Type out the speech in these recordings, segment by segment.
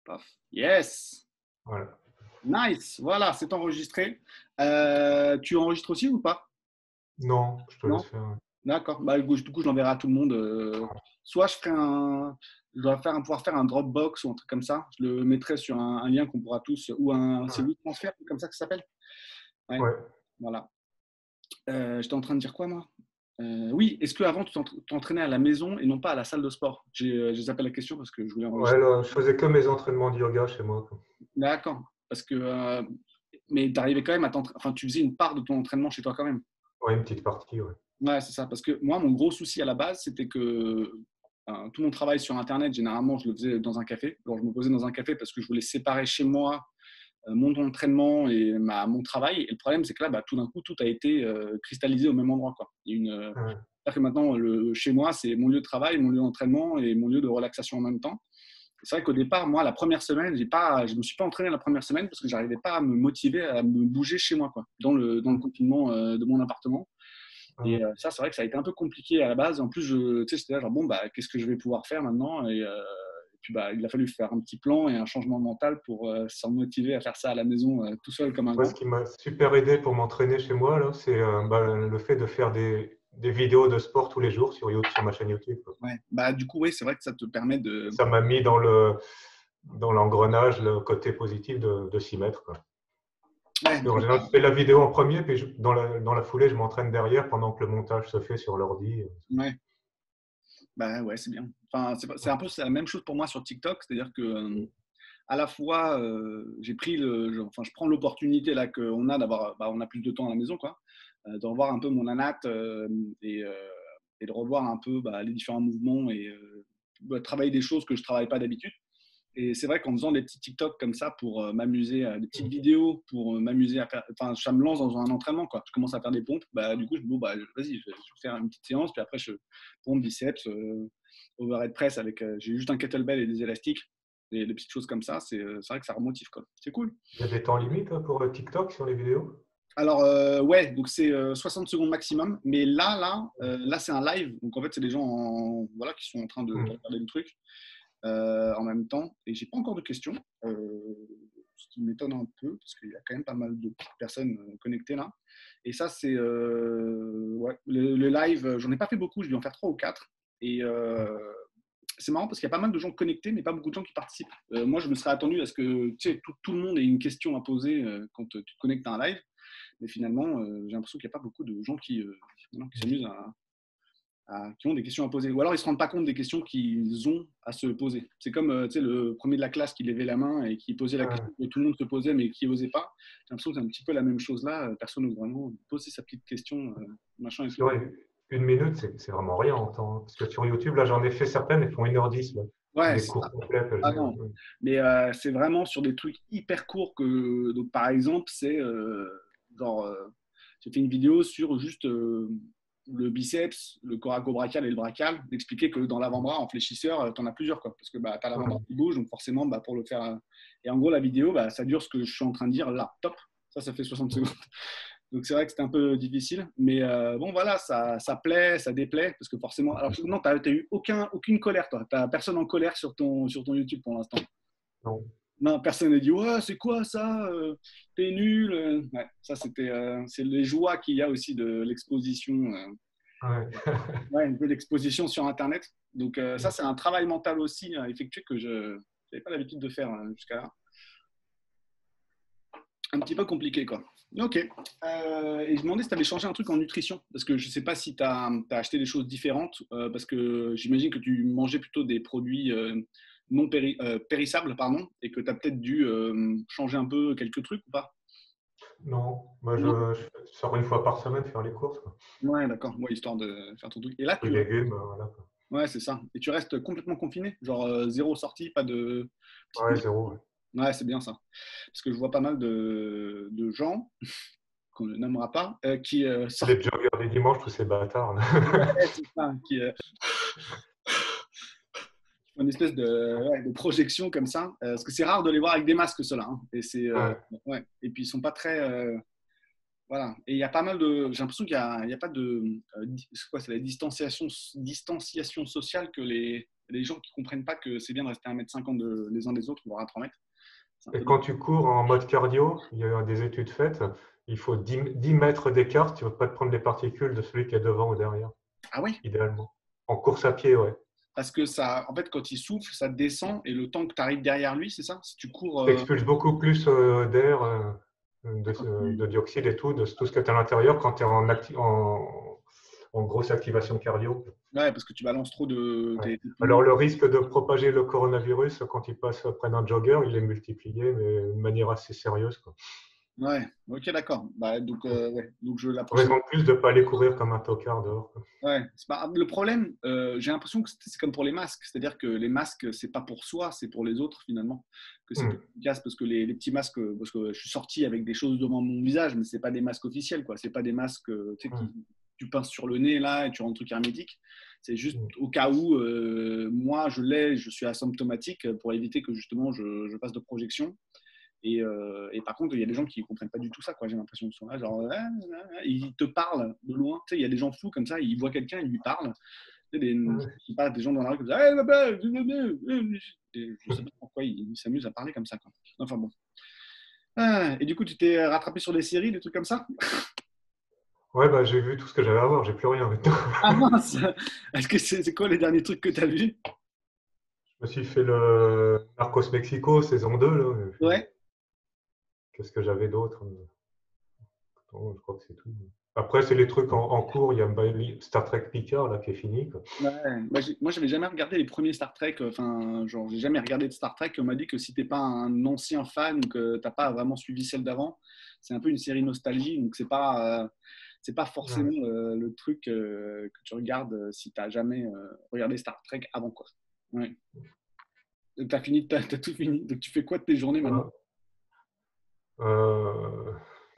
Paf. Yes. Voilà. Nice. Voilà, c'est enregistré. Tu enregistres aussi ou pas? Non, je te laisse Non? faire. Ouais. D'accord. Bah, du coup, je l'enverrai à tout le monde. Soit je dois pouvoir faire un Dropbox ou un truc comme ça. Je le mettrai sur un lien qu'on pourra tous, ou c'est Ouais. WeTransfer, comme ça que ça s'appelle? Ouais, Ouais. voilà. J'étais en train de dire quoi, moi? Oui, est-ce qu'avant, tu t'entraînais à la maison et non pas à la salle de sport? Je zappé la question parce que je voulais Ouais, enregistrer. là, je faisais que mes entraînements de yoga chez moi, quoi. D'accord. Parce que, mais tu arrivais quand même enfin, tu faisais une part de ton entraînement chez toi quand même. Ouais, une petite partie, ouais. Ouais, c'est ça. Parce que moi, mon gros souci à la base, c'était que tout mon travail sur Internet, généralement, je le faisais dans un café. Alors, je me posais dans un café parce que je voulais séparer chez moi mon entraînement et mon travail. Et le problème, c'est que là, bah, tout d'un coup, tout a été cristallisé au même endroit, quoi. Il y a Ouais. c'est-à-dire que maintenant, chez moi, c'est mon lieu de travail, mon lieu d'entraînement et mon lieu de relaxation en même temps. Et c'est vrai qu'au départ, moi, la première semaine, je me suis pas entraîné la première semaine parce que j'arrivais pas à me motiver à me bouger chez moi, quoi, dans le confinement de mon appartement. Ouais. Et ça, c'est vrai que ça a été un peu compliqué à la base. En plus, tu sais, j'étais là, genre, bon, bah, qu'est-ce que je vais pouvoir faire maintenant? Et puis, bah, il a fallu faire un petit plan et un changement mental pour se motiver à faire ça à la maison tout seul comme un Moi, ce grand. qui m'a super aidé pour m'entraîner chez moi, là, c'est le fait de faire des vidéos de sport tous les jours sur ma chaîne YouTube, quoi. Ouais. Bah, du coup, oui, c'est vrai que ça te permet Et de. ça m'a mis dans l'engrenage, le côté positif de s'y mettre, quoi. Parce Ouais, qu'en général, je fais la vidéo en premier, puis dans la foulée, je m'entraîne derrière pendant que le montage se fait sur l'ordi. ouais. Bah, ouais, c'est bien. Enfin, c'est un peu c'est la même chose pour moi sur TikTok. C'est-à-dire que, à la fois, j'ai pris enfin, je prends l'opportunité là qu'on a d'avoir, bah, on a plus de temps à la maison, quoi, de revoir un peu mon anat et de revoir un peu bah, les différents mouvements et bah, travailler des choses que je travaille pas d'habitude. Et c'est vrai qu'en faisant des petits TikTok comme ça pour m'amuser, des petites vidéos pour m'amuser à faire, enfin, ça me lance dans un entraînement, quoi. Je commence à faire des pompes, bah, du coup, bon, bah, vas-y, je vais faire une petite séance, puis après, je pompe, biceps, overhead press avec, j'ai juste un kettlebell et des élastiques, et des petites choses comme ça, c'est vrai que ça remotive, quoi. C'est cool. Il y a des temps limites pour le TikTok sur les vidéos? Alors, ouais, donc c'est 60 secondes maximum, mais là, c'est un live, donc en fait, c'est des gens voilà, qui sont en train de Hmm. regarder le truc. En même temps. Et j'ai pas encore de questions, ce qui m'étonne un peu parce qu'il y a quand même pas mal de personnes connectées là. Et ça, c'est ouais, le live. J'en ai pas fait beaucoup, je vais en faire 3 ou 4. Et c'est marrant parce qu'il y a pas mal de gens connectés, mais pas beaucoup de gens qui participent. Moi, je me serais attendu à ce que tu sais, tout le monde ait une question à poser quand tu te connectes à un live. Mais finalement, j'ai l'impression qu'il n'y a pas beaucoup de gens qui s'amusent qui ont des questions à poser. Ou alors ils ne se rendent pas compte des questions qu'ils ont à se poser. C'est comme tu sais, le premier de la classe qui levait la main et qui posait la question que tout le monde se posait mais qui n'osait pas. J'ai l'impression que c'est un petit peu la même chose là. Personne n'ose vraiment poser sa petite question, machin et Parce que, tout. ouais, une minute, c'est vraiment rien en temps, hein. Parce que sur YouTube, là, j'en ai fait certaines, elles font 1h10, là. Ouais, Des c'est cours ça. complets que je Ah mets. non. Ouais. Mais c'est vraiment sur des trucs hyper courts que. Donc par exemple, c'est genre. J'ai fait une vidéo sur juste le biceps, le coracobrachial et le brachial, d'expliquer que dans l'avant-bras, en fléchisseur, tu en as plusieurs, quoi, parce que bah, tu as l'avant-bras qui bouge, donc forcément, bah, pour le faire. Et en gros, la vidéo, bah, ça dure ce que je suis en train de dire là, top. Ça fait 60 secondes. Donc c'est vrai que c'était un peu difficile, mais bon voilà, ça plaît, ça déplaît, parce que forcément, alors non, tu n'as eu aucune colère, toi, tu n'as personne en colère sur ton YouTube pour l'instant. Non. Non, personne n'a dit ouais, c'est quoi ça, t'es nul. Ouais, ça c'est les joies qu'il y a aussi de l'exposition, Ouais. ouais, un peu d'exposition sur Internet. Donc ça c'est un travail mental aussi à effectuer que je n'avais pas l'habitude de faire jusqu'à là. Un petit peu compliqué, quoi. Ok. Et je me demandais si tu avais changé un truc en nutrition, parce que je ne sais pas si tu as acheté des choses différentes, parce que j'imagine que tu mangeais plutôt des produits non périssables, pardon, et que tu as peut-être dû changer un peu quelques trucs ou pas? Non, moi Non. je sors une fois par semaine faire les courses, quoi. Ouais, d'accord. Ouais, histoire de faire ton truc. Et là, Fruits et légumes, voilà, quoi. ouais, c'est ça. Et tu restes complètement confiné, genre zéro sortie, pas de petite. Ouais, zéro. Ouais. Ouais, c'est bien ça. Parce que je vois pas mal de gens qu'on ne nommera pas, qui sortent. Les joggers du dimanche, tous ces bâtards, là. Ouais, c'est ça, une espèce ouais, de projection comme ça. Parce que c'est rare de les voir avec des masques, ceux-là, hein. Et Ouais. ouais. Et puis ils sont pas très. Voilà. Et il y a pas mal de. J'ai l'impression qu'il y a pas de. C'est quoi, c'est la distanciation sociale que les les gens qui ne comprennent pas que c'est bien de rester à 1,50 m les uns des autres, voire à 3 mètres. Et quand tu cours en mode cardio, il y a des études faites, il faut 10 mètres d'écart, tu ne veux pas te prendre les particules de celui qui est devant ou derrière, Ah oui, idéalement. En course à pied, ouais. parce que ça, en fait, quand il souffle, ça descend et le temps que tu arrives derrière lui, c'est ça? Si tu cours. Tu expulses beaucoup plus d'air, Quand de tu- dioxyde et tout, de tout ce que tu as à l'intérieur quand tu es en grosse activation cardio. Ouais, parce que tu balances trop de Ouais. tes Alors, poumons. le risque de propager le coronavirus quand il passe près d'un jogger, il est multiplié, mais de manière assez sérieuse, quoi. Ouais, ok, d'accord. Bah, donc, ouais. Donc la prochaine. Raison de plus de ne pas aller courir comme un tocard dehors, quoi. Ouais, c'est pas... Le problème, j'ai l'impression que c'est comme pour les masques. C'est-à-dire que les masques, c'est pas pour soi, c'est pour les autres finalement. Que c'est plus Hmm. efficace parce que les petits masques, parce que je suis sorti avec des choses devant mon visage, mais c'est pas des masques officiels, quoi. C'est pas des masques tu sais, Hmm. qui tu pinces sur le nez là et tu rends le truc hermétique. C'est juste Hmm. au cas où moi je suis asymptomatique pour éviter que justement je fasse de projection. Et par contre, il y a des gens qui ne comprennent pas du tout ça, quoi. J'ai l'impression qu'ils sont là, genre, ils te parlent de loin. Tu sais, il y a des gens fous comme ça, ils voient quelqu'un, ils lui parlent. Tu sais, je Ouais. sais pas, des gens dans la rue qui disent, hey, papa, et je sais pas pourquoi ils s'amusent à parler comme ça, quoi. Enfin bon. Ah, et du coup, tu t'es rattrapé sur des séries, des trucs comme ça? Ouais, bah, j'ai vu tout ce que j'avais à voir, j'ai plus rien maintenant. Ah mince! Est-ce que c'est quoi les derniers trucs que tu as vus? Je me suis fait le Narcos Mexico saison 2 là. Ouais. Qu'est-ce que j'avais d'autre? Attends, je crois que c'est tout. Après, c'est les trucs en cours. Il y a Star Trek Picard là, qui est fini, quoi. Ouais, bah, moi, j'avais jamais regardé les premiers Star Trek. Enfin, genre, j'ai jamais regardé de Star Trek. On m'a dit que si t'es pas un ancien fan ou que t'as pas vraiment suivi celle d'avant, c'est un peu une série nostalgie. Donc, c'est pas Ouais. forcément le truc que tu regardes si t'as jamais regardé Star Trek avant, quoi. Ouais. Donc, t'as tout fini. Donc, tu fais quoi de tes journées maintenant? Voilà. Euh,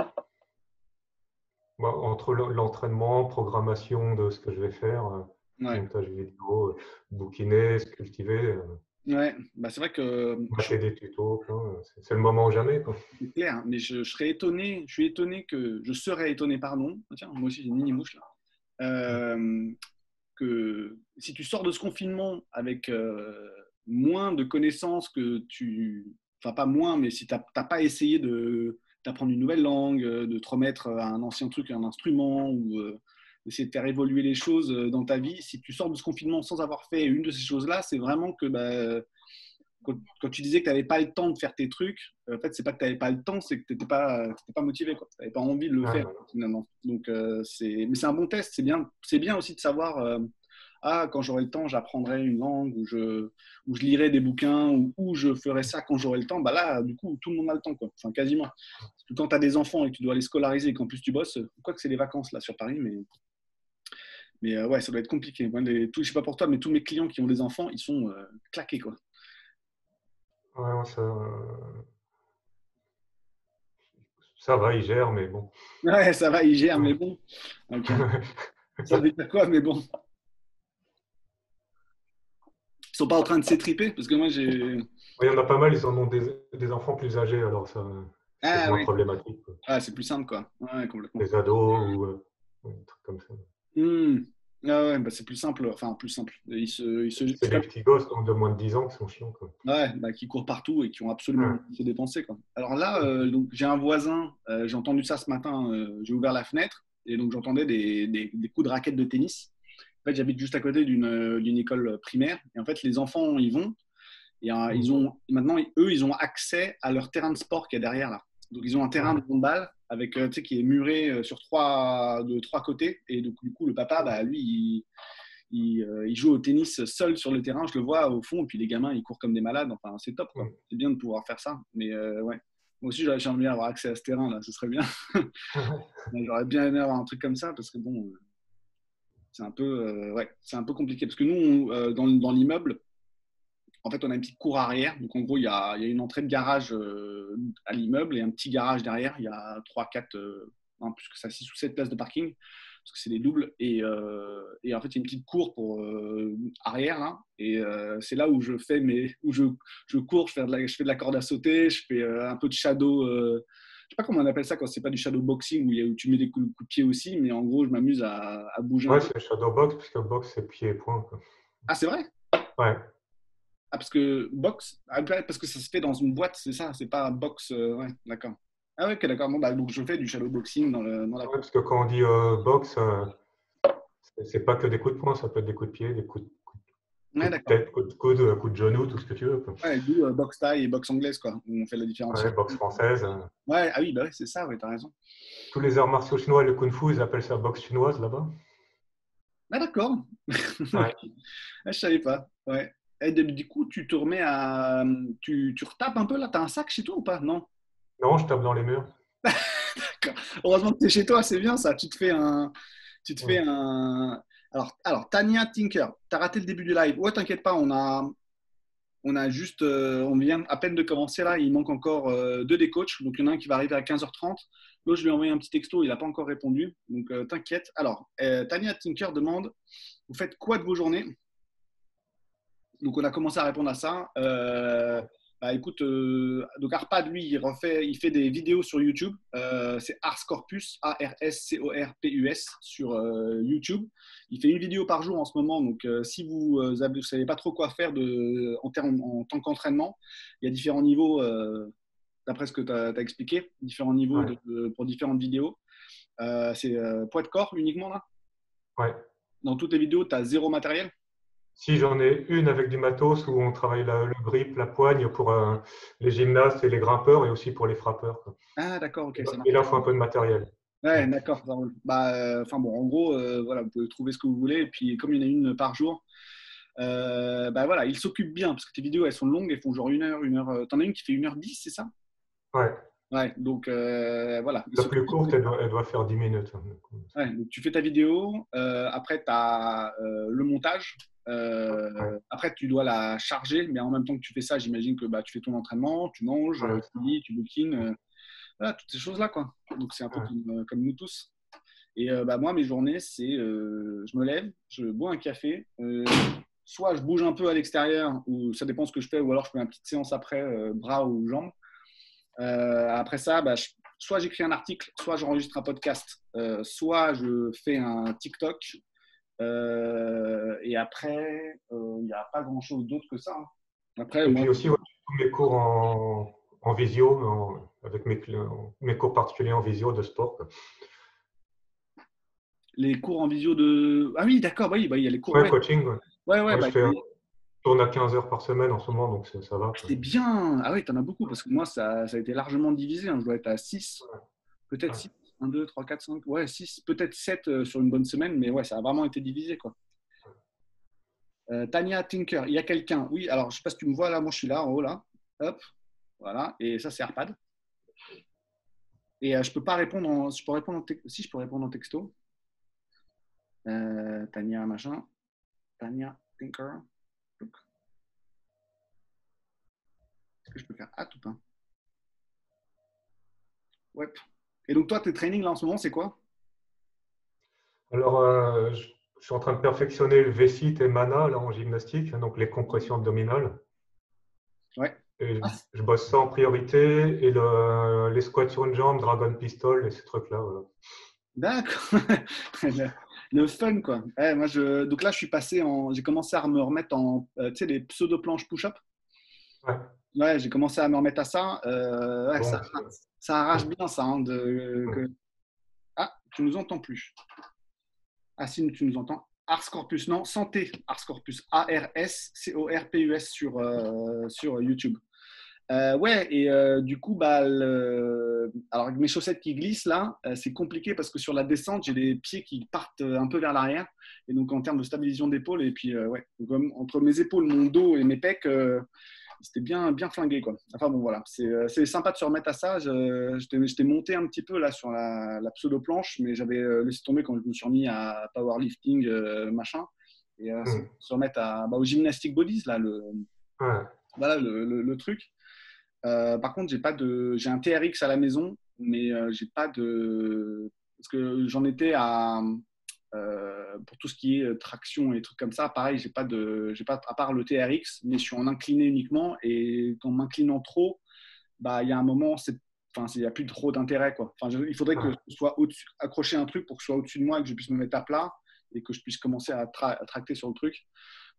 Entre l'entraînement, programmation de ce que je vais faire, Ouais. montage vidéo, bouquiner, se cultiver, Ouais. Bah, c'est vrai que mater des tutos, plein, c'est le moment ou jamais, quoi. c'est clair, hein, mais je serais étonné, je serais étonné, pardon. Ah, tiens, moi aussi j'ai une mini mouche là. Euh, que si tu sors de ce confinement avec moins de connaissances que tu. Enfin, pas moins, mais si tu n'as pas essayé d'apprendre une nouvelle langue, de te remettre à un ancien truc, un instrument, ou d'essayer de faire évoluer les choses dans ta vie, si tu sors de ce confinement sans avoir fait une de ces choses-là, c'est vraiment que quand tu disais que tu n'avais pas le temps de faire tes trucs, en fait, c'est pas que tu n'avais pas le temps, c'est que tu n'étais pas motivé, tu n'avais pas envie de le Ouais, faire, voilà. finalement. Donc, mais c'est un bon test, c'est bien aussi de savoir, quand j'aurai le temps, j'apprendrai une langue, ou je lirai des bouquins, ou je ferai ça quand j'aurai le temps. Bah là, du coup, tout le monde a le temps, quoi. Enfin, quasiment. Parce que quand tu as des enfants et que tu dois les scolariser et qu'en plus tu bosses, quoi que c'est les vacances là sur Paris, mais ouais, ça doit être compliqué. Moi, je sais pas pour toi, mais tous mes clients qui ont des enfants, ils sont claqués, quoi. Ouais, ouais, ça va, il gère, mais bon. Ouais, ça va, ils gèrent, mais bon. Ok. Ça veut dire quoi, mais bon. Ils sont pas en train de s'étriper, parce que moi, j'ai. Il y en a pas mal, ils en ont des enfants plus âgés, alors ça, c'est Ah moins oui. problématique, quoi. Ah, c'est plus simple, quoi. Ouais, complètement. Des ados ou des trucs comme ça. Hmm. Ah ouais, bah c'est plus simple. Enfin, plus simple. C'est C'est les comme. petits gosses de moins de 10 ans qui sont chiants, quoi. Ouais, bah, qui courent partout et qui ont absolument Ouais. envie de se dépenser, quoi. Alors là, donc, j'ai un voisin, j'ai entendu ça ce matin, j'ai ouvert la fenêtre et donc j'entendais des coups de raquettes de tennis. En fait, j'habite juste à côté d'une école primaire et en fait, les enfants y vont et Mm. maintenant, eux, ils ont accès à leur terrain de sport qui est derrière là. Donc, ils ont un terrain Ouais. de handball avec, tu sais, qui est muré sur de trois côtés et donc, du coup, le papa, bah, lui, il joue au tennis seul sur le terrain, je le vois au fond, et puis les gamins, ils courent comme des malades. Enfin, c'est top, quoi. Mm. C'est bien de pouvoir faire ça. Mais ouais, moi aussi, j'aimerais bien avoir accès à ce terrain, là, ce serait bien. J'aurais bien aimé avoir un truc comme ça, parce que bon, c'est un peu, ouais, c'est un peu compliqué. Parce que nous, dans l'immeuble, en fait, on a une petite cour arrière. Donc, en gros, il y a une entrée de garage à l'immeuble et un petit garage derrière. Il y a 3, 4, plus que ça, 6 ou 7 places de parking, parce que c'est des doubles. Et en fait, il y a une petite cour pour arrière, là. Et c'est là où je cours, je fais de la corde à sauter, je fais un peu de shadow. Je sais pas comment on appelle ça quand c'est pas du shadow boxing où tu mets des coups de pied aussi, mais en gros, je m'amuse à bouger un Ouais, peu. c'est Shadowbox, parce que box, c'est pied et poing, quoi. Ah, c'est vrai? Ouais. Ah, parce que box, parce que ça se fait dans une boîte, c'est ça, c'est pas box. Ouais, d'accord. Ah ouais, ok, d'accord. Bon, bah, donc je fais du shadowboxing dans la Ouais, cour. parce que quand on dit boxe, c'est pas que des coups de poing, ça peut être des coups de pied, des Ouais, coups de d'accord. tête, coups de coude, coups de genou, tout ce que tu veux, quoi. Ouais, d'où boxe thaï et boxe anglaise, quoi, où on fait la différence. Ouais, boxe française. Ouais, ah oui, bah ouais, c'est ça, ouais, t'as raison. Tous les arts martiaux chinois et le kung-fu, ils appellent ça boxe chinoise là-bas. Ah d'accord. Ok. Ouais. Ah, je savais pas. Ouais. Et du coup, tu te remets à. Tu retapes un peu là? T'as un sac chez toi ou pas? Non. Non, je tape dans les murs. D'accord. Heureusement que tu es chez toi, c'est bien ça. Tu te fais un. Tu te fais Ouais. un. Alors Tania Tinker, t'as raté le début du live. Ouais, t'inquiète pas, on a juste. On vient à peine de commencer là. Il manque encore deux des coachs. Donc il y en a un qui va arriver à 15h30. L'autre, je lui ai envoyé un petit texto, il n'a pas encore répondu. Donc t'inquiète. Alors, Tania Tinker demande, vous faites quoi de vos journées? Donc, on a commencé à répondre à ça. Bah, écoute, donc Arpad, lui, il fait des vidéos sur YouTube. C'est Ars Corpus, Arscorpus sur YouTube. Il fait une vidéo par jour en ce moment. Donc, si vous ne savez pas trop quoi faire en tant qu'entraînement, il y a différents niveaux, d'après ce que tu as expliqué, différents niveaux Ouais. pour différentes vidéos. C'est poids de corps uniquement là. Ouais. Dans toutes les vidéos, tu as zéro matériel. Si j'en ai une avec du matos où on travaille le grip, la poigne pour les gymnastes et les grimpeurs et aussi pour les frappeurs, quoi. Ah, d'accord, ok, ça Et marche. là, il faut un peu de matériel. Ouais, Ouais. d'accord, ça roule. Bah, enfin bon, en gros, voilà, vous pouvez trouver ce que vous voulez. Et puis, comme il y en a une par jour, bah voilà, il s'occupe bien parce que tes vidéos, elles sont longues, elles font genre une heure, une heure. T'en as une qui fait 1h10, c'est ça? Ouais. Ouais, donc voilà, il La s'occupe plus bien. courte, elle doit faire 10 minutes, hein. Ouais, donc tu fais ta vidéo, après tu as le montage. Ouais. Après, tu dois la charger, mais en même temps que tu fais ça, j'imagine que bah, tu fais ton entraînement, tu manges, Ouais. tu lis, tu bookines, voilà, toutes ces choses-là, quoi. Donc, c'est un peu Ouais. comme nous tous. Et bah, moi, mes journées, c'est je me lève, je bois un café, soit je bouge un peu à l'extérieur, ou ça dépend ce que je fais, ou alors je fais une petite séance après, bras ou jambes. Après ça, bah, soit j'écris un article, soit j'enregistre un podcast, soit je fais un TikTok. Et après, il n'y a pas grand-chose d'autre que ça, hein. Après, Et moi, puis aussi, ouais, tous mes cours en visio, avec mes cours particuliers en visio de sport, quoi. les cours en visio de. Ah oui, d'accord, oui, bah, il y a les cours. Ouais, Ouais, coaching. Ouais, ouais, ouais, ouais, bah, je tourne à 15 heures par semaine en ce moment, donc ça va, quoi. c'est bien. Ah oui, t'en as beaucoup, parce que moi, ça a été largement divisé, hein. Je dois être à 6. Peut-être Ouais. 6, 1, 2, 3, 4, 5, ouais, 6, peut-être 7 sur une bonne semaine, mais ouais, ça a vraiment été divisé, quoi. Tania Tinker, il y a quelqu'un. Oui, alors je sais pas si tu me vois là, moi je suis là en haut là. Hop, voilà. Et ça c'est Arpad. Et je peux pas répondre je peux répondre si je peux répondre en texto. Tania machin. Tania Tinker. Est-ce que je peux faire hâte ou pas? Ouais. Et donc toi, tes trainings là en ce moment, c'est quoi? Alors, je suis en train de perfectionner le V-sit et Mana là, en gymnastique, hein, donc les compressions abdominales. Ouais. Et Ah, je bosse ça en priorité et les squats sur une jambe, dragon pistol et ces trucs-là. Voilà. d'accord. Le fun quoi. Ouais, moi donc là je suis passé j'ai commencé à me remettre en tu sais les pseudo planches push-up. Ouais, Ouais, j'ai commencé à me remettre à ça. Ouais, bon, ça arrache bien ça, hein, Ah, tu nous entends plus. Ah si, tu nous entends. Ars Corpus, non, Santé, Ars Corpus, Arscorpus sur YouTube. Ouais, et du coup, bah, alors avec mes chaussettes qui glissent là, c'est compliqué parce que sur la descente, j'ai les pieds qui partent un peu vers l'arrière. Et donc en termes de stabilisation d'épaule, et puis ouais, donc, entre mes épaules, mon dos et mes pecs, c'était bien, bien flingué quoi. Enfin bon, voilà, c'est sympa de se remettre à ça. J'étais monté un petit peu là sur la pseudo-planche, mais j'avais laissé tomber quand je me suis remis à powerlifting, machin. Et c'est hmm, se remettre au gymnastic bodies là, ouais, voilà le truc. Par contre, j'ai un TRX à la maison, mais j'ai pas de, parce que j'en étais pour tout ce qui est traction et trucs comme ça. Pareil, j'ai pas à part le TRX, mais je suis en incliné uniquement et en m'inclinant trop, bah il y a un moment, enfin, il n'y a plus trop d'intérêt quoi. Enfin, il faudrait que ouais, je sois accroché à un truc pour que je sois au-dessus de moi et que je puisse me mettre à plat et que je puisse commencer à tracter sur le truc.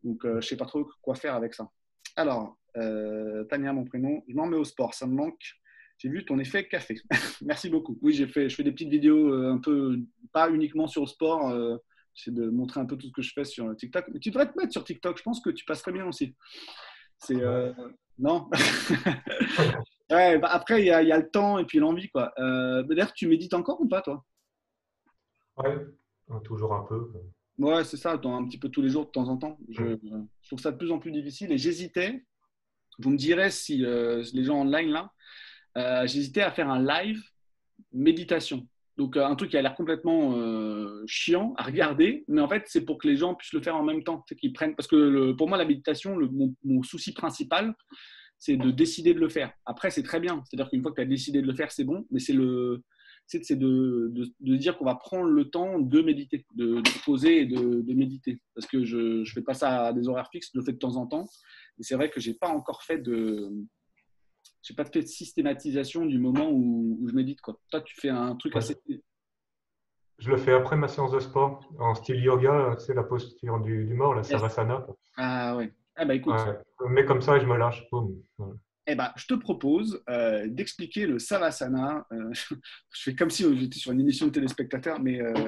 Donc, je ne sais pas trop quoi faire avec ça. Alors, Tania, mon prénom, je m'en mets au sport, ça me manque. J'ai vu ton effet café. Merci beaucoup. Oui, je fais des petites vidéos un peu, pas uniquement sur le sport. J'essaie de montrer un peu tout ce que je fais sur TikTok. Mais tu devrais te mettre sur TikTok. Je pense que tu passerais bien aussi. C'est non. Ouais, bah après, il y a le temps et puis l'envie, quoi. D'ailleurs, tu médites encore ou pas, toi? Ouais, toujours un peu. Ouais, c'est ça, un petit peu tous les jours, de temps en temps. Mm. Je trouve ça de plus en plus difficile et j'hésitais. Vous me direz si les gens online, là, j'hésitais à faire un live méditation. Donc, un truc qui a l'air complètement chiant à regarder, mais en fait, c'est pour que les gens puissent le faire en même temps. C'est qu'ils prennent... Parce que pour moi, la méditation, mon souci principal, c'est de décider de le faire. Après, c'est très bien. C'est-à-dire qu'une fois que tu as décidé de le faire, c'est bon, mais c'est de dire qu'on va prendre le temps de méditer, de poser et de méditer. Parce que je ne fais pas ça à des horaires fixes, je le fais de temps en temps. Et c'est vrai que je n'ai pas encore fait j'ai pas fait de systématisation du moment où je médite, quoi. Toi, tu fais un truc Ouais. assez. Je le fais après ma séance de sport, en style yoga, c'est la posture du mort, la Yes. savasana. Ah ouais. Ah bah écoute, Ouais. Mais comme ça, je me lâche. Boum. Ouais. eh ben, je te propose d'expliquer le savasana. Je fais comme si j'étais sur une émission de téléspectateurs,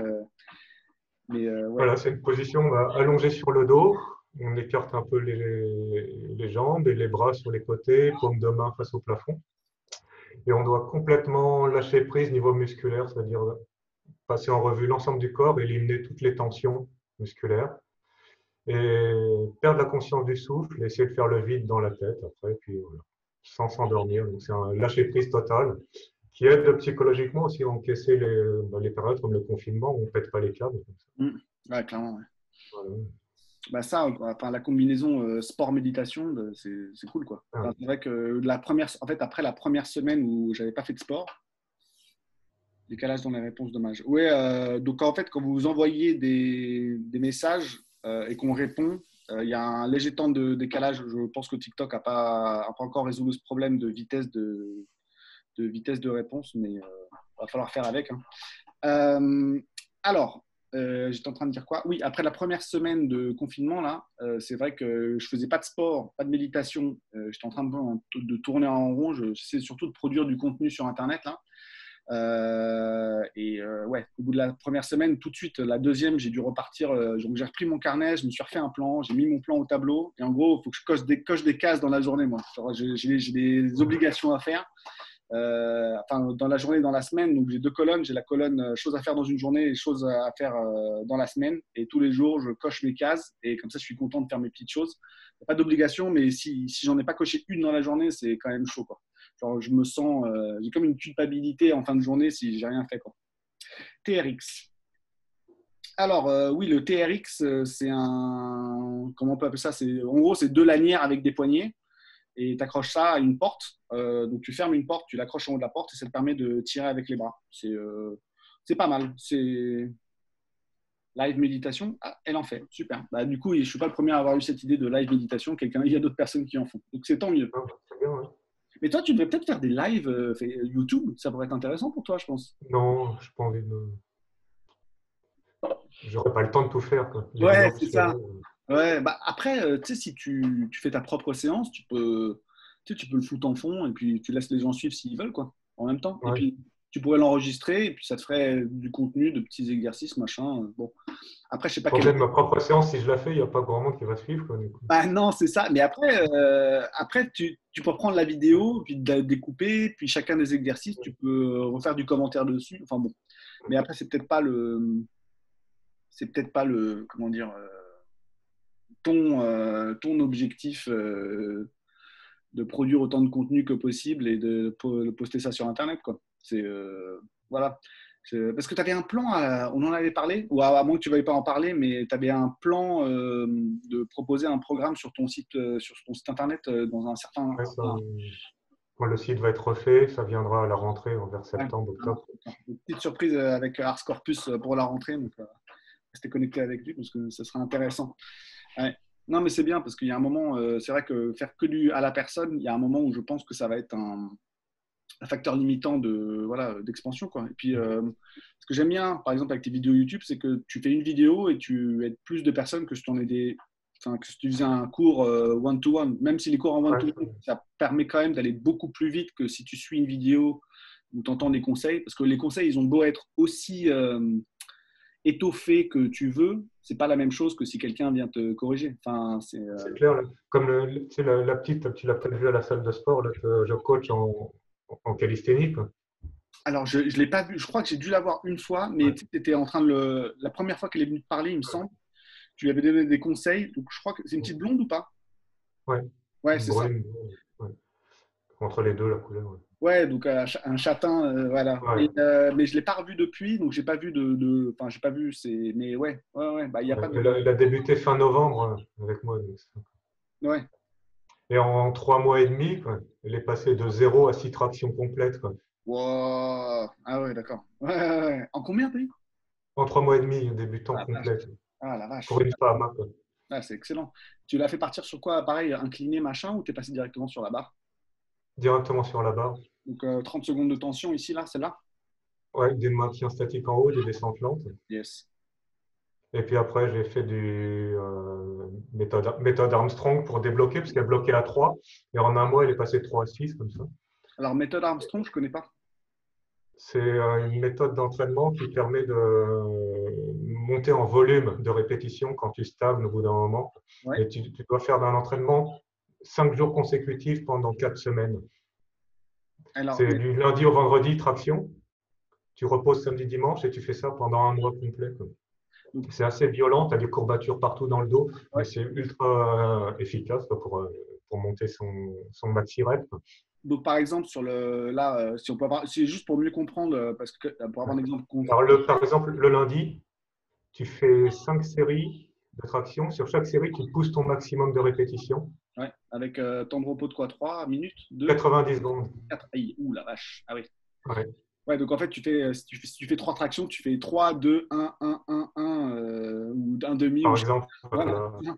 mais ouais. Voilà, c'est une position allongée sur le dos. On écarte un peu les jambes et les bras sur les côtés, paume de main face au plafond. Et on doit complètement lâcher prise niveau musculaire, c'est-à-dire passer en revue l'ensemble du corps, éliminer toutes les tensions musculaires et perdre la conscience du souffle, essayer de faire le vide dans la tête après, puis voilà, sans s'endormir. Donc c'est un lâcher prise total qui aide psychologiquement aussi à encaisser les périodes comme le confinement où on ne pète pas les câbles. Ouais, clairement. Ouais. Voilà. Bah ça, enfin, la combinaison sport-méditation, bah, c'est cool, quoi. Ah, Enfin, c'est vrai que en fait, après la première semaine où j'avais pas fait de sport, décalage dans les réponses, dommage. Ouais, donc en fait, quand vous envoyez des messages et qu'on répond, il y a un léger temps de décalage. Je pense que TikTok a pas encore résolu ce problème de vitesse de réponse, mais il va falloir faire avec. Hein. Alors, j'étais en train de dire quoi? Oui, après la première semaine de confinement, là, c'est vrai que je faisais pas de sport, pas de méditation. J'étais en train de tourner en rond. J'essaie surtout de produire du contenu sur Internet, là. Ouais, au bout de la première semaine, tout de suite, la deuxième, j'ai dû repartir. Donc, j'ai repris mon carnet, je me suis refait un plan, j'ai mis mon plan au tableau. Et en gros, il faut que je coche des cases dans la journée, moi. J'ai des obligations à faire. Enfin, dans la journée, dans la semaine. Donc, j'ai deux colonnes. J'ai la colonne choses à faire dans une journée et choses à faire dans la semaine. Et tous les jours, je coche mes cases. Et comme ça, je suis content de faire mes petites choses. Il n'y a pas d'obligation, mais si j'en ai pas coché une dans la journée, c'est quand même chaud, quoi. Genre, je me sens, j'ai comme une culpabilité en fin de journée si j'ai rien fait, quoi. TRX. Alors, oui, le TRX, c'est comment on peut appeler ça? En gros, c'est deux lanières avec des poignées et tu accroches ça à une porte. Donc, tu fermes une porte, tu l'accroches en haut de la porte et ça te permet de tirer avec les bras. C'est pas mal. C'est live méditation. Ah, elle en fait. Super. Bah, du coup, je ne suis pas le premier à avoir eu cette idée de live méditation. Il y a d'autres personnes qui en font. Donc, c'est tant mieux. ah, c'est bien, ouais. Mais toi, tu devrais peut-être faire des lives YouTube. Ça pourrait être intéressant pour toi, je pense. Non, je n'ai pas envie de. J'aurais pas le temps de tout faire, quoi. Les Ouais, vidéos que c'est je fais là. ça. Ouais, bah après, tu sais, si tu fais ta propre séance, tu peux le foutre en fond et puis tu laisses les gens suivre s'ils veulent, quoi, en même temps. Et Ouais. puis, tu pourrais l'enregistrer et puis ça te ferait du contenu, de petits exercices, machin. Bon, après, je sais pas quel. Projet de ma propre séance, si je la fais, il n'y a pas grand monde qui va suivre, quoi, du coup. Bah non, c'est ça. Mais après tu peux prendre la vidéo, puis de la découper, puis chacun des exercices, tu peux refaire du commentaire dessus. Enfin bon. Mais après, comment dire, ton objectif de produire autant de contenu que possible et de poster ça sur Internet, quoi. Voilà. Parce que tu avais un plan, on en avait parlé, ou à moins que tu ne veuilles pas en parler, mais tu avais un plan de proposer un programme sur ton site Internet dans un certain. Ouais, quand le site va être refait, ça viendra à la rentrée, vers Ouais, septembre, octobre. une petite surprise avec Ars Corpus pour la rentrée. Donc, restez connecté avec lui parce que ce sera intéressant. Ouais. Non, mais c'est bien parce qu'il y a un moment, c'est vrai que faire que du à la personne, il y a un moment où je pense que ça va être un facteur limitant d'expansion, quoi. Et puis, ce que j'aime bien, par exemple, avec tes vidéos YouTube, c'est que tu fais une vidéo et tu aides plus de personnes que si tu en aides enfin, que si tu faisais un cours one-to-one, même si les cours en Ouais, one-to-one, ça permet quand même d'aller beaucoup plus vite que si tu suis une vidéo où tu entends des conseils, parce que les conseils, ils ont beau être aussi étoffés que tu veux, c'est pas la même chose que si quelqu'un vient te corriger. Enfin, c'est clair. Là. Comme tu sais, la petite, tu l'as peut-être vu à la salle de sport là, que je coach en calisthénie. Quoi. Alors, je ne l'ai pas vu, je crois que j'ai dû la voir une fois, mais Ouais, tu étais en train de la première fois qu'elle est venue te parler, il me semble, tu lui avais donné des conseils, donc je crois que c'est une petite blonde ou pas? ouais. Ouais, c'est ça. Brune, ouais. Entre les deux, la couleur. Ouais. Ouais, donc un châtain, voilà. Ouais, Mais je l'ai pas revu depuis, donc j'ai pas vu enfin, j'ai pas vu. Mais ouais, ouais, ouais. Bah, il y a ouais. pas de. Elle a débuté fin novembre avec moi. Donc, Ouais. et en 3 mois et demi, quoi, elle est passée de 0 à 6 tractions complètes. Quoi. Wow. Ah ouais, d'accord. Ouais, ouais, ouais. En combien t'as dit? En 3 mois et demi, débutant Ah, la vache. complet. Ah la Pour vache. une femme. Hein, quoi. Ah, c'est excellent. Tu l'as fait partir sur quoi? Pareil, incliné, machin, ou t'es passé directement sur la barre? Directement sur la barre. Donc 30 secondes de tension ici, là, celle-là? Ouais, des maintiens statiques en haut, des descentes lentes. Yes. Et puis après, j'ai fait du méthode Armstrong pour débloquer, parce qu'elle bloquait à 3. Et en un mois, elle est passée de 3 à 6, comme ça. Alors, méthode Armstrong, je connais pas. C'est une méthode d'entraînement qui permet de monter en volume de répétition quand tu stagnes au bout d'un moment. Ouais. Et tu dois faire un entraînement 5 jours consécutifs pendant 4 semaines. Alors, C'est du lundi au vendredi, traction. Tu reposes samedi, dimanche et tu fais ça pendant un mois complet. Quoi. donc, C'est assez violent, tu as des courbatures partout dans le dos, mais ouais. c'est ultra efficace quoi, pour monter son maxi rep. Donc, par exemple, là, si on peut avoir, c'est juste pour mieux comprendre, parce que pour avoir un exemple concret. Alors, par exemple, le lundi, tu fais 5 séries de traction. Sur chaque série, tu pousses ton maximum de répétitions. Ouais, avec temps de repos de quoi? 3 minutes? 2? 90 secondes. 4? Aïe, ouh la vache. Ah oui. Ouais. Ouais, donc en fait, si tu fais 3 tractions, tu fais 3, 2, 1, 1, 1, 1, ou un demi, ou Par je sais exemple, pas. Voilà.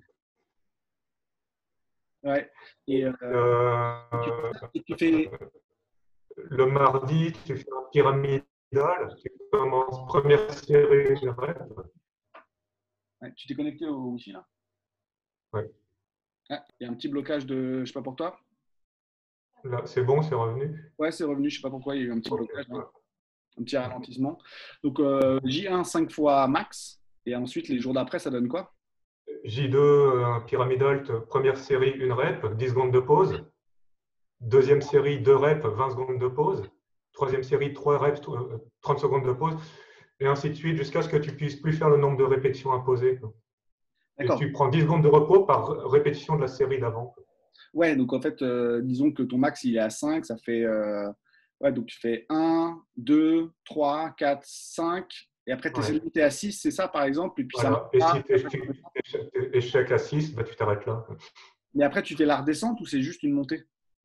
Ouais. Et, tu fais ça, et tu fais. le mardi, tu fais un pyramidal. Tu commences première série, une rep. Ouais, tu t'es connecté au Wi-Fi là? Ouais. Ah, il y a un petit blocage de. Je sais pas pour toi. Là, c'est bon, c'est revenu. Ouais, c'est revenu, je sais pas pourquoi, il y a eu un petit Ok. blocage, là. Ouais. Un petit ralentissement. Donc, J1, 5 fois max. Et ensuite, les jours d'après, ça donne quoi? J2, un pyramidal, première série, une rep, 10 secondes de pause. Deuxième série, 2 reps, 20 secondes de pause. Troisième série, 3 reps, 30 secondes de pause. Et ainsi de suite, jusqu'à ce que tu puisses plus faire le nombre de répétitions imposées. Quoi. Et D'accord. tu prends 10 secondes de repos par répétition de la série d'avant. Ouais, donc en fait, disons que ton max, il est à 5, ça fait. Ouais, donc tu fais 1, 2, 3, 4, 5. Et après, tu essaies Ouais. de monter à 6, c'est ça par exemple, et puis ça marche Voilà. Et pas. si tu es échec à 6, bah, tu t'arrêtes là. Mais après, tu fais la redescente ou c'est juste une montée?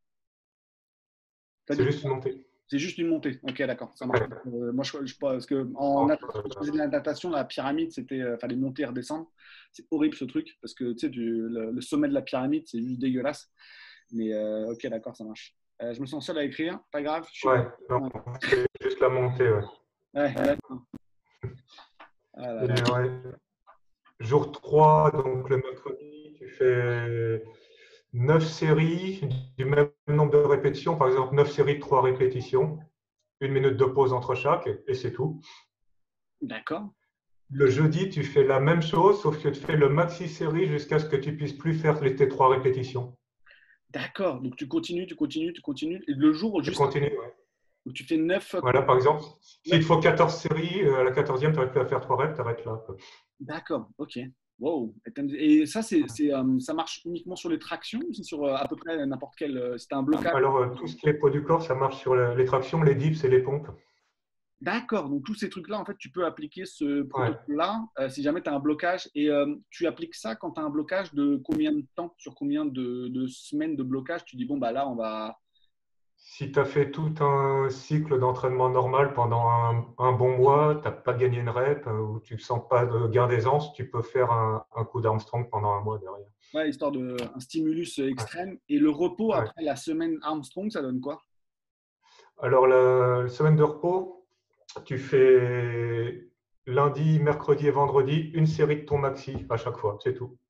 T'as C'est dit juste une montée. c'est juste une montée. Ok, d'accord, ça marche. Ouais. Moi, parce que en Entre, natation, je faisais de la natation, la pyramide, c'était fallait monter et redescendre. C'est horrible ce truc parce que tu sais, le sommet de la pyramide, c'est juste dégueulasse. Mais ok, d'accord, ça marche. Je me sens seul à écrire, pas grave. ouais, non, c'est juste la montée. Ouais. Ouais, d'accord. Ah là Et, là. ouais. Jour 3, donc le mercredi, tu fais 9 séries du même nombre de répétitions, par exemple 9 séries de 3 répétitions, 1 minute de pause entre chaque, et c'est tout. D'accord. Le jeudi, tu fais la même chose, sauf que tu fais le maxi série jusqu'à ce que tu puisses plus faire tes 3 répétitions. D'accord. Donc tu continues, tu continues, tu continues. Et le jour Tu juste après, continues, ouais. où tu fais 9 Voilà, par exemple, s'il 9. te faut 14 séries, à la 14e, tu n'arrives plus à faire 3 reps, tu arrêtes là. Quoi. D'accord, ok. Wow. Et ça, ça marche uniquement sur les tractions ou c'est sur à peu près n'importe quel. C'est un blocage. Alors, tout ce qui est poids du corps, ça marche sur les tractions, les dips et les pompes. D'accord. Donc tous ces trucs-là, en fait, tu peux appliquer ce Ouais. protocole-là si jamais tu as un blocage. Et tu appliques ça quand tu as un blocage de combien de temps, sur combien de semaines de blocage? Tu dis, bon, bah là, on va. Si tu as fait tout un cycle d'entraînement normal pendant un bon mois, tu n'as pas gagné une rep ou tu ne sens pas de gain d'aisance, tu peux faire un coup d'Armstrong pendant un mois derrière. Ouais, histoire de un stimulus Ouais. extrême. Et le repos Ouais. après la semaine Armstrong, ça donne quoi? Alors, la semaine de repos, tu fais lundi, mercredi et vendredi une série de ton maxi à chaque fois, c'est tout.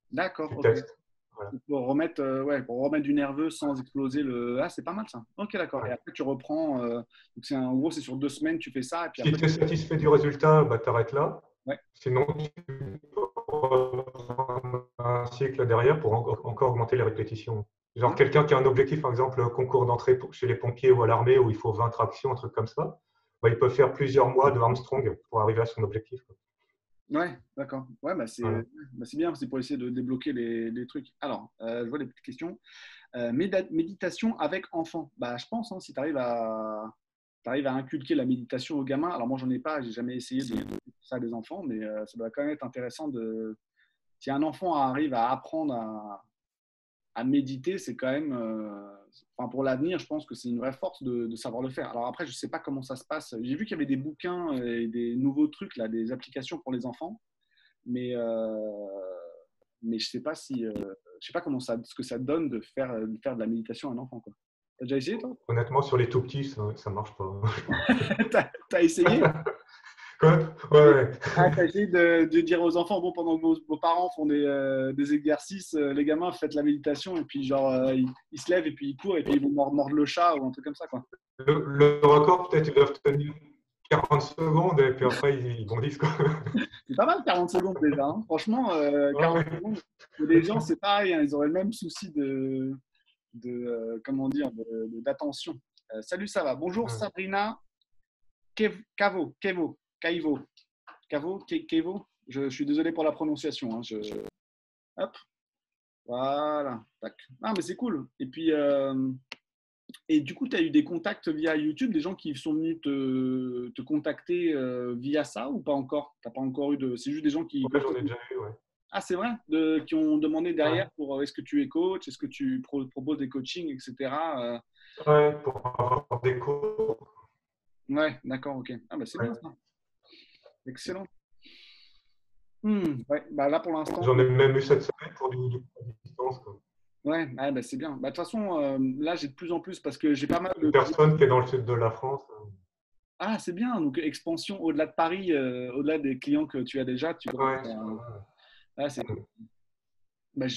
D'accord, Tu ok. testes. Voilà. Pour remettre du nerveux sans exploser le. Ah, c'est pas mal ça. Ok, d'accord. Et Ouais. après, tu reprends. Donc en gros, c'est sur 2 semaines, tu fais ça. Et puis Si après, tu es satisfait du résultat, bah, tu arrêtes là. ouais. Sinon, tu peux reprendre un cycle derrière pour encore augmenter les répétitions. Genre Ah, quelqu'un qui a un objectif, par exemple, concours d'entrée chez les pompiers ou à l'armée où il faut 20 tractions, un truc comme ça, bah, il peut faire plusieurs mois de Armstrong pour arriver à son objectif. ouais, d'accord. Ouais, Voilà. c'est bien, c'est pour essayer de débloquer les trucs. Alors, je vois des petites questions. Méditation avec enfant. Bah, je pense, hein, si tu arrives à inculquer la méditation aux gamins. Alors, moi, j'en ai pas, j'ai jamais essayé de faire ça à des enfants, mais ça doit quand même être intéressant de. Si un enfant arrive à apprendre à méditer, c'est quand même. Enfin, pour l'avenir, je pense que c'est une vraie force de savoir le faire. Alors, après, je sais pas comment ça se passe. J'ai vu qu'il y avait des bouquins et des nouveaux trucs, là, des applications pour les enfants, mais. Mais je sais pas si je sais pas ce que ça donne de faire de la méditation à un enfant, quoi. T'as déjà essayé, toi? Honnêtement, sur les tout petits, ça marche pas. T'as essayé? Quoi? Ouais, ouais. Ah, t'as essayé de dire aux enfants, bon, pendant que vos parents font des exercices, les gamins, faites la méditation, et puis genre, ils se lèvent, et puis ils courent, et puis ils vont mordre le chat, ou un truc comme ça, quoi. Le record, peut-être, ils doivent tenir 40 secondes et puis après, ils bondissent, quoi. C'est pas mal 40 secondes déjà, hein. Franchement, Ouais, 40 ouais. secondes, pour les gens, c'est pareil, hein, ils auraient le même souci comment dire, d'attention. Salut, ça va. Bonjour Ouais. Sabrina Caivo. Kevo. Je suis désolé pour la prononciation, hein. Hop, voilà. Tac. Ah, mais c'est cool. Et du coup, tu as eu des contacts via YouTube, des gens qui sont venus te contacter via ça ou pas encore? T'as pas encore eu de. C'est juste des gens qui Ouais, veulent j'en te. ai déjà eu, ouais. Ah, c'est vrai, qui ont demandé Ouais, derrière pour est-ce que tu es coach, est-ce que tu proposes des coachings, etc. ouais, pour avoir des cours. Ouais, d'accord, ok. Ah, bah c'est bien Ouais. ça. Excellent. Ouais, bah là pour l'instant, J'en ai même eu cette semaine pour du cours à distance, quoi. ouais, ouais, bah, c'est bien. Bah, de toute façon, là j'ai de plus en plus parce que j'ai pas mal de Une clients. personne qui est dans le sud de la France. Ah, c'est bien. Donc expansion au-delà de Paris, au-delà des clients que tu as déjà, tu commences Ouais, c'est pas à. mal. Ah, c'est cool. Bah,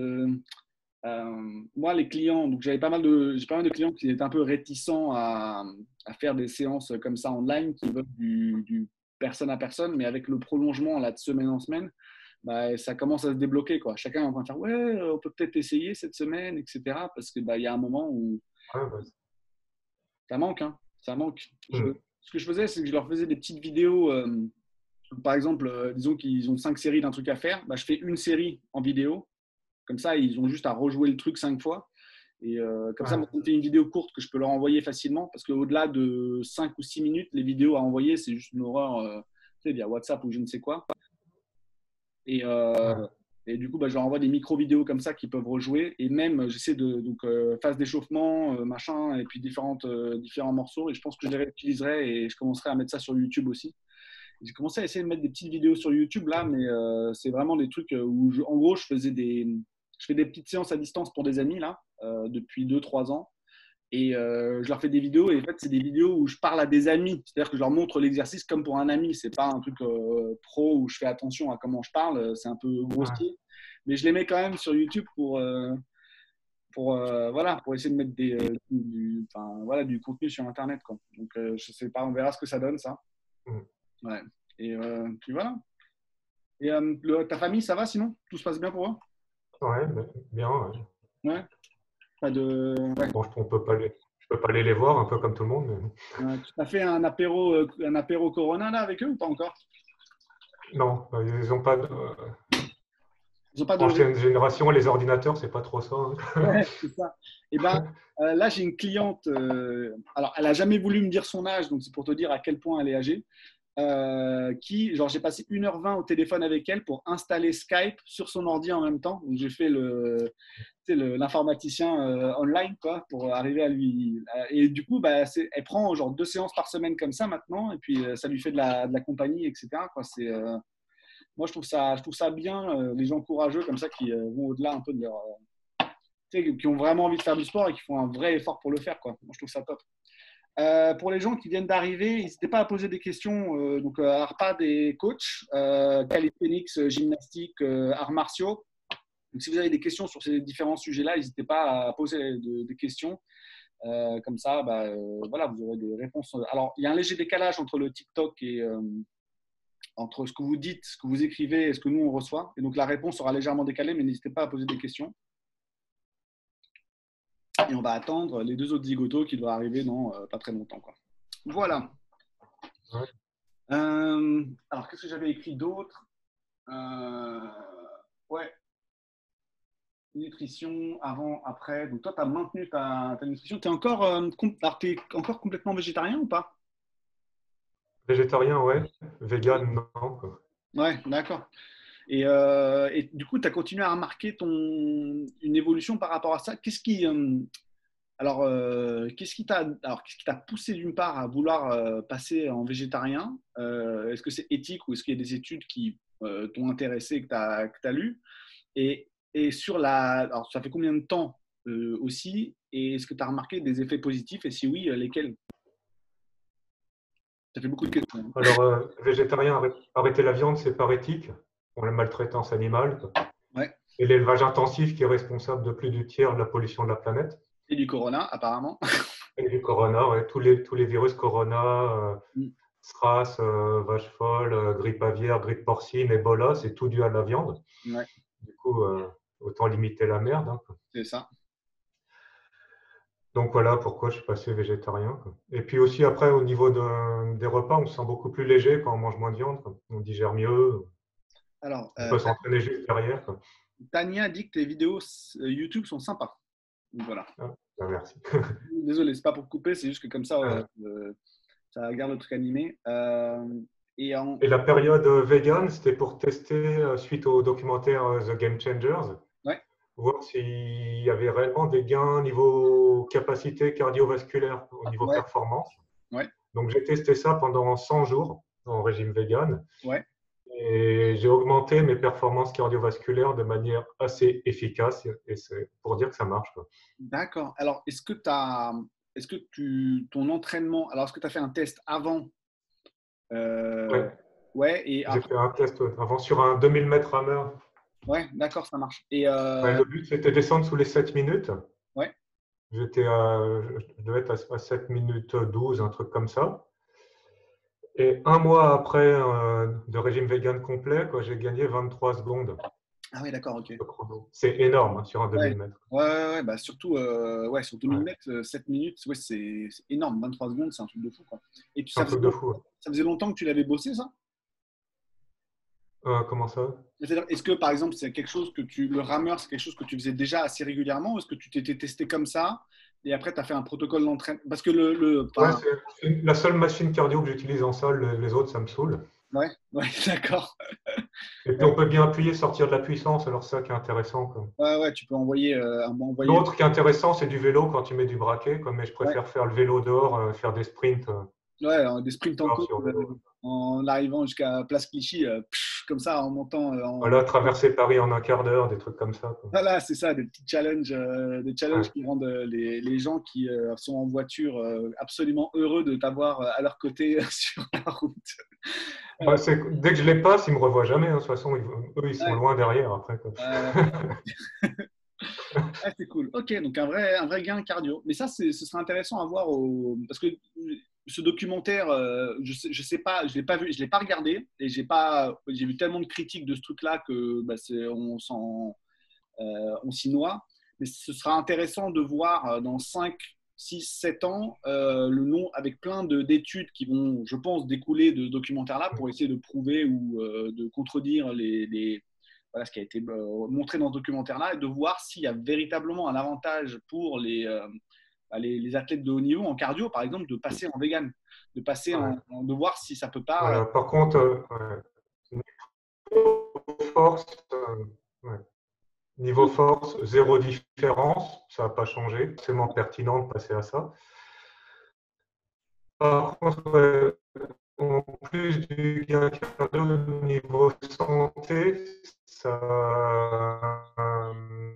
moi, les clients, donc j'ai pas mal de clients qui étaient un peu réticents à faire des séances comme ça online, qui veulent du personne à personne, mais avec le prolongement là, de semaine en semaine, bah, ça commence à se débloquer, quoi. Chacun est en train de faire, ouais, on peut peut-être essayer cette semaine, etc. Parce que bah, il y a un moment où Ouais, bah, ça manque, hein, ça manque. hmm. Ce que je faisais, c'est que je leur faisais des petites vidéos. Par exemple, disons qu'ils ont 5 séries d'un truc à faire, bah, je fais une série en vidéo. Comme ça, ils ont juste à rejouer le truc 5 fois. Et comme ça, Ouais, moi, ça me fait une vidéo courte que je peux leur envoyer facilement. Parce qu'au-delà de 5 ou 6 minutes, les vidéos à envoyer, c'est juste une horreur tu sais, via WhatsApp ou je ne sais quoi. Et, euh, ouais. et du coup, bah, je leur envoie des micro-vidéos comme ça qu'ils peuvent rejouer. Et même, j'essaie de phase d'échauffement, machin, et puis différents morceaux. Et je pense que je les réutiliserai et je commencerai à mettre ça sur YouTube aussi. J'ai commencé à essayer de mettre des petites vidéos sur YouTube là, mais c'est vraiment des trucs où, en gros, je fais des petites séances à distance pour des amis là, depuis 2 3 ans. Et je leur fais des vidéos. Et en fait, c'est des vidéos où je parle à des amis. C'est-à-dire que je leur montre l'exercice comme pour un ami. C'est pas un truc pro où je fais attention à comment je parle. C'est un peu Ouais. grossier. Mais je les mets quand même sur YouTube voilà, pour essayer de mettre enfin, voilà, du contenu sur Internet, quoi. Donc, je sais pas, on verra ce que ça donne, ça. Hmm. Ouais. Et puis voilà. Et ta famille, ça va sinon? Tout se passe bien pour eux? Ouais, bah, bien. Ouais. Ouais. Pas de. Ouais. Bon, je peux pas aller les voir, un peu comme tout le monde, mais Tu as fait un apéro Corona là avec eux ou pas encore? non, ils ont pas de. Ils ont pas de. Ancienne génération, les ordinateurs, c'est pas trop ça, hein. Ouais, c'est ça. Et ben là, j'ai une cliente. Alors, elle a jamais voulu me dire son âge, donc c'est pour te dire à quel point elle est âgée. Genre, j'ai passé 1h20 au téléphone avec elle pour installer Skype sur son ordi en même temps. Donc, j'ai fait l'informaticien online, quoi, pour arriver à lui. Et du coup, bah, elle prend genre 2 séances par semaine comme ça maintenant, et puis ça lui fait de la compagnie, etc., quoi. Moi, je trouve ça bien, les gens courageux comme ça qui vont au-delà un peu de leur. Tu sais, qui ont vraiment envie de faire du sport et qui font un vrai effort pour le faire, quoi. Moi, je trouve ça top. Pour les gens qui viennent d'arriver, n'hésitez pas à poser des questions. Arpad et coach, calisthenics, gymnastique, arts martiaux. Donc, si vous avez des questions sur ces différents sujets-là, n'hésitez pas à poser des questions. Comme ça, voilà, vous aurez des réponses. Alors, il y a un léger décalage entre le TikTok et entre ce que vous dites, ce que vous écrivez et ce que nous, on reçoit. Et donc, la réponse sera légèrement décalée, mais n'hésitez pas à poser des questions. Et on va attendre les 2 autres zigotos qui doivent arriver dans pas très longtemps, quoi. Voilà. Ouais. Alors, qu'est-ce que j'avais écrit d'autre? Ouais. Nutrition, avant, après. Donc, toi, tu as maintenu ta nutrition. Tu es t'es encore complètement végétarien ou pas? Végétarien, ouais. Vegan, non, quoi. Ouais, d'accord. Et du coup, tu as continué à remarquer une évolution par rapport à ça. Qu'est-ce qui t'a poussé d'une part à vouloir passer en végétarien? Est-ce que c'est éthique ou est-ce qu'il y a des études qui t'ont intéressé, que tu as lues? Et alors, ça fait combien de temps aussi? Et est-ce que tu as remarqué des effets positifs? Et si oui, lesquels? Ça fait beaucoup de questions. Alors, végétarien, arrêter la viande, c'est par éthique, pour la maltraitance animale, quoi. Ouais. Et l'élevage intensif qui est responsable de plus du tiers de la pollution de la planète. Et du corona, apparemment. Et du corona, ouais, tous les virus corona, SRAS, vache folle, grippe aviaire, grippe porcine, Ebola, c'est tout dû à la viande. Ouais, Du coup, autant limiter la merde, hein. c'est ça. Donc voilà pourquoi je suis passé végétarien, quoi. Et puis aussi après, au niveau des repas, on se sent beaucoup plus léger quand on mange moins de viande, quoi. On digère mieux, Alors, on peut s'entraîner juste derrière, quoi. Tania dit que tes vidéos YouTube sont sympas. Donc, voilà. Ah, ben merci. Désolé, c'est pas pour couper, c'est juste que comme ça, ça garde le truc animé. Et la période vegan, c'était pour tester, suite au documentaire The Game Changers, Ouais. voir s'il y avait réellement des gains niveau capacité cardiovasculaire, au niveau Ouais. performance. Ouais. Donc j'ai testé ça pendant 100 jours en régime vegan. Ouais. Et j'ai augmenté mes performances cardiovasculaires de manière assez efficace. Et c'est pour dire que ça marche, quoi. D'accord. Alors, est-ce que ton entraînement, alors est-ce que tu as fait un test avant? Ouais. Ouais, et J'ai après, fait un test avant sur un 2000 mètres rameur. ouais, d'accord, ça marche. Et Ouais, le but, c'était descendre sous les 7 minutes. ouais, Je devais être à 7 minutes 12, un truc comme ça. Et un mois après de régime vegan complet, quoi, j'ai gagné 23 secondes ah ouais, d'accord, ok. de chrono. C'est énorme, hein, sur un Ouais, 2000 mètres. ouais, bah surtout sur 2000 Ouais. mètres, 7 minutes, ouais, c'est énorme. 23 secondes, c'est un truc de fou, quoi. Et puis C'est un truc de fou. ça faisait longtemps que tu l'avais bossé, ça? Comment ça? C'est-à-dire, est-ce que par exemple, c'est quelque chose le rameur, c'est quelque chose que tu faisais déjà assez régulièrement, ou est-ce que tu t'étais testé comme ça et après tu as fait un protocole d'entraînement? Parce que Ouais, c'est la seule machine cardio que j'utilise en salle. Les autres, ça me saoule. ouais, d'accord. Et puis, on peut bien appuyer, sortir de la puissance. Alors, ça qui est intéressant, quoi. Ouais, tu peux envoyer L'autre qui est intéressant, c'est du vélo quand tu mets du braquet, quoi. Mais je ouais, préfère faire le vélo dehors, faire des sprints des sprints en dehors côte sur vélo. en arrivant jusqu'à Place Clichy, comme ça, en montant. Voilà, traverser Paris en un quart d'heure, des trucs comme ça, quoi. Voilà, c'est ça, des petits challenges, Ouais. qui rendent les gens qui sont en voiture absolument heureux de t'avoir à leur côté sur la route. Bah, dès que je les passe, ils me revoient jamais, hein. De toute façon, eux, ils sont Ouais, loin derrière après, quoi. ah, c'est cool. Ok, donc un vrai gain cardio. Mais ça, ce serait intéressant à voir parce que ce documentaire, je sais pas, je l'ai pas vu, je l'ai pas regardé et j'ai vu tellement de critiques de ce truc-là que on s'y noie. Mais ce sera intéressant de voir dans 5, 6, 7 ans le nom avec plein d'études qui vont, je pense, découler de ce documentaire-là pour essayer de prouver ou de contredire voilà, ce qui a été montré dans ce documentaire-là et de voir s'il y a véritablement un avantage pour les athlètes de haut niveau en cardio, par exemple, de passer en vegan, Ouais. de voir si ça peut pas. Voilà. Par contre, force, ouais. Niveau force, zéro différence, ça n'a pas changé. C'est vraiment pertinent de passer à ça. Par contre, en plus du gain cardio au niveau santé, ça a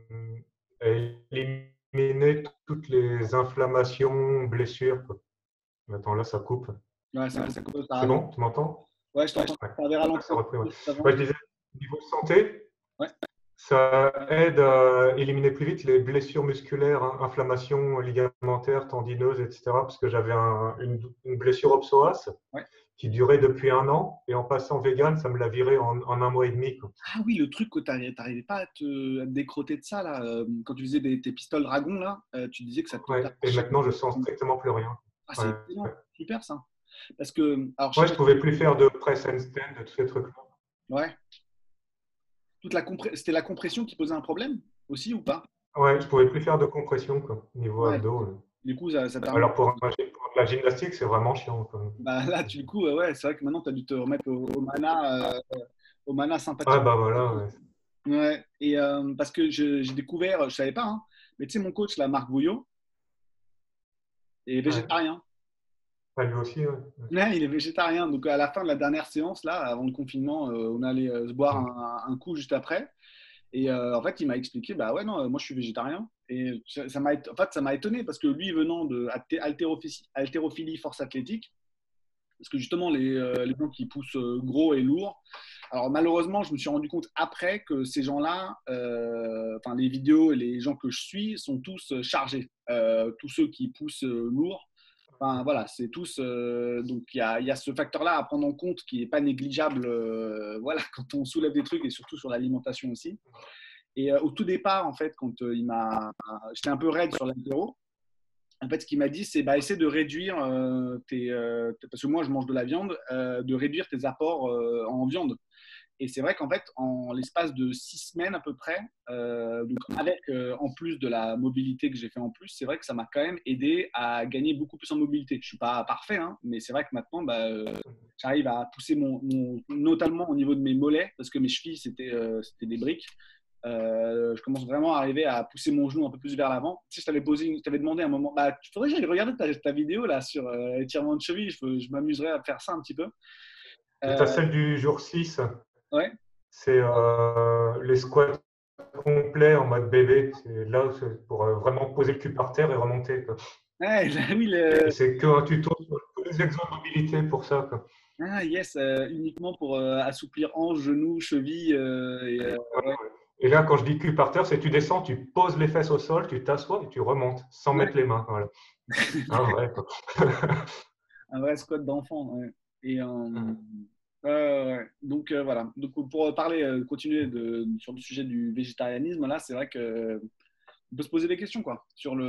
éliminé toutes les inflammations, blessures, quoi. Attends, là, ça coupe. Ouais, ça coupe, ça C'est ralentit. bon, tu m'entends? Ouais, je t'entends. Ouais. Ça avait ralenti Ça a repris, ouais. avant. Ouais, je disais, niveau santé, Ouais. Ça aide à éliminer plus vite les blessures musculaires, inflammations ligamentaires, tendineuses, etc. Parce que j'avais une blessure au psoas Ouais. qui durait depuis 1 an. Et en passant vegan, ça me l'a viré en 1 mois et demi, quoi. Ah oui, le truc que tu n'arrivais pas à te décrotter de ça, là, quand tu faisais tes pistoles dragons, là, tu disais que ça te Ouais. Et t'arrachait. maintenant, je sens strictement plus rien. Ah, c'est Ouais. excellent, super ça. Parce que, alors, je sais Ouais, pas je si... pouvais plus faire de press handstand, de tous ces trucs-là. Ouais. C'était la compression qui posait un problème aussi ou pas? Ouais, je pouvais plus faire de compression, quoi, niveau Ouais. abdos. Du coup, ça permet. Alors pour la gymnastique, c'est vraiment chiant, quoi. Bah, là, du coup, ouais, c'est vrai que maintenant, tu as dû te remettre au mana Ah sympathique. bah voilà, ouais. Ouais. Et parce que j'ai découvert, je savais pas, hein, mais tu sais, mon coach, là, Marc Bouillot, est Ouais. végétarien. Ah, lui aussi, ouais. Ouais, il est végétarien. Donc, à la fin de la dernière séance, là, avant le confinement, on allait se boire Ouais. un coup juste après. Et en fait, il m'a expliqué, bah ouais, non, moi je suis végétarien. Et en fait, ça m'a étonné parce que lui, venant de haltérophilie force athlétique, parce que justement, les gens qui poussent gros et lourd, alors malheureusement, je me suis rendu compte après que ces gens-là, enfin les vidéos et les gens que je suis sont tous chargés. Tous ceux qui poussent lourd, enfin voilà, c'est tous. Donc il y a ce facteur-là à prendre en compte qui n'est pas négligeable. Voilà, quand on soulève des trucs et surtout sur l'alimentation aussi. Et au tout départ, en fait, quand j'étais un peu raide sur l'haltéro. En fait, ce qu'il m'a dit, c'est bah, essaie de réduire parce que moi je mange de la viande, de réduire tes apports en viande. Et c'est vrai qu'en fait, en l'espace de 6 semaines à peu près, donc avec en plus de la mobilité que j'ai fait en plus, c'est vrai que ça m'a quand même aidé à gagner beaucoup plus en mobilité. Je ne suis pas parfait, hein, mais c'est vrai que maintenant, bah, j'arrive à pousser notamment au niveau de mes mollets, parce que mes chevilles, c'était des briques. Je commence vraiment à arriver à pousser mon genou un peu plus vers l'avant. Tu sais, je t'avais demandé un moment, bah, il faudrait que j'aille regarder ta vidéo là sur étirement de cheville. Je m'amuserais à faire ça un petit peu. Et tu as Euh, celle du jour 6, ouais. c'est les squats complets en mode bébé. C'est là c'est pour vraiment poser le cul par terre et remonter, quoi. Ouais, oui, Et c'est qu'un tuto sur tous les exos de mobilité pour ça, quoi. ah, yes, uniquement pour assouplir hanches, genoux, chevilles. Ouais. Et là, quand je dis cul par terre, c'est tu descends, tu poses les fesses au sol, tu t'assois et tu remontes sans Ouais. mettre les mains. Voilà. Ah ouais, quoi. Un vrai squat d'enfant. Ouais. Et donc voilà. Donc pour parler, continuer sur le sujet du végétarianisme, là, c'est vrai que on peut se poser des questions quoi,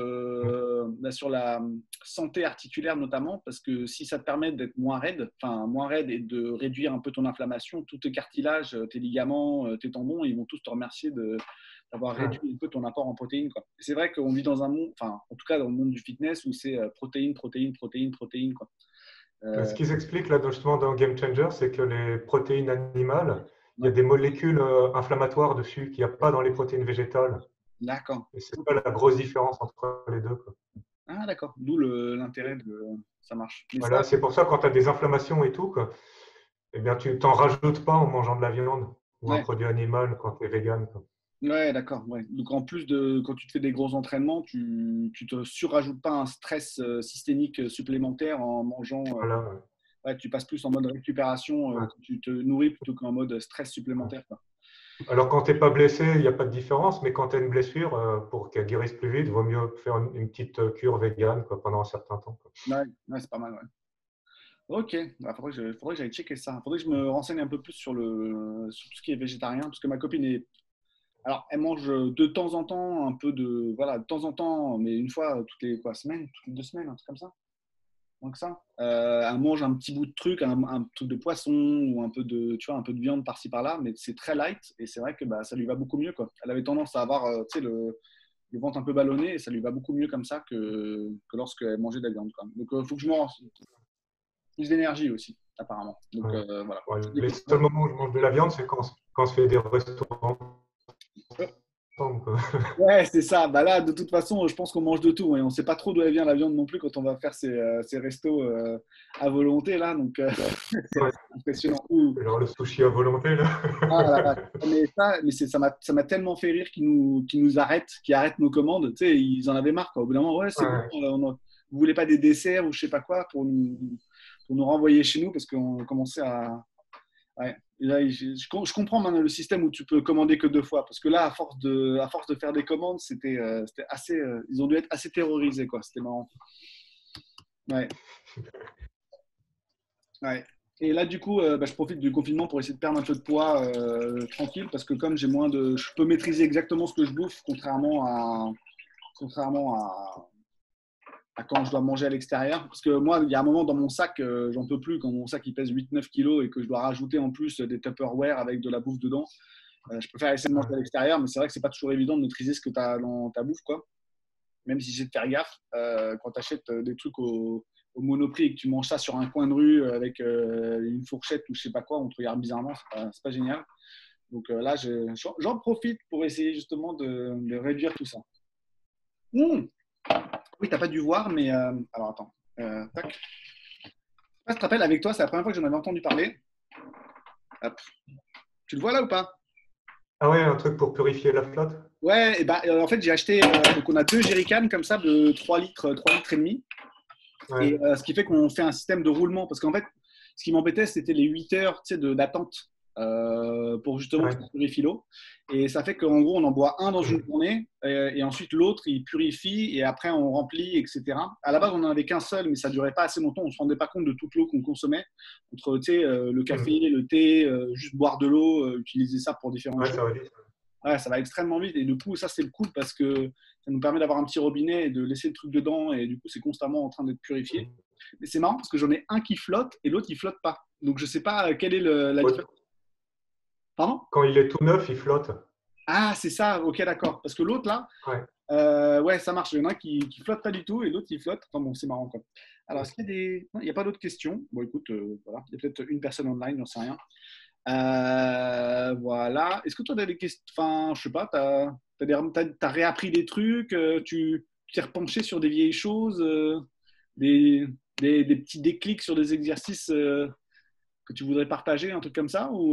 sur la santé articulaire notamment, parce que si ça te permet d'être moins raide et de réduire un peu ton inflammation, tous tes cartilages, tes ligaments, tes tendons, ils vont tous te remercier d'avoir réduit un peu ton apport en protéines. Quoi. C'est vrai qu'on vit dans un monde, enfin en tout cas dans le monde du fitness, où c'est protéines, protéines, protéines, protéines. Quoi. Ce qu'ils expliquent là, justement, dans Game Changer, c'est que les protéines animales, il y a Ouais, des molécules inflammatoires dessus qu'il n'y a pas dans les protéines végétales. d'accord. Et c'est Ok. ça la grosse différence entre les deux, quoi. Ah d'accord, d'où l'intérêt de ça marche. Mais ça, Voilà, c'est pour ça quand tu as des inflammations et tout, quoi, eh bien, tu t'en rajoutes pas en mangeant de la viande ou un ouais. produit animal quand tu es vegan, quoi. Ouais, d'accord. Ouais. Donc en plus de quand tu te fais des gros entraînements, tu te surrajoutes pas un stress systémique supplémentaire en mangeant. Voilà, ouais. Ouais, tu passes plus en mode récupération Ouais. quand tu te nourris plutôt qu'en mode stress Ouais. supplémentaire. Quoi. Alors, quand tu n'es pas blessé, il n'y a pas de différence, mais quand tu as une blessure, pour qu'elle guérisse plus vite, il vaut mieux faire une petite cure végane, quoi, pendant un certain temps, quoi. Ouais, ouais, c'est pas mal. Ouais. Ok, bah, faudrait que j'aille checker ça. Faudrait que je me renseigne un peu plus sur tout ce qui est végétarien, parce que ma copine alors elle mange de temps en temps un peu voilà, de temps en temps, mais une fois toutes les semaines, toutes les 2 semaines, un truc comme ça. Donc ça. Elle mange un petit bout de truc, un truc de poisson ou un peu de viande par-ci par-là, mais c'est très light et c'est vrai que bah, ça lui va beaucoup mieux. Quoi. Elle avait tendance à avoir le ventre un peu ballonné et ça lui va beaucoup mieux comme ça que lorsqu'elle mangeait de la viande. Quoi. Donc il faut que je mange plus d'énergie aussi, apparemment. Donc Ouais. voilà. Ouais, les seuls moments où je mange de la viande, c'est quand on se fait des restaurants ensemble, quoi. Ouais, c'est ça. Bah là, de toute façon, je pense qu'on mange de tout. Et on ne sait pas trop d'où elle vient la viande non plus quand on va faire ces restos à volonté. Là. Donc, c'est Ouais. assez impressionnant. Ouh. Genre le sushi à volonté, là. Ah, la vache. Ça m'a tellement fait rire qu'ils nous arrêtent, qu'ils arrêtent nos commandes. Tu sais, ils en avaient marre. Quoi. Au bout d'un moment, ouais, c'est bon. Ouais. Vous voulez pas des desserts ou je sais pas quoi pour nous renvoyer chez nous parce qu'on commençait à Ouais. Et là, je comprends maintenant le système où tu peux commander que 2 fois. Parce que là, à force de faire des commandes, c'était assez. Ils ont dû être assez terrorisés, quoi. C'était marrant. Ouais. Ouais. Et là, du coup, je profite du confinement pour essayer de perdre un peu de poids tranquille. Parce que comme j'ai moins de. Je peux maîtriser exactement ce que je bouffe, contrairement à quand je dois manger à l'extérieur. Parce que moi, il y a un moment dans mon sac, j'en peux plus quand mon sac il pèse 8-9 kilos et que je dois rajouter en plus des Tupperware avec de la bouffe dedans. Je préfère essayer de manger à l'extérieur, mais c'est vrai que c'est pas toujours évident de maîtriser ce que tu as dans ta bouffe, quoi. Même si j'ai de faire gaffe, quand tu achètes des trucs au Monoprix et que tu manges ça sur un coin de rue avec une fourchette ou je sais pas quoi, on te regarde bizarrement, c'est pas génial. Donc là, j'en profite pour essayer justement de réduire tout ça. Mmh. Oui, t'as pas dû voir, mais alors attends. Tac. Je te rappelle, avec toi, c'est la première fois que j'en avais entendu parler. Hop. Tu le vois là ou pas? Ah ouais, un truc pour purifier la flotte? Ouais, et bah, en fait, j'ai acheté. Donc, on a 2 jerrycans comme ça de 3 litres, 3 litres et demi. Et Ouais. ce qui fait qu'on fait un système de roulement. Parce qu'en fait, ce qui m'embêtait, c'était les 8 heures d'attente pour justement que Ouais. ça purifie l'eau. Et ça fait qu'en gros, on en boit un dans une journée et ensuite l'autre, il purifie et après on remplit, etc. À la base, on n'en avait qu'un seul, mais ça ne durait pas assez longtemps. On ne se rendait pas compte de toute l'eau qu'on consommait entre le café, le thé, juste boire de l'eau, utiliser ça pour différentes Ouais, choses. ça va vite. Ouais, ça va extrêmement vite. Et du coup, ça, c'est le cool parce que ça nous permet d'avoir un petit robinet et de laisser le truc dedans. Et du coup, c'est constamment en train d'être purifié. Mais c'est marrant parce que j'en ai un qui flotte et l'autre, il flotte pas. Donc, je sais pas quelle est la Ouais. différence. Pardon? Quand il est tout neuf, il flotte. Ah, c'est ça. Ok, d'accord. Parce que l'autre, là, Ouais. ouais, ça marche. Il y en a un qui flotte pas du tout et l'autre, il flotte. Enfin bon, c'est marrant, quoi. Alors, est-ce qu'il y a des. Non, il n'y a pas d'autres questions. Bon, écoute, voilà. Il y a peut-être une personne online, j'en sais rien. Voilà. Est-ce que toi, tu as des questions? Enfin, je sais pas, t'as réappris des trucs, tu t'es repenché sur des vieilles choses, des, des petits déclics sur des exercices que tu voudrais partager, un truc comme ça ou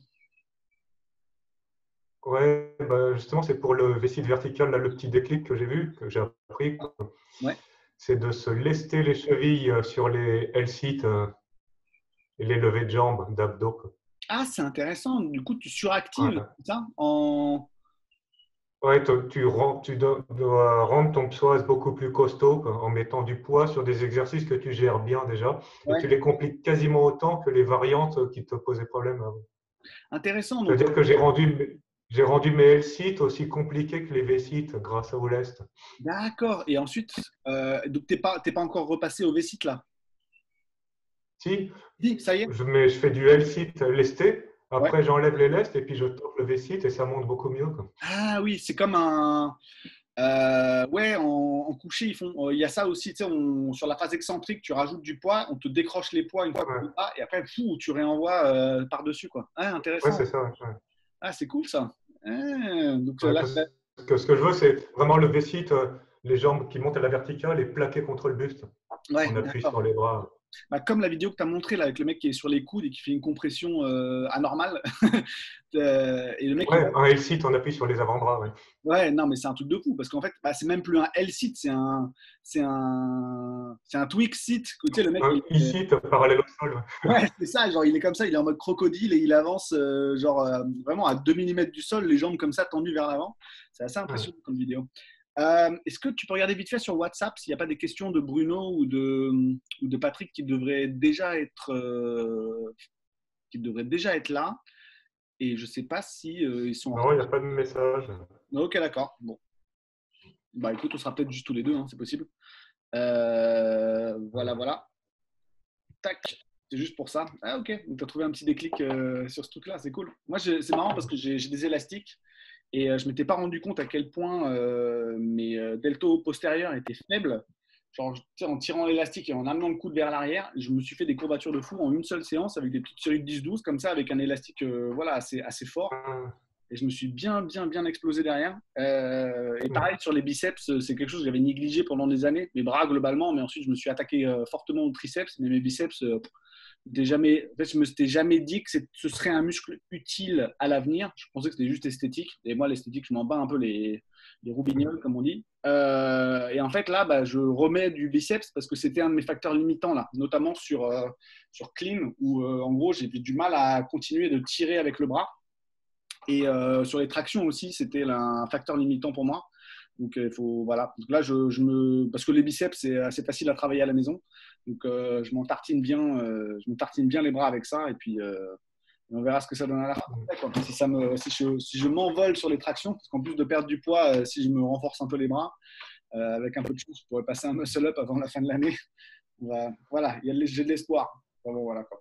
Ouais, bah, justement, c'est pour le V-sit vertical, là, le petit déclic que j'ai vu, que j'ai appris, Ouais. c'est de se lester les chevilles sur les L-sit et les levées de jambes, d'abdos, quoi. Ah, c'est intéressant. Du coup, tu suractives Ouais. ça en. Ouais, tu dois rendre ton psoas beaucoup plus costaud quoi, en mettant du poids sur des exercices que tu gères bien déjà et Ouais. tu les compliques quasiment autant que les variantes qui te posaient problème avant. Intéressant. Donc, C'est-à-dire que j'ai rendu mes L-sit aussi compliqués que les V-sit grâce au lest. d'accord. Et ensuite, donc t'es pas encore repassé au V-sit là. Si, Si, ça y est. je fais du L-sit lesté, Ouais. après j'enlève les lestes et puis je tope le V-sit et ça monte beaucoup mieux, quoi. Ah oui, c'est comme un. Ouais, en coucher, il y a ça aussi, tu sais, sur la phase excentrique, tu rajoutes du poids, on te décroche les poids une fois que tu Ouais, as, et après, fou, tu réenvoies par-dessus, quoi. Ah, ouais, intéressant. c'est ça. Ouais. Ah, c'est cool, ça. Ah, donc Ouais, là, parce que ce que je veux, c'est vraiment le V-sit, les jambes qui montent à la verticale et plaquées contre le buste. ouais, On appuie d'accord. sur les bras. Bah, comme la vidéo que tu as montrée là, avec le mec qui est sur les coudes et qui fait une compression anormale. Et le mec, il Ouais, un L-sit, on appuie sur les avant-bras. Ouais. Ouais, non, mais c'est un truc de fou parce qu'en fait, bah, c'est même plus un L-sit, c'est un tweak sit. Tu sais, le mec, Un E-sit parallèle au sol. Ouais. ouais, c'est ça. Genre, il est comme ça, il est en mode crocodile et il avance, genre, vraiment à 2 millimètres du sol, les jambes comme ça tendues vers l'avant. C'est assez Ouais. impressionnant comme vidéo. Est-ce que tu peux regarder vite fait sur WhatsApp s'il n'y a pas des questions de Bruno ou de Patrick qui devraient déjà être là? Et je ne sais pas si ils sont en Non, il retard. n'y a pas de message. Ok, d'accord. Bon, bah écoute, on sera peut-être juste tous les deux, hein, c'est possible. Voilà, voilà. Tac. C'est juste pour ça. Ah, ok. Donc, tu as trouvé un petit déclic sur ce truc-là. C'est cool. Moi, c'est marrant parce que j'ai des élastiques et je ne m'étais pas rendu compte à quel point mes deltoïdes postérieurs étaient faibles. Genre, tu sais, en tirant l'élastique et en amenant le coude vers l'arrière, je me suis fait des courbatures de fou en une seule séance avec des petites séries de 10-12 comme ça, avec un élastique voilà, assez fort. et je me suis bien explosé derrière. Et pareil, sur les biceps, c'est quelque chose que j'avais négligé pendant des années. Mes bras, globalement, mais ensuite, je me suis attaqué fortement aux triceps. Mais mes biceps, jamais, en fait, je me suis jamais dit que ce serait un muscle utile à l'avenir. Je pensais que c'était juste esthétique. Et moi, l'esthétique, je m'en bats un peu les roubignoles, comme on dit. Et en fait, là, bah, je remets du biceps parce que c'était un de mes facteurs limitants, là, notamment sur clean, où en gros, j'ai du mal à continuer de tirer avec le bras. Et sur les tractions aussi, c'était un facteur limitant pour moi. Donc, il faut, voilà. Donc là, parce que les biceps, c'est assez facile à travailler à la maison. Donc, je m'en tartine bien, je me tartine bien les bras avec ça. Et puis, on verra ce que ça donne à la fin. Si je m'envole sur les tractions, parce qu'en plus de perdre du poids, si je me renforce un peu les bras, avec un peu de chance, je pourrais passer un muscle-up avant la fin de l'année. Voilà, j'ai de l'espoir. Bon, voilà, quoi.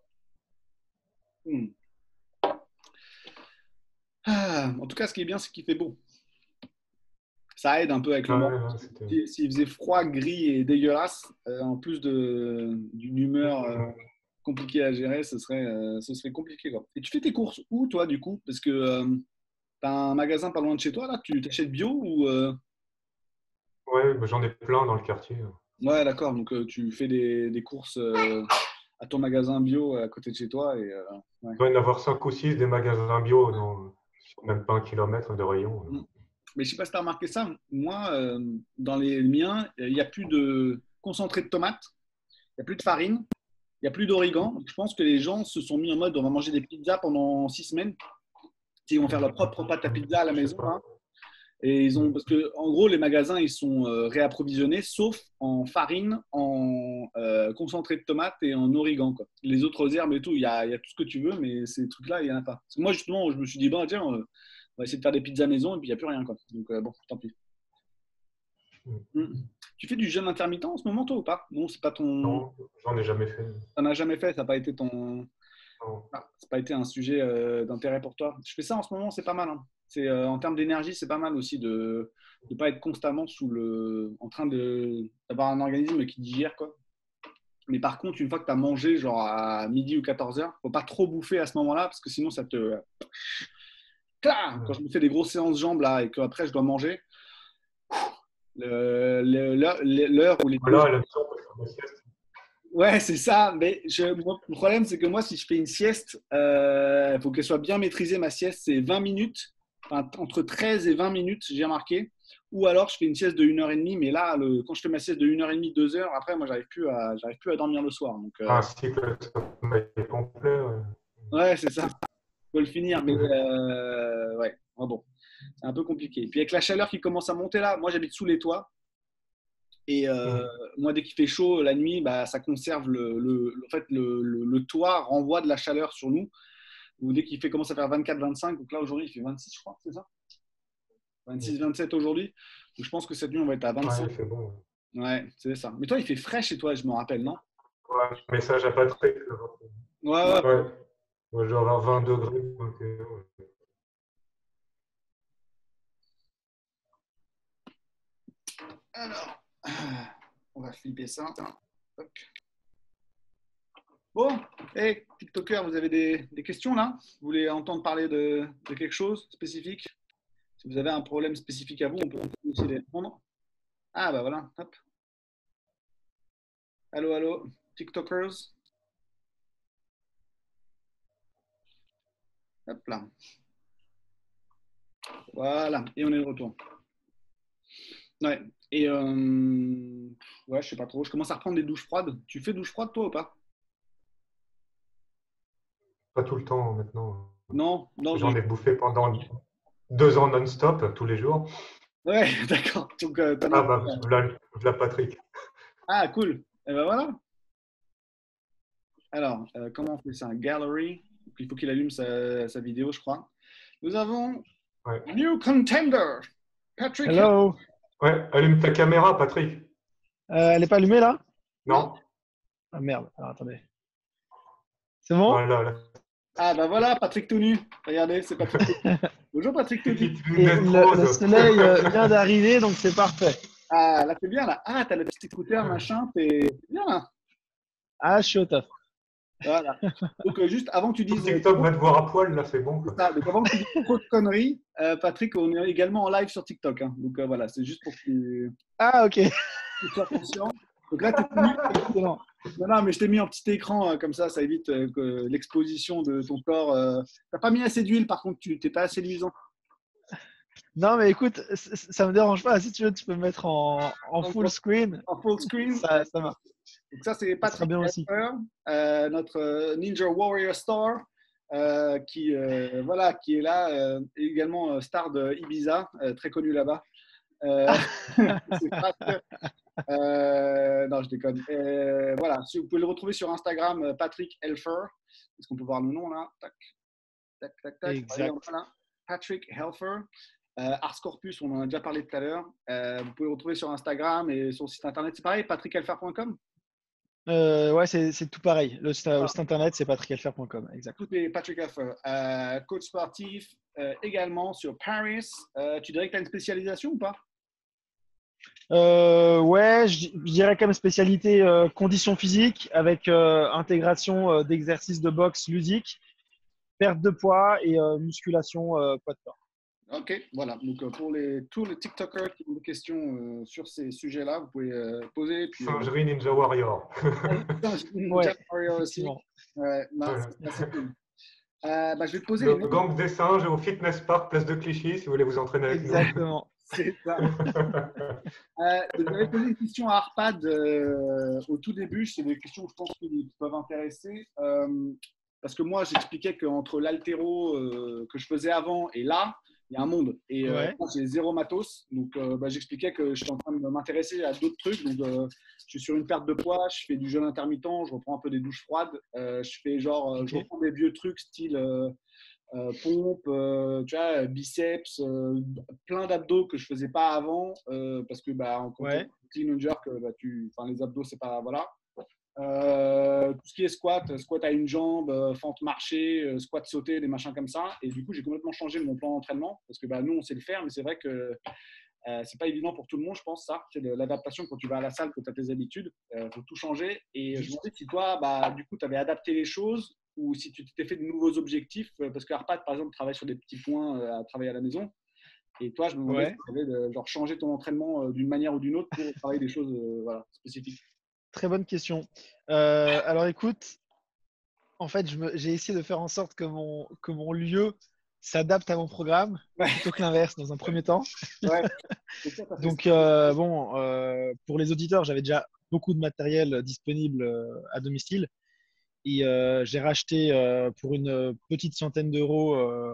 En tout cas, ce qui est bien, c'est qu'il fait beau. Ça aide un peu avec le moment. S'il faisait froid, gris et dégueulasse, en plus d'une humeur compliquée à gérer, ce serait compliqué, quoi. Et tu fais tes courses où, toi, du coup? Parce que tu as un magasin pas loin de chez toi, là? Tu t'achètes bio ou Ouais, bah, j'en ai plein dans le quartier. Ouais, d'accord. Donc, tu fais des courses à ton magasin bio à côté de chez toi. Et, ouais. Il doit y en avoir 5 ou 6 des magasins bio, sur même pas 1 kilomètre de rayon. Mais je ne sais pas si tu as remarqué ça. Moi, dans les miens, il n'y a plus de concentré de tomates, il n'y a plus de farine, il n'y a plus d'origan. Je pense que les gens se sont mis en mode on va manger des pizzas pendant 6 semaines. Ils vont faire leur propre pâte à pizza à la maison. Hein. Et parce que, en gros, les magasins, ils sont réapprovisionnés, sauf en farine, en concentré de tomates et en origan, quoi. Les autres herbes et tout, il y a tout ce que tu veux, mais ces trucs-là, il n'y en a pas. Parce que moi, justement, je me suis dit, bah, tiens, on va essayer de faire des pizzas maison, et puis il n'y a plus rien, quoi. Donc, bon, tant pis. Tu fais du jeûne intermittent en ce moment, toi, ou pas? Non, c'est pas ton. Non, j'en ai jamais fait. Ça n'a jamais fait, ça n'a pas été ton. Non. Ça n'a pas été un sujet d'intérêt pour toi. Je fais ça en ce moment, c'est pas mal. Hein. En termes d'énergie, c'est pas mal aussi de ne pas être constamment en train d'avoir un organisme qui digère, quoi. Mais par contre, une fois que tu as mangé, genre à midi ou 14h, il ne faut pas trop bouffer à ce moment-là, parce que sinon, ça te. Quand je me fais des grosses séances jambes là, et qu'après, je dois manger, l'heure où les. Voilà, la mission, on peut faire une sieste. Ouais, c'est ça. Mais le problème, c'est que moi, si je fais une sieste, il faut qu'elle soit bien maîtrisée. Ma sieste, c'est 20 minutes, enfin, entre 13 et 20 minutes, j'ai remarqué. Ou alors, je fais une sieste de 1h30. Mais là, quand je fais ma sieste de 1h30, 2h, après, moi, j'arrive plus à dormir le soir. Donc, Un cycle de sommeil complet. ouais, c'est ça. Il faut le finir. Mais ouais, bon, c'est un peu compliqué. Et puis, avec la chaleur qui commence à monter là, moi, j'habite sous les toits. Et moi, dès qu'il fait chaud la nuit, bah, ça conserve en fait, le toit renvoie de la chaleur sur nous. Ou dès qu'il commence à faire 24-25, donc là aujourd'hui il fait 26, je crois, c'est ça? 26-27 aujourd'hui. Donc je pense que cette nuit on va être à 25. Ouais, il fait bon. Ouais, c'est ça. Mais toi, il fait frais chez toi, je me rappelle, non? Ouais, message à Patrick. Ouais. Moi, je dois avoir 20 degrés. Donc, Alors, on va flipper ça. Hop. Bon, hey, TikToker, vous avez des questions là? Vous voulez entendre parler de quelque chose spécifique? Si vous avez un problème spécifique à vous, on peut aussi les répondre. Ah bah voilà, hop. Allô, TikTokers. Hop là. Voilà, et on est de retour. Ouais, et ouais, je sais pas trop. Je commence à reprendre des douches froides. Tu fais douche froide toi ou pas? pas tout le temps maintenant. Non. J'en ai bouffé pendant 2 ans non-stop, tous les jours. Ouais, d'accord. Donc, Ah bah, voilà Patrick. Ah, cool. Et ben voilà. Alors, comment on fait ça? Gallery. Donc, il faut qu'il allume sa vidéo, je crois. Nous avons New Contender. Patrick. Hello. Ouais, allume ta caméra, Patrick. Elle n'est pas allumée là? Non. Ah merde. Alors attendez. C'est bon? Voilà. Ah bah voilà, Patrick tout nu. Regardez, c'est Patrick. Bonjour Patrick tout nu. Et le soleil vient d'arriver, donc c'est parfait. Ah là, c'est bien là. Ah, t'as le petit écouteur, machin. T'es bien là. Ah, je suis au top. Voilà. Donc, juste avant que tu Sur dises TikTok va te voir à poil, là, c'est bon, quoi. ça, donc avant que tu dises trop de conneries, Patrick, on est également en live sur TikTok. Hein. Donc, voilà, c'est juste pour que Ah, ok. tu sois conscient. Donc là, tu es mis. Excellent. Non, non, mais je t'ai mis en petit écran, comme ça évite l'exposition de ton corps. T'as pas mis assez d'huile, par contre, tu n'es pas assez luisant. Non, mais écoute, ça me dérange pas. Si tu veux, tu peux me mettre en full screen. En full screen. Ça marche. Donc ça, c'est Ça sera Patrick bien aussi. Helfer, notre Ninja Warrior Star, voilà, qui est là, également star de Ibiza, très connu là-bas. C'est pas très- non, je déconne. Voilà, si vous pouvez le retrouver sur Instagram, Patrick Helfer. Est-ce qu'on peut voir le nom là? Tac, tac, tac, tac. Exact. Voilà. Patrick Helfer. Ars Corpus, on en a déjà parlé tout à l'heure. Vous pouvez le retrouver sur Instagram et sur le site internet. C'est pareil, patrickhelfer.com. Ouais, c'est tout pareil. Le site internet, c'est patrickelfer.com. Exact. Tout est Patrick Helfer. Coach sportif également sur Paris. Tu dirais que tu as une spécialisation ou pas? Ouais, je dirais comme spécialité condition physique avec intégration d'exercices de boxe ludique, perte de poids et musculation poids de corps. Ok, voilà. Donc pour tous les TikTokers qui ont des questions sur ces sujets-là, vous pouvez poser. Puis, Singerie Ninja Warrior. Ouais, Warrior aussi. effectivement. Ouais, non, Voilà. c'est assez cool. Je vais te poser Le les mêmes. gang des singes au Fitness Park, place de Clichy, si vous voulez vous entraîner avec Exactement. C'est ça. Vous avez posé une question à Arpad au tout début. C'est des questions que je pense qui peuvent intéresser. Parce que moi, j'expliquais qu'entre l'haltéro que je faisais avant et là, il y a un monde. Et Ouais. moi, j'ai zéro matos. Donc, j'expliquais que je suis en train de m'intéresser à d'autres trucs. Donc, je suis sur une perte de poids, je fais du jeûne intermittent, je reprends un peu des douches froides. Je fais genre, Ok. je reprends des vieux trucs style pompe, tu vois, biceps, plein d'abdos que je faisais pas avant parce que en Ouais. clean and jerk, les abdos c'est pas voilà. Tout ce qui est squat à une jambe, fente marché, squat sauté, des machins comme ça. Et du coup, j'ai complètement changé mon plan d'entraînement parce que nous, on sait le faire, mais c'est vrai que c'est pas évident pour tout le monde, je pense, ça. C'est de l'adaptation quand tu vas à la salle, que tu as tes habitudes. Faut tout changer. Et je me demandais si toi, du coup, tu avais adapté les choses ou si tu t'étais fait de nouveaux objectifs. Parce que Arpad, par exemple, travaille sur des petits points à travailler à la maison. Et toi, je me demandais si Ouais. tu avais changé ton entraînement d'une manière ou d'une autre pour travailler des choses spécifiques. Très bonne question. Alors écoute, en fait, j'ai essayé de faire en sorte que mon lieu s'adapte à mon programme Ouais, plutôt que l'inverse dans un premier temps. ouais. C'est ça, ça fait Donc, ça. pour les auditeurs, j'avais déjà beaucoup de matériel disponible à domicile et j'ai racheté pour une petite centaine d'euros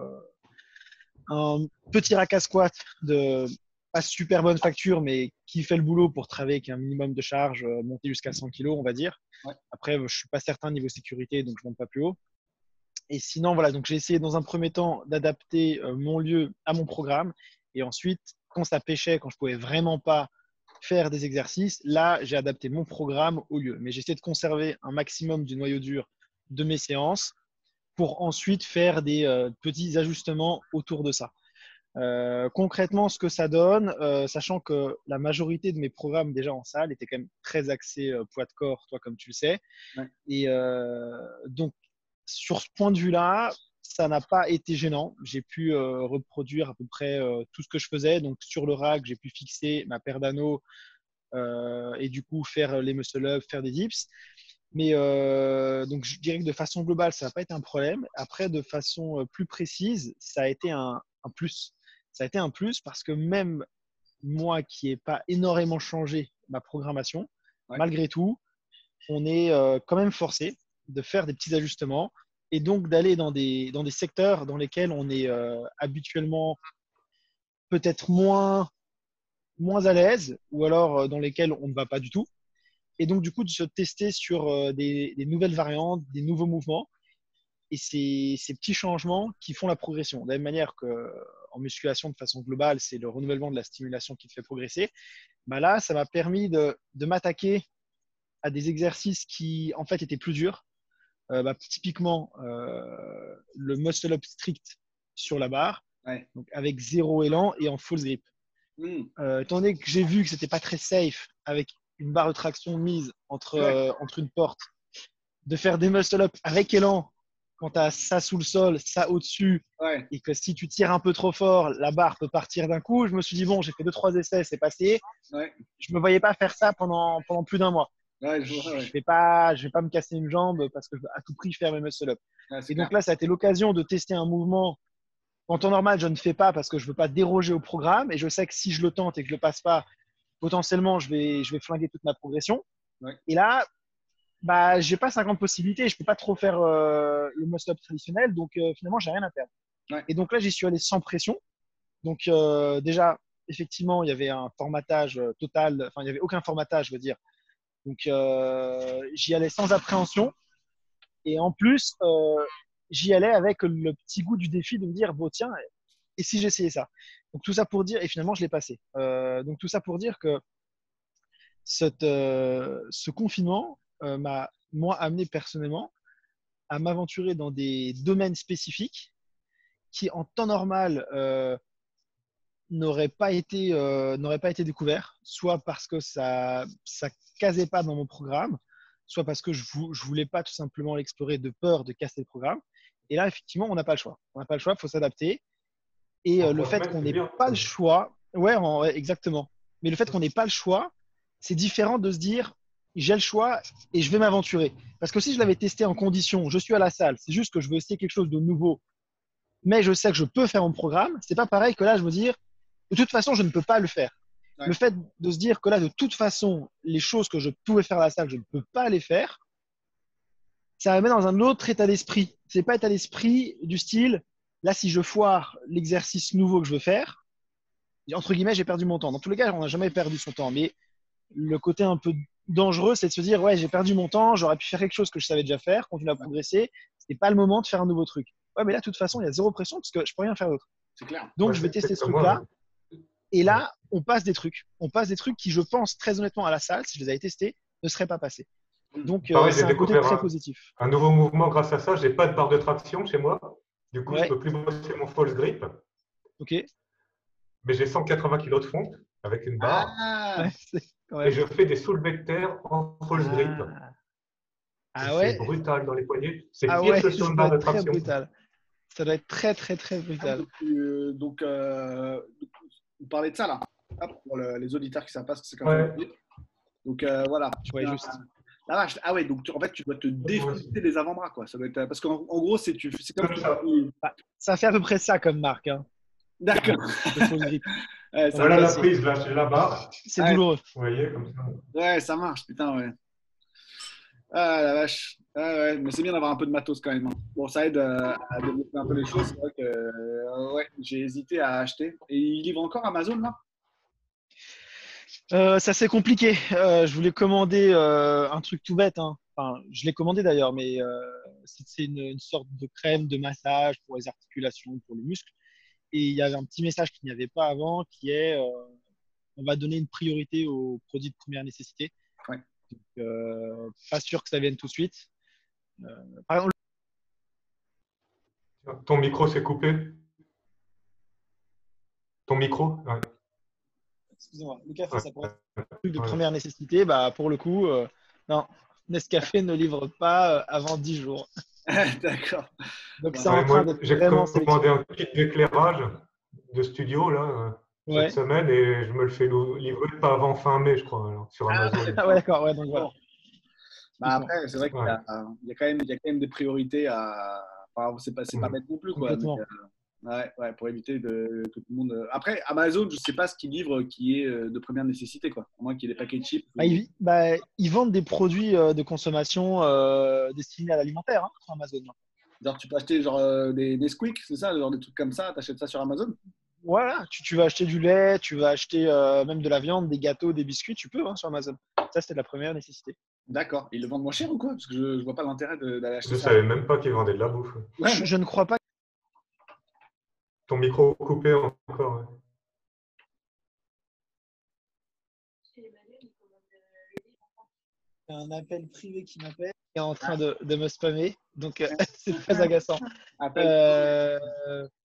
un petit rack à squat de pas super bonne facture, mais qui fait le boulot pour travailler avec un minimum de charge, monter jusqu'à 100 kg, on va dire. Ouais. Après, je suis pas certain niveau sécurité, donc je monte pas plus haut. Et sinon, voilà, donc j'ai essayé dans un premier temps d'adapter mon lieu à mon programme. Et ensuite, quand ça pêchait, quand je pouvais vraiment pas faire des exercices, là, j'ai adapté mon programme au lieu. Mais j'ai essayé de conserver un maximum du noyau dur de mes séances pour ensuite faire des petits ajustements autour de ça. Concrètement, ce que ça donne, sachant que la majorité de mes programmes déjà en salle étaient quand même très axés poids de corps, toi comme tu le sais. Ouais. Et donc, sur ce point de vue-là, ça n'a pas été gênant. J'ai pu reproduire à peu près tout ce que je faisais. Donc, sur le rack, j'ai pu fixer ma paire d'anneaux et du coup faire les muscle-ups, faire des dips. Mais donc, je dirais que de façon globale, ça n'a pas été un problème. Après, de façon plus précise, ça a été un plus. Ça a été un plus parce que même moi qui n'ai pas énormément changé ma programmation, Ouais. malgré tout, on est quand même forcé de faire des petits ajustements et donc d'aller dans des secteurs dans lesquels on est habituellement peut-être moins à l'aise ou alors dans lesquels on ne va pas du tout. Et donc, du coup, de se tester sur des nouvelles variantes, des nouveaux mouvements et ces petits changements qui font la progression. De la même manière qu'en musculation, de façon globale, c'est le renouvellement de la stimulation qui te fait progresser. Là, ça m'a permis de m'attaquer à des exercices qui, en fait, étaient plus durs. Typiquement, le muscle-up strict sur la barre, Ouais. donc avec zéro élan et en full grip. Étant donné que j'ai vu que c'était pas très safe avec une barre de traction mise entre une porte de faire des muscle-up avec élan quand tu as ça sous le sol, ça au-dessus, Ouais, et que si tu tires un peu trop fort, la barre peut partir d'un coup. Je me suis dit, bon, j'ai fait 2-3 essais, c'est passé. ouais, Je me voyais pas faire ça pendant plus d'un mois. ouais, je vois, Je ouais. vais pas me casser une jambe parce que je veux à tout prix faire mes muscle-up. Ouais, c'est Et clair. donc là, ça a été l'occasion de tester un mouvement qu'en temps normal, je ne fais pas parce que je veux pas déroger au programme. Et je sais que si je le tente et que je le passe pas, potentiellement, je vais flinguer toute ma progression. Ouais, Et là, bah, j'ai pas 50 possibilités. Je peux pas trop faire le muscle-up traditionnel. Donc, finalement, j'ai rien à perdre. ouais, Et donc là, j'y suis allé sans pression. Donc, déjà, effectivement, il y avait un formatage total. Enfin, il n'y avait aucun formatage, je veux dire. Donc, j'y allais sans appréhension. Et en plus, j'y allais avec le petit goût du défi de me dire, bon, tiens, et si j'essayais ça? Donc, tout ça pour dire, et finalement, je l'ai passé. Donc, tout ça pour dire que ce confinement m'a, moi, amené personnellement à m'aventurer dans des domaines spécifiques qui, en temps normal, n'aurait pas été découvert, soit parce que ça casait pas dans mon programme, soit parce que je voulais pas tout simplement l'explorer de peur de casser le programme. Et là, effectivement, on n'a pas le choix. On n'a pas le choix, il faut s'adapter. Et En le 3 fait semaines, qu'on c'est n'ait bien. pas le choix, ouais, exactement. Mais le fait qu'on n'ait pas le choix, c'est différent de se dire, j'ai le choix et je vais m'aventurer. Parce que si je l'avais testé en condition, je suis à la salle, c'est juste que je veux essayer quelque chose de nouveau, mais je sais que je peux faire mon programme, c'est pas pareil que là, je me dire, de toute façon, je ne peux pas le faire. Le ouais, fait de se dire que là, de toute façon, les choses que je pouvais faire à la salle, je ne peux pas les faire, ça me met dans un autre état d'esprit. C'est pas état d'esprit du style, là, si je foire l'exercice nouveau que je veux faire, entre guillemets, j'ai perdu mon temps. Dans tous les cas, on n'a jamais perdu son temps. Mais le côté un peu dangereux, c'est de se dire, ouais, j'ai perdu mon temps, j'aurais pu faire quelque chose que je savais déjà faire, continuer à ouais, progresser. C'était pas le moment de faire un nouveau truc. Ouais, mais là, de toute façon, il y a zéro pression parce que je peux rien faire d'autre. c'est clair. Donc, Ouais, je vais c'est tester ce comme moi. truc-là. Et Ouais. là, on passe des trucs. On passe des trucs qui, je pense, très honnêtement, à la salle, si je les avais testés, ne seraient pas passés. Donc, Pareil, j'ai c'est un côté découvert très positif. un nouveau mouvement grâce à ça. J'ai pas de barre de traction chez moi. Du coup, je Ouais, peux plus bosser mon false grip. ok. Mais j'ai 180 kilos de fonte avec une barre. Ah, Ouais, c'est quand Et même. je fais des soulevés de terre en false grip. Ah, Et ah c'est ouais, brutal dans les poignets. C'est ah pire ouais, que ça sur une doit barre de être très traction. brutal. Ça doit être très, très, très ah oui, brutal. vous parlez de ça là. Hop, pour les auditeurs qui savent pas ce que c'est qu'un faux Ouais. grip. Donc voilà, tu Ouais, fais juste. la vache. Ah ouais, donc en fait, tu dois te Moi aussi. défoncer les avant-bras, quoi. Ça doit être, parce qu'en gros, c'est comme C'est si ça. Ah, ça fait à peu près ça comme marque, hein, D'accord. le false grip. Ouais, Dans les Voilà la fessiers. prise, là, j'ai la barre. C'est ouais, douloureux. Vous voyez, comme ça. ouais, ça marche, putain, ouais. Ah la vache. Ah, ouais, mais c'est bien d'avoir un peu de matos quand même, hein. Bon, ça aide à développer un peu les choses. C'est vrai que ouais, j'ai hésité à acheter. Et il livre encore Amazon là? Ça c'est compliqué. Je voulais commander un truc tout bête, hein. Enfin, je l'ai commandé d'ailleurs, mais c'est une sorte de crème de massage pour les articulations, pour les muscles. Et il y avait un petit message qu'il n'y avait pas avant, qui est on va donner une priorité aux produits de première nécessité. Ouais. Pas sûr que ça vienne tout de suite. Par exemple, Ton micro s'est coupé. Ton micro? Ouais. excusez-moi, le café, Ouais. ça pourrait être un truc de Voilà. première nécessité. Bah, pour le coup, non, Nescafé ne livre pas avant 10 jours. D'accord. Donc, Ouais. c'est en Ouais, train moi, d'être j'ai vraiment commandé sélectionné. un kit d'éclairage de studio là, cette Ouais. semaine et je me le fais livrer pas avant fin mai, je crois, alors, sur Ah, Amazon. Ah ouais, d'accord. Ouais, donc voilà. bon. Bah Typiquement. après, c'est vrai Ouais. il y a quand même des priorités à. Enfin, c'est pas Mm. bête non plus, quoi. Mais, Complètement. ouais, ouais, pour éviter que tout le monde. Après, Amazon, je sais pas ce qu'ils livrent qui est de première nécessité, quoi. Au moins qu'il y ait des paquets cheap. Ils vendent des produits de consommation destinés à l'alimentaire, hein, sur Amazon. Genre, tu peux acheter genre des Nesquik, c'est ça, genre des trucs comme ça, t'achètes ça sur Amazon? Voilà, tu vas acheter du lait, tu vas acheter même de la viande, des gâteaux, des biscuits, tu peux, hein, sur Amazon. Ça, c'était la première nécessité. D'accord. Ils le vendent moins cher ou quoi? Parce que je vois pas l'intérêt d'aller acheter Je ça. savais même pas qu'ils vendaient de la bouffe. Ouais, Je ne crois pas Ton micro coupé encore. Ouais. qu'il y ait un appel privé qui m'appelle et est en train de me spammer. Donc, c'est très agaçant. appelle. Euh,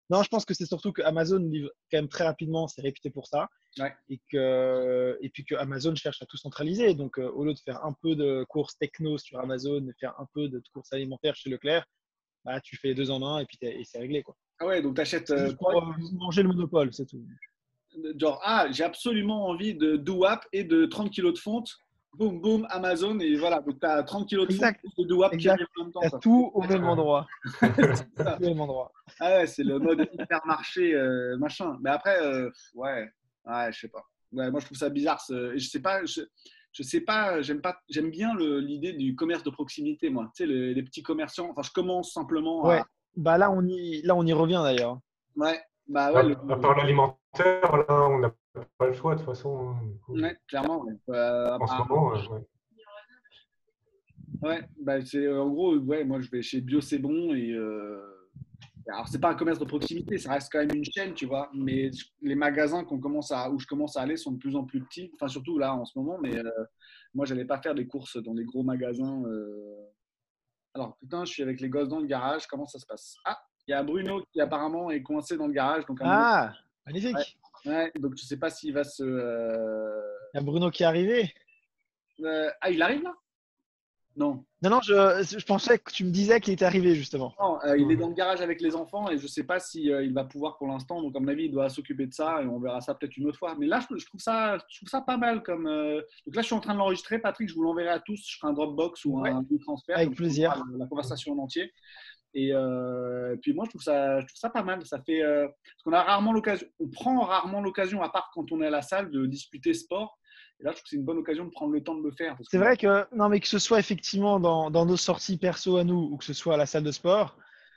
Non, je pense que c'est surtout que Amazon livre quand même très rapidement, c'est réputé pour ça. Ouais. Et puis que Amazon cherche à tout centraliser. Donc, au lieu de faire un peu de courses techno sur Amazon et faire un peu de courses alimentaires chez Leclerc, bah, tu fais 2 en 1 et puis et c'est réglé, quoi. Ah ouais, donc tu achètes. C'est juste pour manger le monopole, c'est tout. Genre, j'ai absolument envie de Do-Wap et de 30 kilos de fonte. Boum, boum, Amazon. Et voilà, donc tu as 30 kilos de fonte Exact. et de Do-Wap qui Exact. arrivent en même temps. Il y a Quoi. tout au même endroit. Ça. Tout au même endroit. Ah ouais, c'est le mode hypermarché, machin. Mais après, ouais, je sais pas. Ouais, moi, je trouve ça bizarre. Je sais pas, je sais pas, j'aime bien l'idée du commerce de proximité, moi. Tu sais, les petits commerçants. Enfin, je commence simplement Ouais. à. Bah là, on y revient d'ailleurs. Ouais, bah ouais, À part l'alimentaire, là, on n'a pas le choix de toute façon. ouais, clairement. Ouais. En ce moment, ouais. Ouais, bah c'est en gros, ouais, moi je vais chez Bio, c'est bon et alors c'est pas un commerce de proximité, ça reste quand même une chaîne, tu vois, mais les magasins où je commence à aller sont de plus en plus petits, enfin surtout là en ce moment, mais moi j'allais pas faire des courses dans des gros magasins. Alors putain, je suis avec les gosses dans le garage, comment ça se passe? Ah, il y a Bruno qui apparemment est coincé dans le garage, donc Ah, ouais, magnifique. ouais, donc je sais pas s'il va se. Il y a Bruno qui est arrivé. Ah, il arrive là? Non. Non, non, je pensais que tu me disais qu'il était arrivé justement. Non, il est dans le garage avec les enfants et je ne sais pas si il va pouvoir pour l'instant. Donc, à mon avis, il doit s'occuper de ça et on verra ça peut-être une autre fois. Mais là, je trouve ça pas mal. Donc là, je suis en train de l'enregistrer. Patrick, je vous l'enverrai à tous. Je ferai un Dropbox ou Ouais, un transfert. avec Comme ça, plaisir. on fera la conversation en entier. Et puis moi, je trouve ça pas mal. Ça fait, parce qu'on a rarement l'occasion, on prend rarement l'occasion, à part quand on est à la salle, de discuter sport. Et là, je trouve que c'est une bonne occasion de prendre le temps de le faire. C'est vrai que, non, mais que ce soit effectivement dans nos sorties perso à nous ou que ce soit à la salle de sport,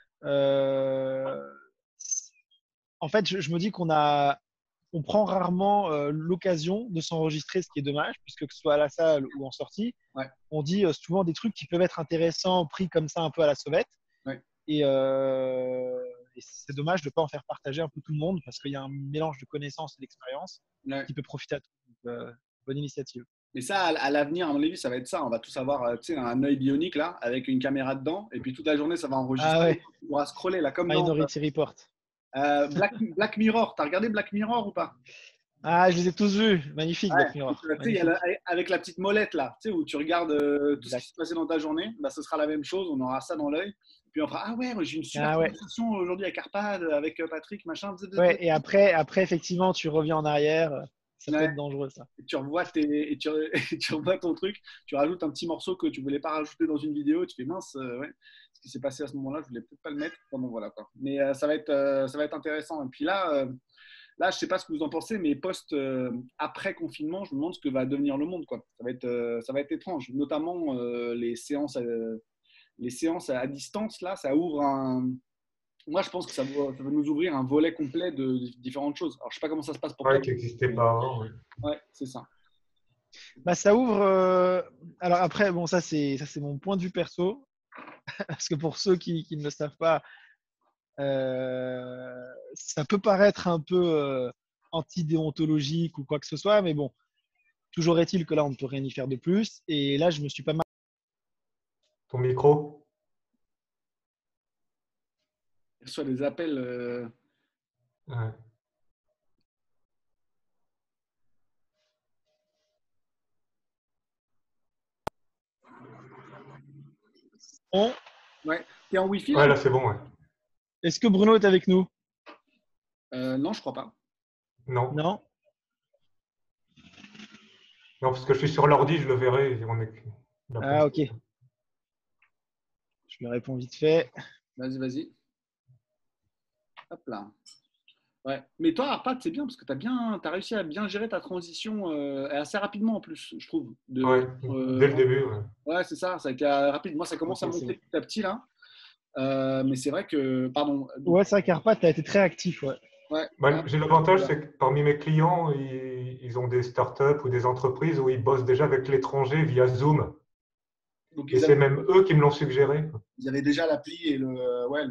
en fait, je me dis on prend rarement l'occasion de s'enregistrer, ce qui est dommage, puisque que ce soit à la salle ou en sortie, ouais. on dit souvent des trucs qui peuvent être intéressants, pris comme ça un peu à la sauvette. Ouais. Et c'est dommage de ne pas en faire partager un peu tout le monde, parce qu'il y a un mélange de connaissances et d'expérience qui peut profiter à tout le monde. Bonne initiative. Mais ça, à l'avenir, à mon avis, ça va être ça. On va tous avoir un œil bionique là, avec une caméra dedans, et puis toute la journée, ça va enregistrer. Ah ouais. On pourra scroller là, comme Minority Report. Black Mirror. T'as regardé Black Mirror ou pas? Ah, je les ai tous vus. Magnifique, ouais. Black Mirror. Avec la petite molette là, où tu regardes tout ce qui s'est passé dans ta journée, bah, ce sera la même chose. On aura ça dans l'œil. Puis on fera ouais, j'ai une super conversation aujourd'hui avec Arpad, avec Patrick, machin. Ouais, et après, effectivement, tu reviens en arrière. Ça peut être dangereux, ça. Et tu revois, tu revois ton truc, tu rajoutes un petit morceau que tu voulais pas rajouter dans une vidéo, tu fais mince, ouais, ce qui s'est passé à ce moment-là, je voulais peut-être pas le mettre. Bon, voilà, quoi. Mais ça va être intéressant. Et puis là, je sais pas ce que vous en pensez, mais après confinement, je me demande ce que va devenir le monde, quoi. Ça va être étrange, notamment les séances à distance. Là, ça ouvre Moi, je pense que ça va nous ouvrir un volet complet de différentes choses. Alors, je ne sais pas comment ça se passe pour toi. Qui n'existait pas avant. Ouais, c'est ça. Bah, ça ouvre. Alors après, bon, ça c'est mon point de vue perso, parce que pour ceux qui ne le savent pas, ça peut paraître un peu anti-déontologique ou quoi que ce soit, mais bon, toujours est-il que là, on ne peut rien y faire de plus. Et là, je me suis pas mal. Ton micro? Il reçoit des appels. Ouais. Bon. Ouais. T'es en Wi-Fi? Ouais, là, c'est bon. Ouais. Est-ce que Bruno est avec nous? Non, je crois pas. Non. Non. Non, parce que je suis sur l'ordi, je le verrai. Ah, ok. Je lui réponds vite fait. Vas-y. Hop là. Ouais. Mais toi, Arpad, c'est bien parce que tu as réussi à bien gérer ta transition assez rapidement en plus, je trouve. Ouais, dès le début. Ouais, c'est ça. Ça a été rapide. Moi, ça commence à monter petit à petit là. Mais c'est vrai que, pardon. Ouais, c'est vrai qu'Arpad, tu as été très actif. Ouais. Ouais. J'ai l'avantage, c'est que parmi mes clients, ils ont des startups ou des entreprises où ils bossent déjà avec l'étranger via Zoom. Donc, et c'est même eux qui me l'ont suggéré. Ils avaient déjà l'appli et le. Ouais.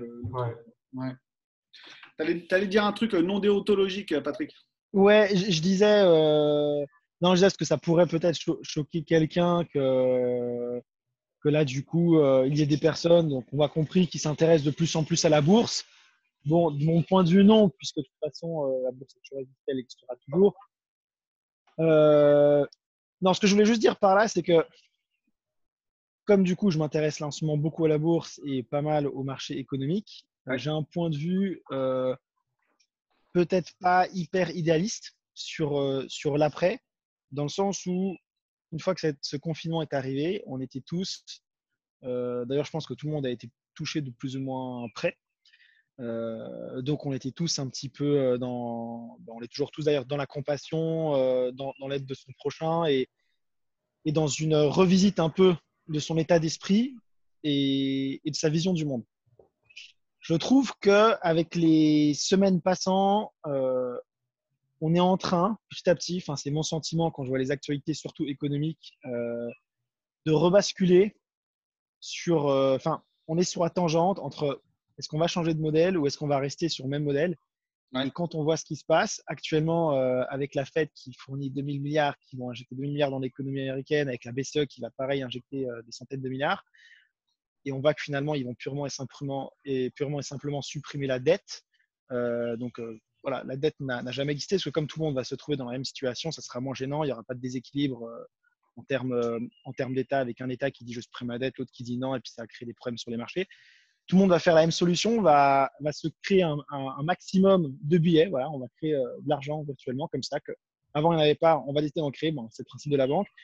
T'allais dire un truc non déontologique, Patrick? Ouais, je disais. Non, je disais parce que ça pourrait peut-être choquer quelqu'un que là, du coup, il y ait des personnes, donc on a compris, qui s'intéressent de plus en plus à la bourse Bon, de mon point de vue, non, puisque de toute façon, la bourse a toujours existé, elle existera toujours. Non, ce que je voulais juste dire par là, c'est que comme du coup, je m'intéresse là en ce moment beaucoup à la bourse et pas mal au marché économique, Ouais. j'ai un point de vue peut-être pas hyper idéaliste sur l'après, dans le sens où, une fois que ce confinement est arrivé, on était tous, d'ailleurs, je pense que tout le monde a été touché de plus ou moins près. Donc, on était tous un petit peu on est toujours tous d'ailleurs dans la compassion, dans l'aide de son prochain et dans une revisite un peu de son état d'esprit et de sa vision du monde. Je trouve qu'avec les semaines passant, on est en train, petit à petit, c'est mon sentiment quand je vois les actualités, surtout économiques, de rebasculer sur. On est sur la tangente entre est-ce qu'on va changer de modèle ou est-ce qu'on va rester sur le même modèle. Ouais. Et quand on voit ce qui se passe actuellement avec la Fed qui fournit 2000 milliards, qui vont injecter 2000 milliards dans l'économie américaine, avec la BCE qui va pareil injecter des centaines de milliards, et on voit que finalement ils vont purement et simplement supprimer la dette. Voilà, la dette n'a jamais existé parce que comme tout le monde va se trouver dans la même situation, ça sera moins gênant, il n'y aura pas de déséquilibre en termes d'État avec un État qui dit je supprime ma dette, l'autre qui dit non, et puis ça va créer des problèmes sur les marchés. Tout le monde va faire la même solution, va se créer un maximum de billets. Voilà, on va créer de l'argent virtuellement comme ça. Avant, il n'y en avait pas, on va décider d'en créer. Bon, c'est le principe de la banque.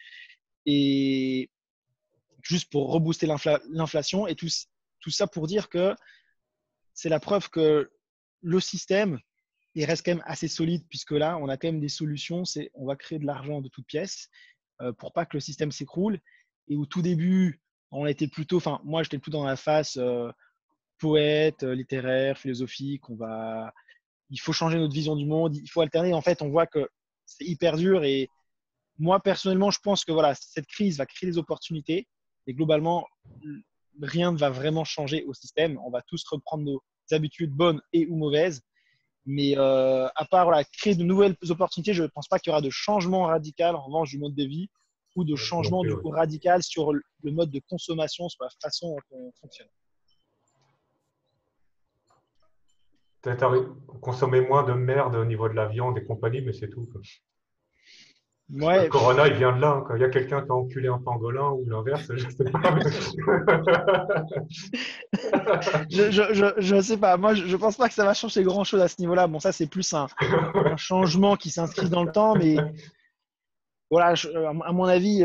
Et juste pour rebooster l'inflation et tout ça pour dire que c'est la preuve que le système il reste quand même assez solide puisque là, on a quand même des solutions. On va créer de l'argent de toutes pièces pour pas que le système s'écroule. Et au tout début, on était plutôt, moi, j'étais plutôt dans la phase poète, littéraire, philosophique. Il faut changer notre vision du monde, il faut alterner. En fait, on voit que c'est hyper dur. Et moi, personnellement, je pense que voilà, cette crise va créer des opportunités. Et globalement, rien ne va vraiment changer au système. On va tous reprendre nos habitudes bonnes et ou mauvaises. Mais à part créer de nouvelles opportunités, je ne pense pas qu'il y aura de changement radical en revanche du mode de vie ou de changement du coup radical sur le mode de consommation, sur la façon dont on fonctionne. Peut-être consommer moins de merde au niveau de la viande et compagnie, mais c'est tout. Ouais. Le corona, il vient de là. Il y a quelqu'un qui a enculé un pangolin ou l'inverse, je ne sais pas. Je sais pas. Moi, je pense pas que ça va changer grand-chose à ce niveau-là. Bon, ça, c'est plus un changement qui s'inscrit dans le temps, mais voilà, à mon avis,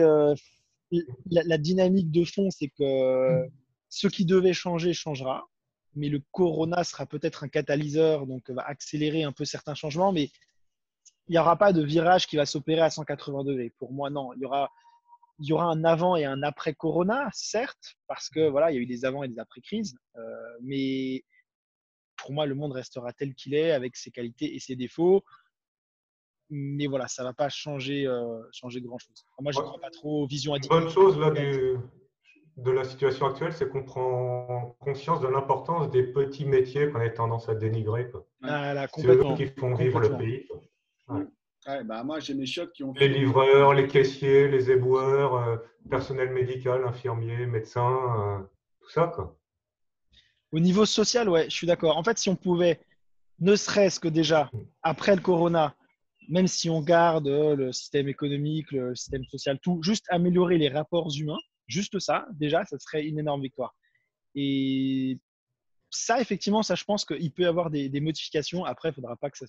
la dynamique de fond, c'est que ce qui devait changer changera, mais le corona sera peut-être un catalyseur, donc va accélérer un peu certains changements, mais il n'y aura pas de virage qui va s'opérer à 180 degrés. Pour moi, non. Il y aura un avant et un après corona, certes, parce que voilà, il y a eu des avant et des après crises, mais pour moi, le monde restera tel qu'il est avec ses qualités et ses défauts. Mais voilà, ça ne va pas changer grand-chose. Moi, je ne crois pas trop aux visions Une bonne chose là, de la situation actuelle, c'est qu'on prend conscience de l'importance des petits métiers qu'on a tendance à dénigrer. C'est eux qui font vivre le pays. Ouais. Ouais, moi, j'ai mes chiottes qui ont les livreurs, les caissiers, les éboueurs, personnel médical, infirmiers, médecins, tout ça, quoi. Au niveau social, ouais, je suis d'accord. En fait, si on pouvait, ne serait-ce que déjà, après le corona, même si on garde le système économique, le système social, tout, juste améliorer les rapports humains, juste ça, déjà, ça serait une énorme victoire. Et ça, effectivement, ça, je pense qu'il peut y avoir des modifications. Après, il ne faudra pas que ça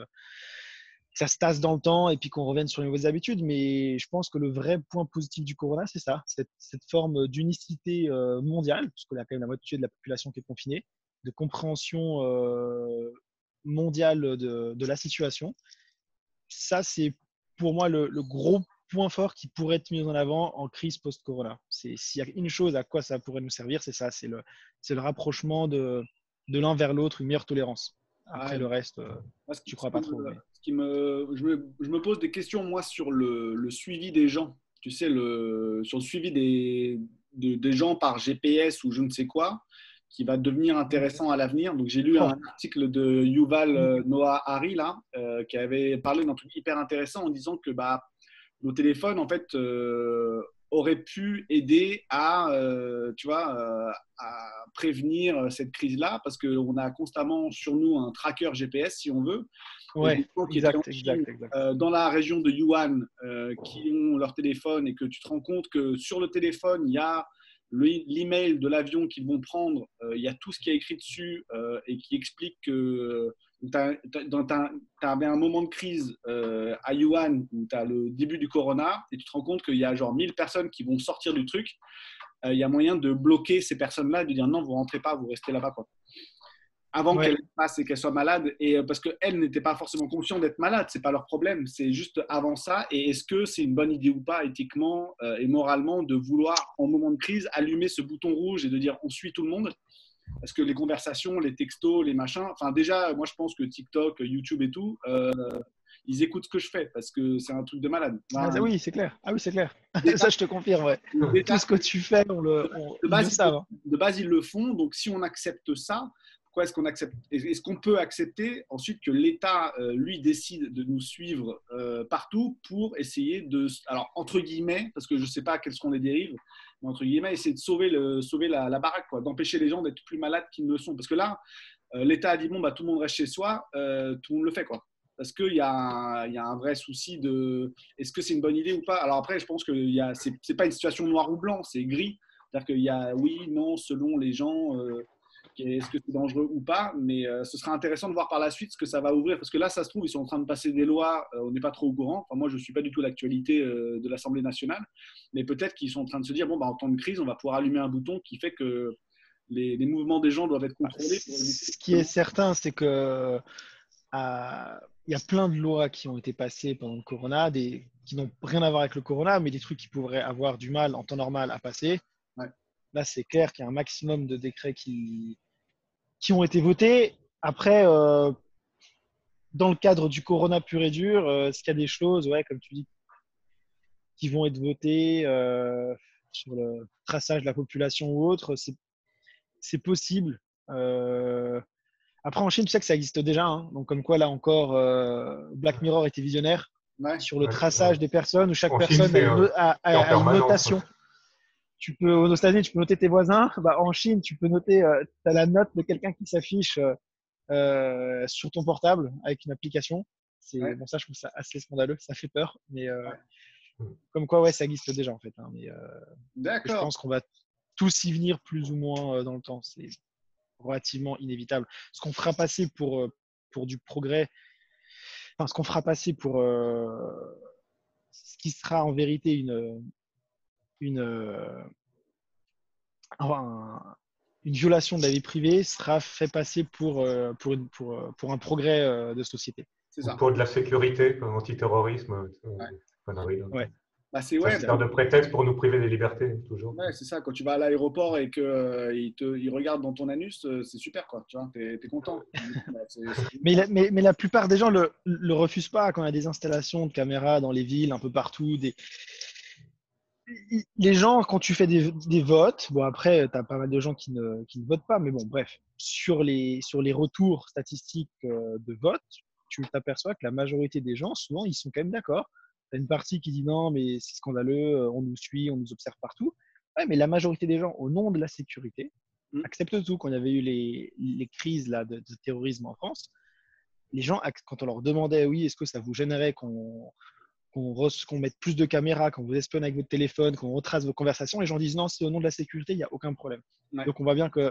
se tasse dans le temps et puis qu'on revienne sur les nouvelles habitudes. Mais je pense que le vrai point positif du corona, c'est ça, cette forme d'unicité mondiale, parce qu'il y a quand même la moitié de la population qui est confinée, de compréhension mondiale de la situation. Ça, c'est pour moi le gros point fort qui pourrait être mis en avant en crise post-corona. S'il y a une chose à quoi ça pourrait nous servir, c'est ça, c'est le rapprochement de l'un vers l'autre, une meilleure tolérance. Après le reste, je ne crois pas trop. Je me pose des questions, moi, sur le suivi des gens. Tu sais, sur le suivi des gens par GPS ou je ne sais quoi, qui va devenir intéressant à l'avenir. Donc, j'ai lu un article de Yuval Noah Harari, là, qui avait parlé d'un truc hyper intéressant en disant que nos téléphones, en fait, aurait pu aider à, tu vois, à prévenir cette crise-là, parce qu'on a constamment sur nous un tracker GPS, si on veut. Et des Ouais, gens qui étaient en exact, Chine, exact, exact. dans la région de Yuan, qui ont leur téléphone, et que tu te rends compte que sur le téléphone, il y a l'email de l'avion qu'ils vont prendre, il y a tout ce qui est écrit dessus, et qui explique que tu avais un moment de crise à Yuan où tu as le début du corona, et tu te rends compte qu'il y a genre 1000 personnes qui vont sortir du truc. Il y a moyen de bloquer ces personnes-là et de dire non, vous rentrez pas, vous restez là-bas, quoi. Avant Ouais. qu'elles passent et qu'elles soient malades, et parce qu'elles n'étaient pas forcément conscientes d'être malades, c'est pas leur problème, c'est juste avant ça. Et est-ce que c'est une bonne idée ou pas, éthiquement et moralement, de vouloir, en moment de crise, allumer ce bouton rouge et de dire on suit tout le monde? Parce que les conversations, les textos, les machins, enfin déjà, moi je pense que TikTok, YouTube et tout, ils écoutent ce que je fais parce que c'est un truc de malade. Ah, Enfin, oui, c'est clair. Ah oui, c'est clair. déjà, Ça, je te confirme, ouais. Tout déjà, ce que tu fais, de ils le base, savent, hein. de base, ils le font. Donc, si on accepte ça, pourquoi est-ce qu'on accepte? Est-ce qu'on peut accepter ensuite que l'État, lui, décide de nous suivre partout pour essayer de, alors entre guillemets, parce que je ne sais pas quelles seront les dérives, mais entre guillemets, essayer de sauver la baraque, quoi, d'empêcher les gens d'être plus malades qu'ils ne le sont. Parce que là, l'État a dit bon, bah, tout le monde reste chez soi, tout le monde le fait, quoi. Parce qu'il y a un vrai souci de est-ce que c'est une bonne idée ou pas. Alors après, je pense que c'est pas une situation noir ou blanc, c'est gris. C'est-à-dire qu'il y a oui, non, selon les gens, est-ce que c'est dangereux ou pas. Mais ce sera intéressant de voir par la suite ce que ça va ouvrir. Parce que là, ça se trouve, ils sont en train de passer des lois, on n'est pas trop au courant. Enfin, moi, je ne suis pas du tout l'actualité de l'Assemblée nationale. Mais peut-être qu'ils sont en train de se dire, bon, bah, en temps de crise, on va pouvoir allumer un bouton qui fait que les mouvements des gens doivent être contrôlés pour éviter. Ce qui est certain, c'est que il y a plein de lois qui ont été passées pendant le corona, qui n'ont rien à voir avec le corona, mais des trucs qui pourraient avoir du mal en temps normal à passer. Ouais. Là, c'est clair qu'il y a un maximum de décrets qui ont été votés. Après, dans le cadre du corona pur et dur, est-ce qu'il y a des choses, ouais, comme tu dis, qui vont être votées sur le traçage de la population ou autre? C'est possible. Après, en Chine, tu sais que ça existe déjà, hein. Donc, comme quoi, là encore, Black Mirror était visionnaire Ouais. sur le traçage des personnes, où chaque En Chine, personne c'est en a une permanence. notation. Aux États-Unis, tu peux noter tes voisins. Bah, en Chine, tu peux noter, tu as la note de quelqu'un qui s'affiche sur ton portable avec une application. Ouais. Bon, ça, je trouve ça assez scandaleux, ça fait peur. Mais Ouais. comme quoi, ouais, ça existe déjà, en fait, hein. Mais je D'accord. pense qu'on va tous y venir plus ou moins dans le temps. C'est relativement inévitable. Ce qu'on fera passer pour du progrès, enfin, ce qu'on fera passer pour ce qui sera en vérité une, une violation de la vie privée sera fait passer pour un progrès de société. C'est Ou ça. pour de la sécurité, comme antiterrorisme, Ouais. conneries. Ouais. Bah, c'est Ça ouais, sert de prétexte pour nous priver des libertés, toujours. ouais, c'est ça. Quand tu vas à l'aéroport et qu'ils regardent dans ton anus, c'est super, quoi. Tu vois, t'es content. Bah, Mais la plupart des gens le refusent pas quand il y a des installations de caméras dans les villes, un peu partout. Les gens, quand tu fais des votes, bon après, tu as pas mal de gens qui ne votent pas, mais bon, bref, sur les retours statistiques de vote, tu t'aperçois que la majorité des gens, souvent, ils sont quand même d'accord. Tu as une partie qui dit non, mais c'est scandaleux, on nous suit, on nous observe partout. Ouais, mais la majorité des gens, au nom de la sécurité, Mm. acceptent tout. Quand il y avait eu les crises là, de terrorisme en France, les gens, quand on leur demandait, oui, est-ce que ça vous gênerait qu'on mette plus de caméras, qu'on vous espionne avec votre téléphone, qu'on retrace vos conversations, les gens disent non, c'est au nom de la sécurité, il n'y a aucun problème. Ouais. Donc on voit bien que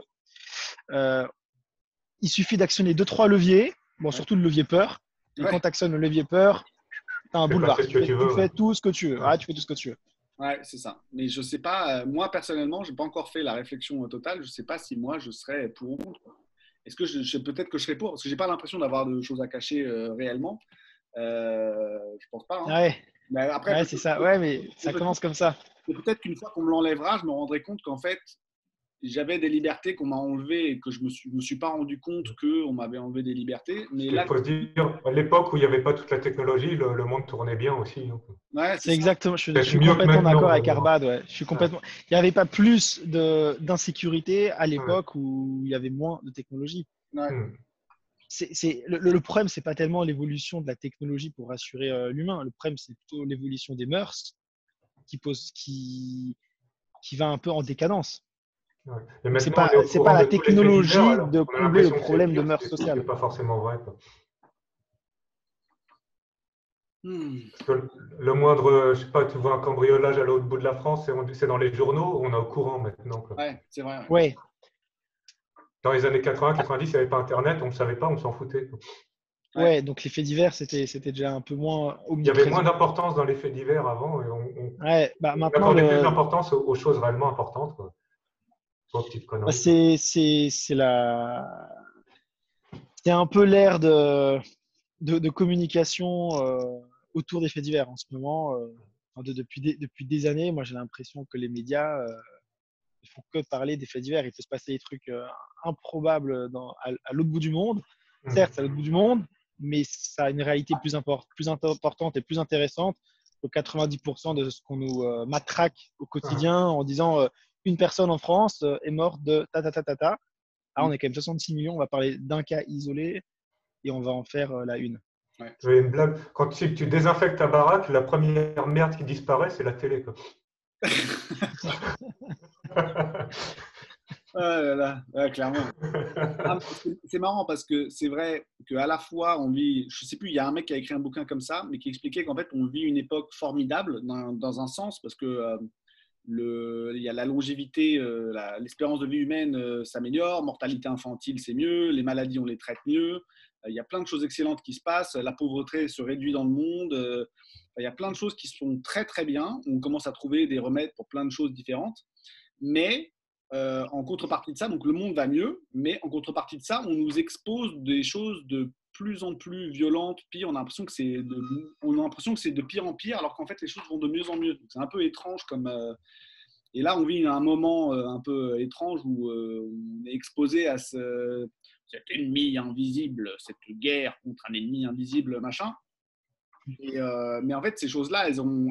il suffit d'actionner 2-3 leviers, bon, surtout le levier peur, et Ouais. quand tu actionnes le levier peur, tu as un Tu fais boulevard. passer ce que tu Tu veux. fais tout ce que tu veux. Ouais. Ah, tu fais tout ce que tu veux. Ouais, c'est ça. Mais je sais pas, moi personnellement, j'ai pas encore fait la réflexion totale. Je sais pas si moi je serais pour ou contre, quoi. Est-ce que peut-être que je serais pour, parce que j'ai pas l'impression d'avoir de choses à cacher réellement. Je pense pas, hein. Ouais, Mais après, ouais c'est ça. Ouais, mais ça commence comme ça. peut-être qu'une fois qu'on me l'enlèvera, je me rendrai compte qu'en fait, j'avais des libertés qu'on m'a enlevées et que je me suis pas rendu compte qu'on m'avait enlevé des libertés. Mais Il là, faut se dire, à l'époque où il n'y avait pas toute la technologie, le monde tournait bien aussi, hein. ouais, c'est C'est ça. exactement, je Peut-être suis mieux que complètement d'accord maintenant, avec d'ailleurs. Arbad. Ouais. Je suis complètement. Il n'y avait pas plus d'insécurité à Ouais. l'époque où il y avait moins de technologie. Ouais. Le problème, c'est pas tellement l'évolution de la technologie pour rassurer l'humain. Le problème, c'est plutôt l'évolution des mœurs qui va un peu en décadence. Ouais. Et Donc, maintenant, on est au c'est pas courant la de tous les faits divers, technologie alors de on a combler le l'impression que c'est problème de pire, mœurs ce qui n'est sociales. pas forcément vrai, quoi. Hmm. Parce que le moindre, je sais pas, tu vois un cambriolage à l'autre bout de la France, c'est dans les journaux, on est au courant maintenant, quoi. Ouais, c'est vrai. Ouais. Ouais, Dans les années 80, 90, il n'y avait pas Internet, on ne le savait pas, on s'en foutait, quoi. Ouais. ouais, donc les faits divers, c'était déjà un peu moins Il y avait moins omniprésent. d'importance dans les faits divers avant, et Ouais, bah on maintenant, accordait plus d'importance aux choses réellement importantes, quoi. Pas aux petites bah, conneries, quoi. c'est un peu l'ère de communication autour des faits divers en ce moment. Enfin, depuis des années, moi j'ai l'impression que les médias ne font que parler des faits divers. Il peut se passer des trucs improbables à l'autre bout du monde. Certes, c'est à l'autre bout du monde, mais ça a une réalité plus importante et plus intéressante que 90% de ce qu'on nous matraque au quotidien en disant une personne en France est morte de ta ta ta ta ta. Ah, on est quand même 66 millions, on va parler d'un cas isolé et on va en faire la une. Ouais. J'avais une blague. Quand tu désinfectes ta baraque, la première merde qui disparaît, c'est la télé, quoi. Ah là là, ouais, clairement. Ah, c'est marrant parce que c'est vrai qu'à la fois on vit, je sais plus, il y a un mec qui a écrit un bouquin comme ça, mais qui expliquait qu'en fait on vit une époque formidable dans un sens parce que il y a la longévité, l'espérance de vie humaine s'améliore, mortalité infantile c'est mieux, les maladies on les traite mieux, il y a plein de choses excellentes qui se passent, la pauvreté se réduit dans le monde, il y a plein de choses qui sont très très bien, on commence à trouver des remèdes pour plein de choses différentes, mais en contrepartie de ça, donc le monde va mieux, mais en contrepartie de ça, on nous expose des choses de plus en plus violentes, pire. On a l'impression que c'est de pire en pire, alors qu'en fait les choses vont de mieux en mieux. Donc, c'est un peu étrange comme. Et là, on vit un moment un peu étrange où on est exposé à cet ennemi invisible, cette guerre contre un ennemi invisible, machin. Mais en fait, ces choses-là,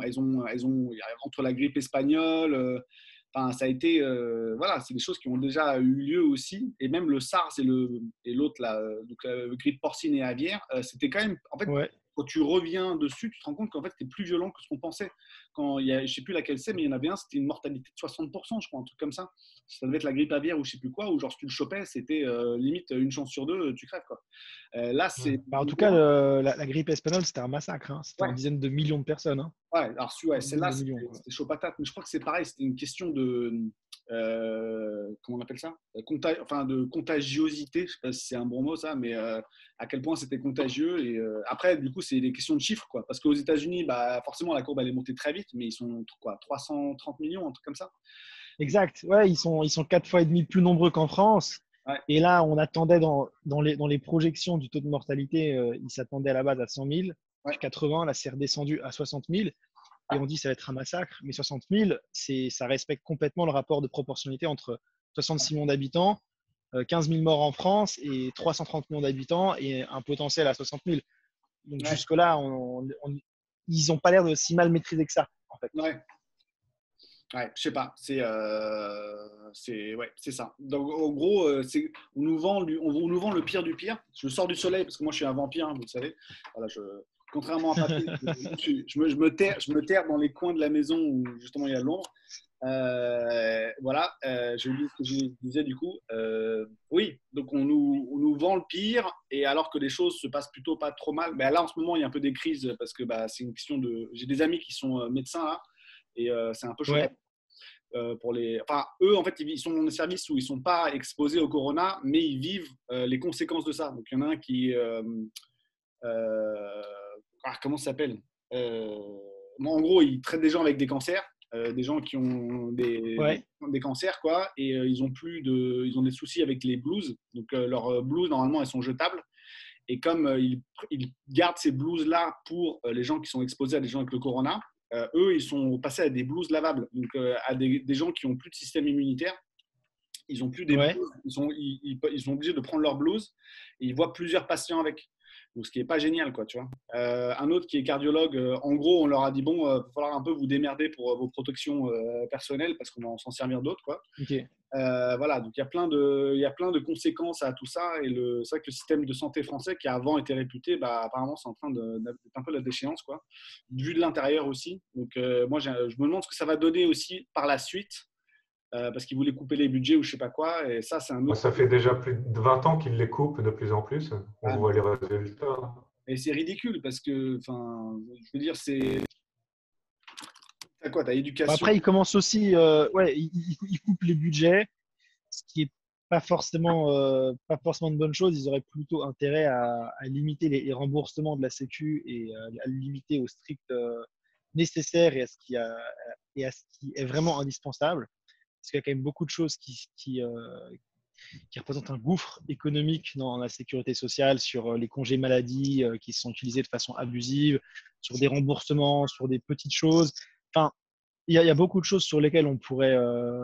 entre la grippe espagnole, enfin, ça a été, voilà, c'est des choses qui ont déjà eu lieu aussi. Et même le SARS et l'autre, donc la grippe porcine et aviaire, c'était quand même, en fait, Ouais, quand tu reviens dessus, tu te rends compte qu'en fait, c'était plus violent que ce qu'on pensait. Quand il y a, je ne sais plus laquelle c'est, mais il y en avait un, c'était une mortalité de 60%, je crois, un truc comme ça. Ça devait être la grippe aviaire ou je ne sais plus quoi, où genre, si tu le chopais, c'était limite une chance sur deux, tu crèves, quoi. Là, Ouais. c'est bah, en tout cas, la grippe espagnole, c'était un massacre. Hein. C'était en ouais, dizaines de millions de personnes. Hein. ouais, alors ouais, En dizaines celle-là, de millions. Quoi. c'était chaud patate, mais je crois que c'est pareil, c'était une question de, comment on appelle ça? Enfin, de contagiosité, je sais pas si c'est un bon mot ça, mais à quel point c'était contagieux. Et après, du coup, c'est des questions de chiffres, quoi. Parce qu'aux États-Unis, bah, forcément, la courbe, elle est montée très vite, mais ils sont quoi, 330 millions, un truc comme ça. Exact. Ouais, ils sont 4 fois et demi plus nombreux qu'en France. Ouais, Et là, on attendait dans les projections du taux de mortalité, ils s'attendaient à la base à 100 000, ouais, puis 80, là, c'est redescendu à 60 000. Et on dit que ça va être un massacre. Mais 60 000, ça respecte complètement le rapport de proportionnalité entre 66 millions d'habitants, 15 000 morts en France et 330 millions d'habitants et un potentiel à 60 000. Donc ouais, jusque-là, ils n'ont pas l'air de si mal maîtriser que ça, en fait. ouais. Ouais, je sais pas, ouais, c'est ça. Donc en gros, on nous vend le pire du pire. Je sors du soleil parce que moi je suis un vampire, hein, vous le savez. Voilà, contrairement à Patrick, je me terre dans les coins de la maison où justement il y a de l'ombre. Voilà, j'ai oublié ce que je disais du coup. Oui, donc on nous vend le pire et alors que les choses se passent plutôt pas trop mal. Mais là en ce moment il y a un peu des crises parce que bah, c'est une question de. J'ai des amis qui sont médecins là et c'est un peu chaud Ouais, enfin, eux, en fait, ils sont dans des services où ils ne sont pas exposés au corona, mais ils vivent les conséquences de ça. Donc, il y en a un qui. Euh, comment ça s'appelle En gros, ils traitent des gens avec des cancers, des gens qui ont ouais, des cancers, quoi, et ils ont des soucis avec les blouses. Donc, leurs blouses, normalement, elles sont jetables. Et comme ils gardent ces blouses-là pour les gens qui sont exposés à des gens avec le corona, eux, ils sont passés à des blouses lavables, donc à des gens qui n'ont plus de système immunitaire. Ils n'ont plus des ouais. blouses, ils sont obligés de prendre leur blouse et ils voient plusieurs patients avec. Donc, ce qui n'est pas génial, quoi, tu vois. Un autre qui est cardiologue, en gros, on leur a dit bon, il va falloir un peu vous démerder pour vos protections personnelles parce qu'on va s'en servir d'autres, quoi. Ok. Voilà, donc il y a plein de conséquences à tout ça. Et c'est vrai que le système de santé français, qui avant était réputé, bah, apparemment, c'est en train d'être un peu la déchéance, quoi, vu de l'intérieur aussi. Donc, moi, je me demande ce que ça va donner aussi par la suite, parce qu'ils voulaient couper les budgets ou je sais pas quoi. Et ça, c'est un Moi, autre. ça fait déjà plus de 20 ans qu'ils les coupent de plus en plus. On Ah, voit les résultats. et c'est ridicule parce que, enfin, je veux dire, t'as quoi? T'as éducation. Après, ils commencent aussi, ouais, ils coupent les budgets, ce qui est pas forcément une bonne chose. Ils auraient plutôt intérêt à limiter les remboursements de la Sécu et à le limiter au strict nécessaire et à ce qui est vraiment indispensable. Parce qu'il y a quand même beaucoup de choses qui représentent un gouffre économique dans la sécurité sociale, sur les congés maladie qui sont utilisés de façon abusive, sur des remboursements, sur des petites choses. Enfin, il y a beaucoup de choses sur lesquelles on pourrait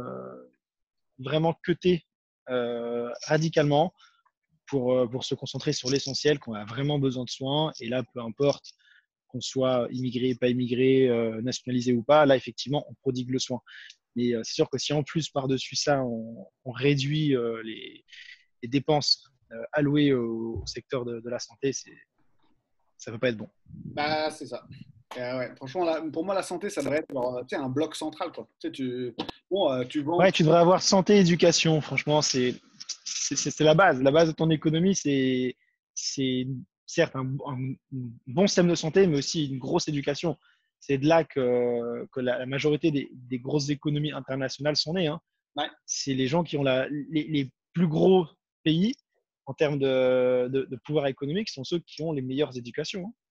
vraiment cutter radicalement pour se concentrer sur l'essentiel, qu'on a vraiment besoin de soins. Et là, peu importe qu'on soit immigré, pas immigré, nationalisé ou pas, là, effectivement, on prodigue le soin. Mais c'est sûr que si en plus, par-dessus ça, on réduit les dépenses allouées au secteur de la santé, ça ne peut pas être bon. Bah, c'est ça. Ouais. Franchement, là, pour moi, la santé, ça devrait être genre, tu sais, un bloc central, quoi. Tu sais, tu vends. Ouais, tu devrais avoir santé, éducation. Franchement, c'est la base. La base de ton économie, c'est certes un bon système de santé, mais aussi une grosse éducation. C'est de là que la majorité des grosses économies internationales sont nées, hein. Ouais. C'est les gens qui ont les plus gros pays en termes de pouvoir économique sont ceux qui ont les meilleures éducations, hein.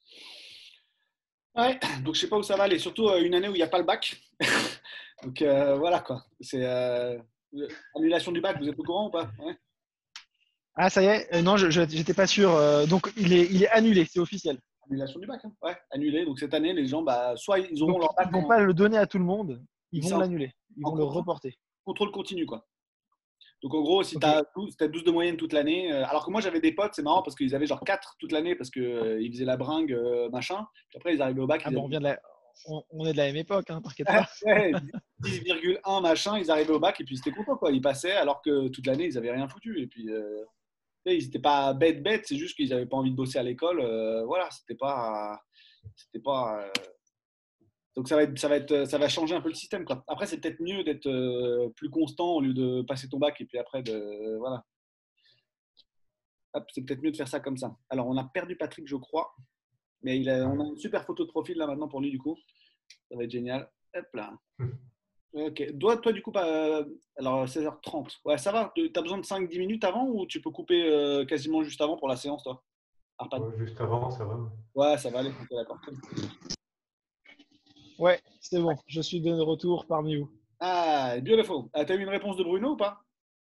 Ouais, donc je sais pas où ça va aller. Surtout une année où il n'y a pas le bac. Donc voilà, quoi. C'est annulation du bac, vous êtes au courant ou pas? Ouais. Ah, ça y est? Non, je n'étais pas sûr. Donc, il est annulé, c'est officiel. Annulation du bac, hein. Ouais, annulé. Donc cette année, les gens, bah, soit ils auront Donc, leur ils bac ne vont pas le donner à tout le monde, ils c'est vont l'annuler, ils en vont le reporter. contrôle continu, quoi. Donc en gros, si tu Ok. as 12 de moyenne toute l'année, alors que moi j'avais des potes, c'est marrant parce qu'ils avaient genre 4 toute l'année parce qu'ils faisaient la bringue, machin. Puis après, ils arrivaient au bac, Ah ils bon, avaient on est de la même époque, hein, t'inquiète pas. ouais, 10,1 machin, ils arrivaient au bac et puis c'était content, quoi. Ils passaient alors que toute l'année, ils n'avaient rien foutu. Et puis, tu sais, ils n'étaient pas bêtes, c'est juste qu'ils n'avaient pas envie de bosser à l'école. Voilà, c'était pas. C'était pas donc ça va changer un peu le système, quoi. Après, c'est peut-être mieux d'être plus constant au lieu de passer ton bac et puis après voilà. Hop, c'est peut-être mieux de faire ça comme ça. Alors, on a perdu Patrick, je crois, mais on a une super photo de profil là maintenant pour lui, du coup. Ça va être génial. Hop là. Ok. Toi, du coup, alors 16h30. Ouais, ça va. Tu as besoin de 5-10 minutes avant ou tu peux couper quasiment juste avant pour la séance, toi? Arpad. Ouais, juste avant, ça va. Ouais, ça va aller. Ok, d'accord. Ouais, c'est bon, je suis de retour parmi vous. Ah, beautiful. Ah, t'as eu une réponse de Bruno ou pas?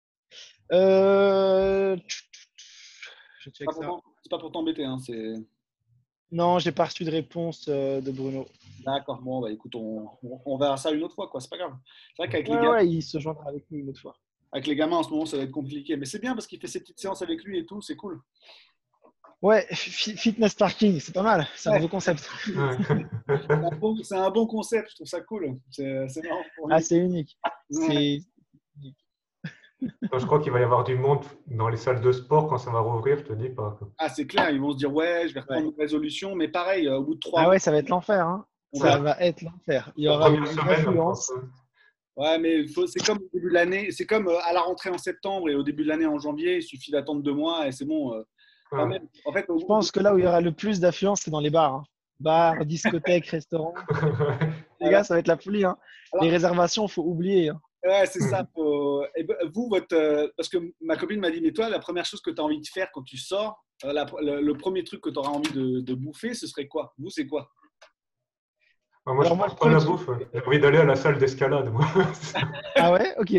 Euh... Je check ça. C'est pas pour t'embêter, hein, Non, j'ai pas reçu de réponse de Bruno. D'accord. Bon, bah écoute, on verra ça une autre fois, quoi. C'est pas grave. C'est vrai qu'avec Ouais, ouais, il se joindra avec nous une autre fois. avec les gamins en ce moment, ça va être compliqué. Mais c'est bien parce qu'il fait ses petites séances avec lui et tout, c'est cool. Ouais, fitness parking, c'est pas mal, c'est un Ouais. nouveau concept. C'est un bon concept, je trouve ça cool. C'est marrant pour lui. Ah, c'est unique. Ouais. Je crois qu'il va y avoir du monde dans les salles de sport quand ça va rouvrir, je te dis pas. Ah, c'est clair, ils vont se dire, ouais, je vais reprendre Ouais. une résolution, mais pareil, au bout de 3 Ah mois, ouais, ça va être l'enfer, hein. on Ça verra. va être l'enfer. Il y La aura première une semaine, je pense. affluence. Ouais, mais c'est comme au début de l'année, c'est comme à la rentrée en septembre et au début de l'année en janvier, il suffit d'attendre 2 mois et c'est bon. Enfin, Ouais. même, en fait, Je pense que là où il y aura le plus d'affluence, c'est dans les bars, hein. Bars, discothèques, restaurants. Les gars, ça va être la folie, hein. Les réservations, il faut oublier, hein. ouais, c'est ça. Et vous, parce que ma copine m'a dit, mais toi, la première chose que tu as envie de faire quand tu sors, le premier truc que tu auras envie de bouffer, ce serait quoi? Vous, c'est quoi? Moi, je Alors moi, pense le pas à premier la truc. bouffe. J'ai envie d'aller à la salle d'escalade, moi. Ah ouais, ok.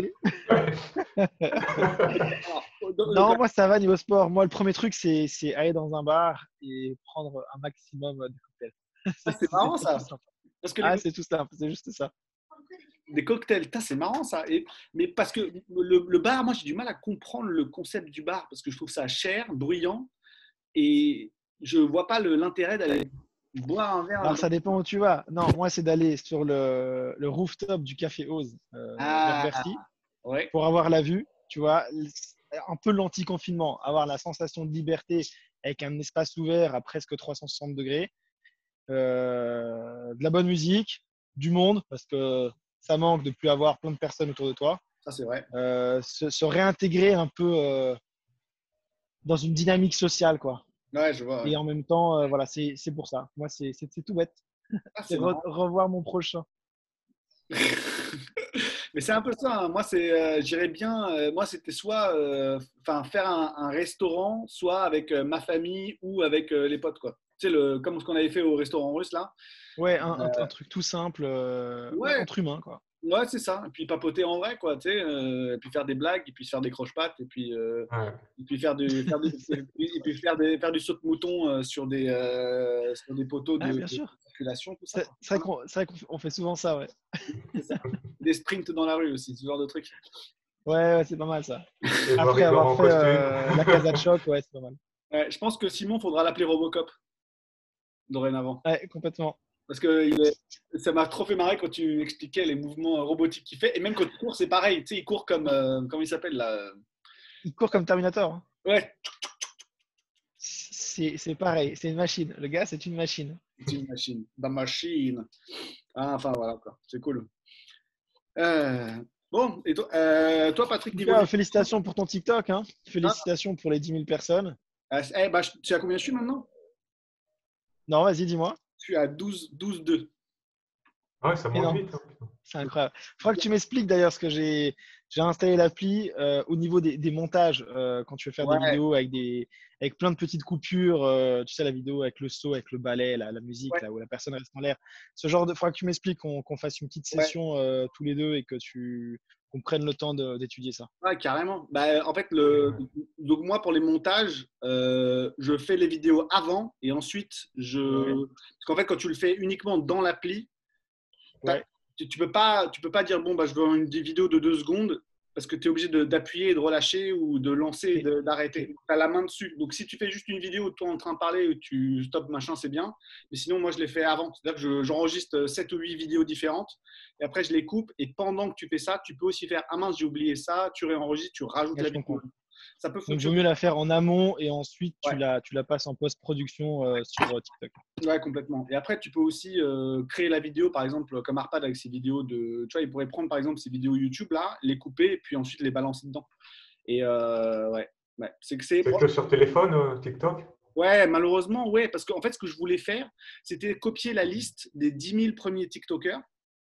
Non, moi ça va niveau sport. Moi, le premier truc, c'est aller dans un bar et prendre un maximum de cocktails. Ah, c'est C'est marrant tout ça. simple. Parce que Ah, c'est tout simple, c'est juste ça. des cocktails, c'est marrant ça. Mais parce que le bar, moi j'ai du mal à comprendre le concept du bar parce que je trouve ça cher, bruyant et je vois pas l'intérêt d'aller boire un verre. Alors ça dépend où tu vas. Non, moi c'est d'aller sur le rooftop du Café Oz vers Ah, Bercy. Ouais. pour avoir la vue, tu vois, un peu l'anti-confinement, avoir la sensation de liberté avec un espace ouvert à presque 360 degrés, de la bonne musique, du monde, parce que ça manque de plus avoir plein de personnes autour de toi, Ça, c'est vrai. se réintégrer un peu dans une dynamique sociale, quoi. Ouais, je vois. Ouais. Et en même temps, voilà, c'est pour ça. Moi, c'est tout bête. Ah, C'est c'est marrant. revoir mon prochain. Mais c'est un peu ça, hein. Moi, j'irais bien. Moi, c'était soit faire un restaurant, soit avec ma famille ou avec les potes, quoi. Tu sais, comme ce qu'on avait fait au restaurant russe, là. Ouais, un truc tout simple, ouais, Ouais, entre humains, quoi. ouais, c'est ça. Et puis papoter en vrai, quoi. Tu sais, et puis faire des blagues, et puis se faire des croche-pattes, Ouais. et puis faire du saut de mouton sur des poteaux Ouais, de bien sûr. circulation, tout ça, C'est quoi. c'est vrai qu'on fait souvent ça, ouais. C'est ça. Des sprints dans la rue aussi, ce genre de truc. Ouais, c'est pas mal ça. Et voir Après Igor avoir en fait costume. la Casa de Choc, ouais, c'est pas mal. Ouais, je pense que Simon, faudra l'appeler Robocop dorénavant. Ouais, complètement. Parce que ça m'a trop fait marrer quand tu expliquais les mouvements robotiques qu'il fait. Et même quand il court, c'est pareil. Tu sais, il court comme. Comment il s'appelle là? Il court comme Terminator, hein. Ouais, C'est pareil, c'est une machine. Le gars, c'est une machine. c'est une machine. La machine. Ah, enfin, voilà, quoi. C'est cool. Euh, bon, et toi, Patrick, En tout niveau cas, des. félicitations pour ton TikTok, hein. Ah, Félicitations pour les 10 000 personnes. tu sais à combien je suis maintenant? Non, vas-y, dis-moi. Je suis à 12-2. Ah ouais, ça monte Énorme. vite, hein. C'est incroyable. Il faudra que tu m'expliques d'ailleurs ce que j'ai installé l'appli au niveau des montages quand tu veux faire des Ouais, vidéos avec plein de petites coupures. Tu sais, la vidéo avec le saut, avec le balai, la musique, ouais, là où la personne reste en l'air. Ce genre de. Il faudra que tu m'expliques, qu'on fasse une petite ouais. session tous les deux et qu'on prenne le temps d'étudier ça. Ouais, carrément. Bah, en fait, donc moi, pour les montages, je fais les vidéos avant et ensuite, Ouais, parce qu'en fait, quand tu le fais uniquement dans l'appli, ouais. tu peux pas dire, bon, bah, je veux des vidéos de 2 secondes parce que tu es obligé d'appuyer et de relâcher ou de lancer et Ok, d'arrêter. ok. Tu as la main dessus. Donc, si tu fais juste une vidéo, toi en train de parler, où tu stops, machin, c'est bien. Mais sinon, moi, je les fais avant. C'est-à-dire que j'enregistre 7 ou 8 vidéos différentes et après, je les coupe. Et pendant que tu fais ça, tu peux aussi faire, ah mince, j'ai oublié ça, tu réenregistres, tu rajoutes Ouais, la je vidéo. comprends. Ça peut Donc, il vaut fonctionner. mieux la faire en amont et ensuite Ouais. tu la passes en post-production sur TikTok. Ouais, complètement. Et après, tu peux aussi créer la vidéo, par exemple, comme Arpad avec ses vidéos de. Tu vois, il pourrait prendre, par exemple, ses vidéos YouTube, là, les couper et puis ensuite les balancer dedans. Et ouais, ouais. C'est que c'est. C'est que sur téléphone, TikTok? Ouais, malheureusement, ouais. Parce qu'en fait, ce que je voulais faire, c'était copier la liste des 10 000 premiers TikTokers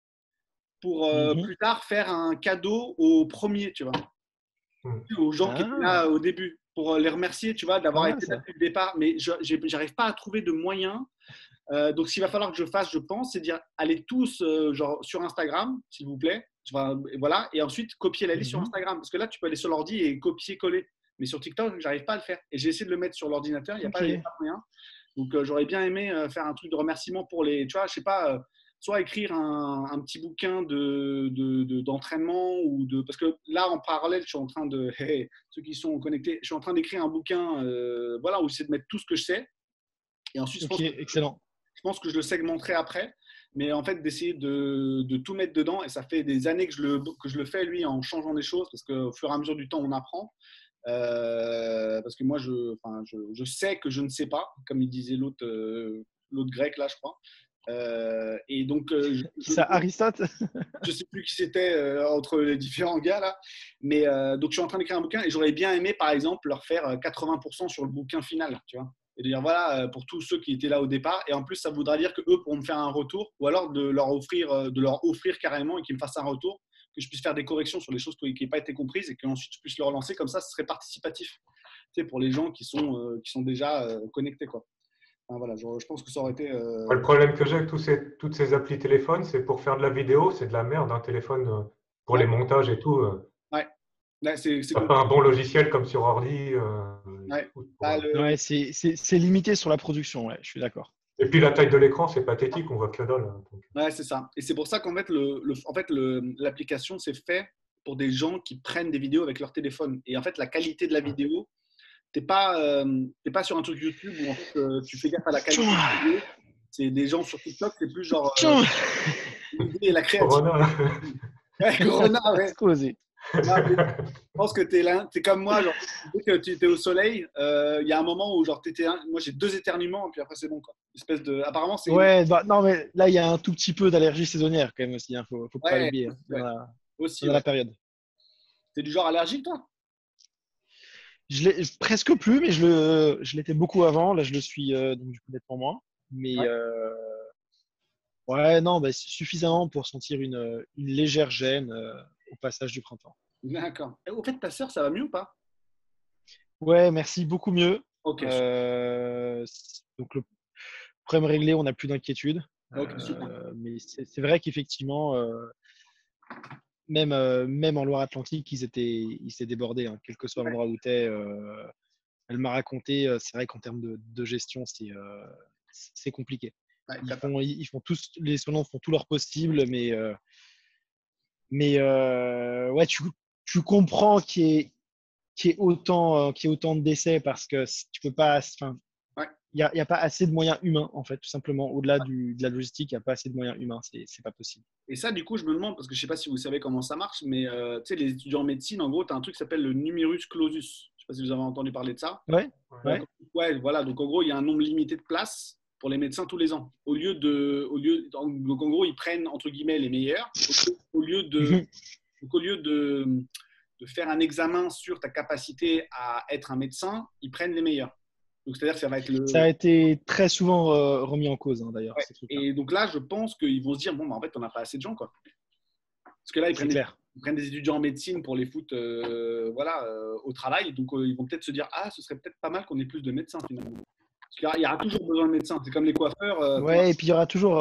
pour Mhm. plus tard faire un cadeau aux premiers, tu vois, Hmm. aux gens qui étaient Ah, là au début, pour les remercier, tu vois, pas d'avoir mal été là ça. depuis le départ. Mais j'arrive pas à trouver de moyens. Donc, ce qu'il va falloir que je fasse, je pense, c'est dire allez tous genre, sur Instagram, s'il vous plaît. Voilà. Et ensuite, copier la liste sur Mhm. Instagram. Parce que là, tu peux aller sur l'ordi et copier-coller. Mais sur TikTok, j'arrive pas à le faire. Et j'ai essayé de le mettre sur l'ordinateur, il y a Ok. pas moyen. Donc, j'aurais bien aimé faire un truc de remerciement pour les. Tu vois, je sais pas, soit écrire un petit bouquin d'entraînement ou de. Parce que là, en parallèle, je suis en train de. Hey, ceux qui sont connectés, je suis en train d'écrire un bouquin voilà, où j'essaie de mettre tout ce que je sais. Et ensuite, Ok, excellent. je pense que je le segmenterai après, mais en fait d'essayer de tout mettre dedans. Et ça fait des années que je le fais, lui, en changeant des choses, parce qu'au fur et à mesure du temps, on apprend. Parce que moi, je sais que je ne sais pas, comme il disait l'autre grec, là, je crois. Et donc, Qui ça, Aristote? je sais plus qui c'était entre les différents gars là, mais donc je suis en train d'écrire un bouquin et j'aurais bien aimé par exemple leur faire 80% sur le bouquin final, tu vois, et de dire voilà pour tous ceux qui étaient là au départ, et en plus ça voudra dire que eux pourront me faire un retour, ou alors de leur offrir carrément et qu'ils me fassent un retour, que je puisse faire des corrections sur les choses qui n'aient pas été comprises et qu'ensuite je puisse le relancer comme ça, ce serait participatif, tu sais, pour les gens qui sont déjà connectés quoi. Enfin, voilà, je pense que ça aurait été Ouais, le problème que j'ai avec toutes ces applis téléphones, c'est pour faire de la vidéo, c'est de la merde, un téléphone pour les ouais, montages et tout. ouais, ouais, c'est T'as pas un compliqué. bon logiciel comme sur ordi. Ouais. Pour, Ah, Ouais, c'est limité sur la production, ouais, je suis d'accord. Et puis la taille de l'écran, c'est pathétique, on voit que dalle, hein, donc. ouais, c'est ça. Et c'est pour ça qu'en fait, l'application, c'est fait pour des gens qui prennent des vidéos avec leur téléphone. Et en fait, la qualité de la vidéo, t'es pas sur un truc YouTube où en fait, tu fais gaffe à la qualité de la vidéo. C'est des gens sur TikTok, c'est plus genre l'idée et la créativité. Corona. Ouais, Corona, ouais. Explosé. Là, je pense que tu es comme moi, genre, dès que tu étais au soleil, il y a un moment où genre, moi j'ai 2 éternuements, et puis après c'est bon. Quoi. Espèce de... Apparemment, c'est une... Ouais, bah, non, mais là, il y a un tout petit peu d'allergie saisonnière quand même aussi. Hein. Faut pas Ouais, l'oublier. Hein. aussi, ouais. Aussi, Dans la ouais. période. T'es du genre allergique, toi? Je l'ai presque plus, mais je l'étais beaucoup avant. Là, je le suis donc du coup nettement moins. Mais Ouais. ouais, non, bah, suffisamment pour sentir une légère gêne au passage du printemps. D'accord. Et au fait, ta sœur, ça va mieux ou pas? Ouais, merci, beaucoup mieux. Ok, Donc le problème réglé, on n'a plus d'inquiétude. ok, super. Mais c'est vrai qu'effectivement, même en Loire-Atlantique, ils s'étaient débordés. Hein. Quel que soit Ouais, l'endroit où tu es, elle m'a raconté, c'est vrai qu'en termes de gestion, c'est compliqué. ouais, Ils font tous, les soignants font tout leur possible, mais ouais, tu comprends qu'il y ait autant de décès parce que tu peux pas, enfin, ouais. il y a pas assez de moyens humains, en fait, tout simplement. Au-delà de la logistique, il n'y a pas assez de moyens humains. C'est pas possible. Et ça, du coup, je me demande, parce que je sais pas si vous savez comment ça marche, mais tu sais, les étudiants en médecine, en gros, tu as un truc qui s'appelle le numerus clausus. Je sais pas si vous avez entendu parler de ça. Ouais, Euh, ouais. ouais, voilà. Donc, en gros, il y a un nombre limité de places pour les médecins tous les ans. Donc, en gros, ils prennent, entre guillemets, les meilleurs. Au lieu de, Mhm. donc, au lieu de faire un examen sur ta capacité à être un médecin, ils prennent les meilleurs. Donc, c'est-à-dire que ça va être Ça le. a été très souvent remis en cause, hein, d'ailleurs, Ouais. ces trucs-là. Et donc là, je pense qu'ils vont se dire, bon, bah, en fait, on n'a pas assez de gens, quoi. Parce que là, C'est clair. ils prennent des étudiants en médecine pour les foutre voilà, au travail. Donc, ils vont peut-être se dire, ah, ce serait peut-être pas mal qu'on ait plus de médecins, finalement. Parce qu'il y aura toujours besoin de médecins. C'est comme les coiffeurs. Ouais, et puis il y aura toujours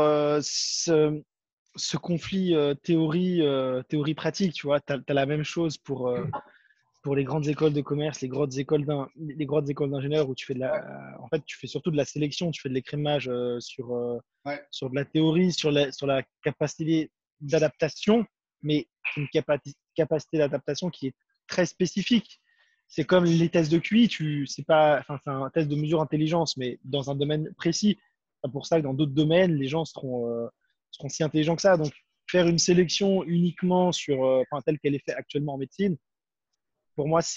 ce conflit théorie-pratique, tu vois. Tu as la même chose pour les grandes écoles de commerce, les grandes écoles d'ingénieurs où tu fais Ouais, en fait, tu fais surtout de la sélection, tu fais de l'écrémage ouais, sur de la théorie, sur la capacité d'adaptation, mais une capacité d'adaptation qui est très spécifique. C'est comme les tests de QI, c'est pas, enfin, c'est un test de mesure intelligence, mais dans un domaine précis. C'est pour ça que dans d'autres domaines, les gens seront si intelligents que ça. Donc, faire une sélection uniquement enfin, telle qu'elle est faite actuellement en médecine, pour moi,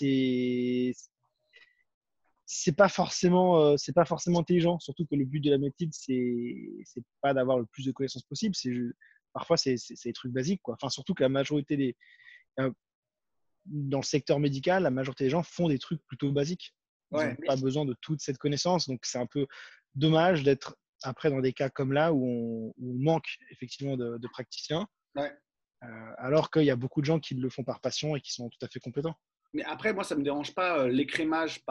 c'est pas forcément intelligent. Surtout que le but de la médecine, c'est pas d'avoir le plus de connaissances possible. Parfois, c'est des trucs basiques, quoi. Enfin, surtout que la majorité euh, dans le secteur médical, la majorité des gens font des trucs plutôt basiques. Ils ouais. n'ont pas besoin de toute cette connaissance. Donc, c'est un peu dommage d'être après dans des cas comme là où on manque effectivement de praticiens, Ouais. alors qu'il y a beaucoup de gens qui le font par passion et qui sont tout à fait compétents. Mais après, moi, ça ne me dérange pas l'écrémage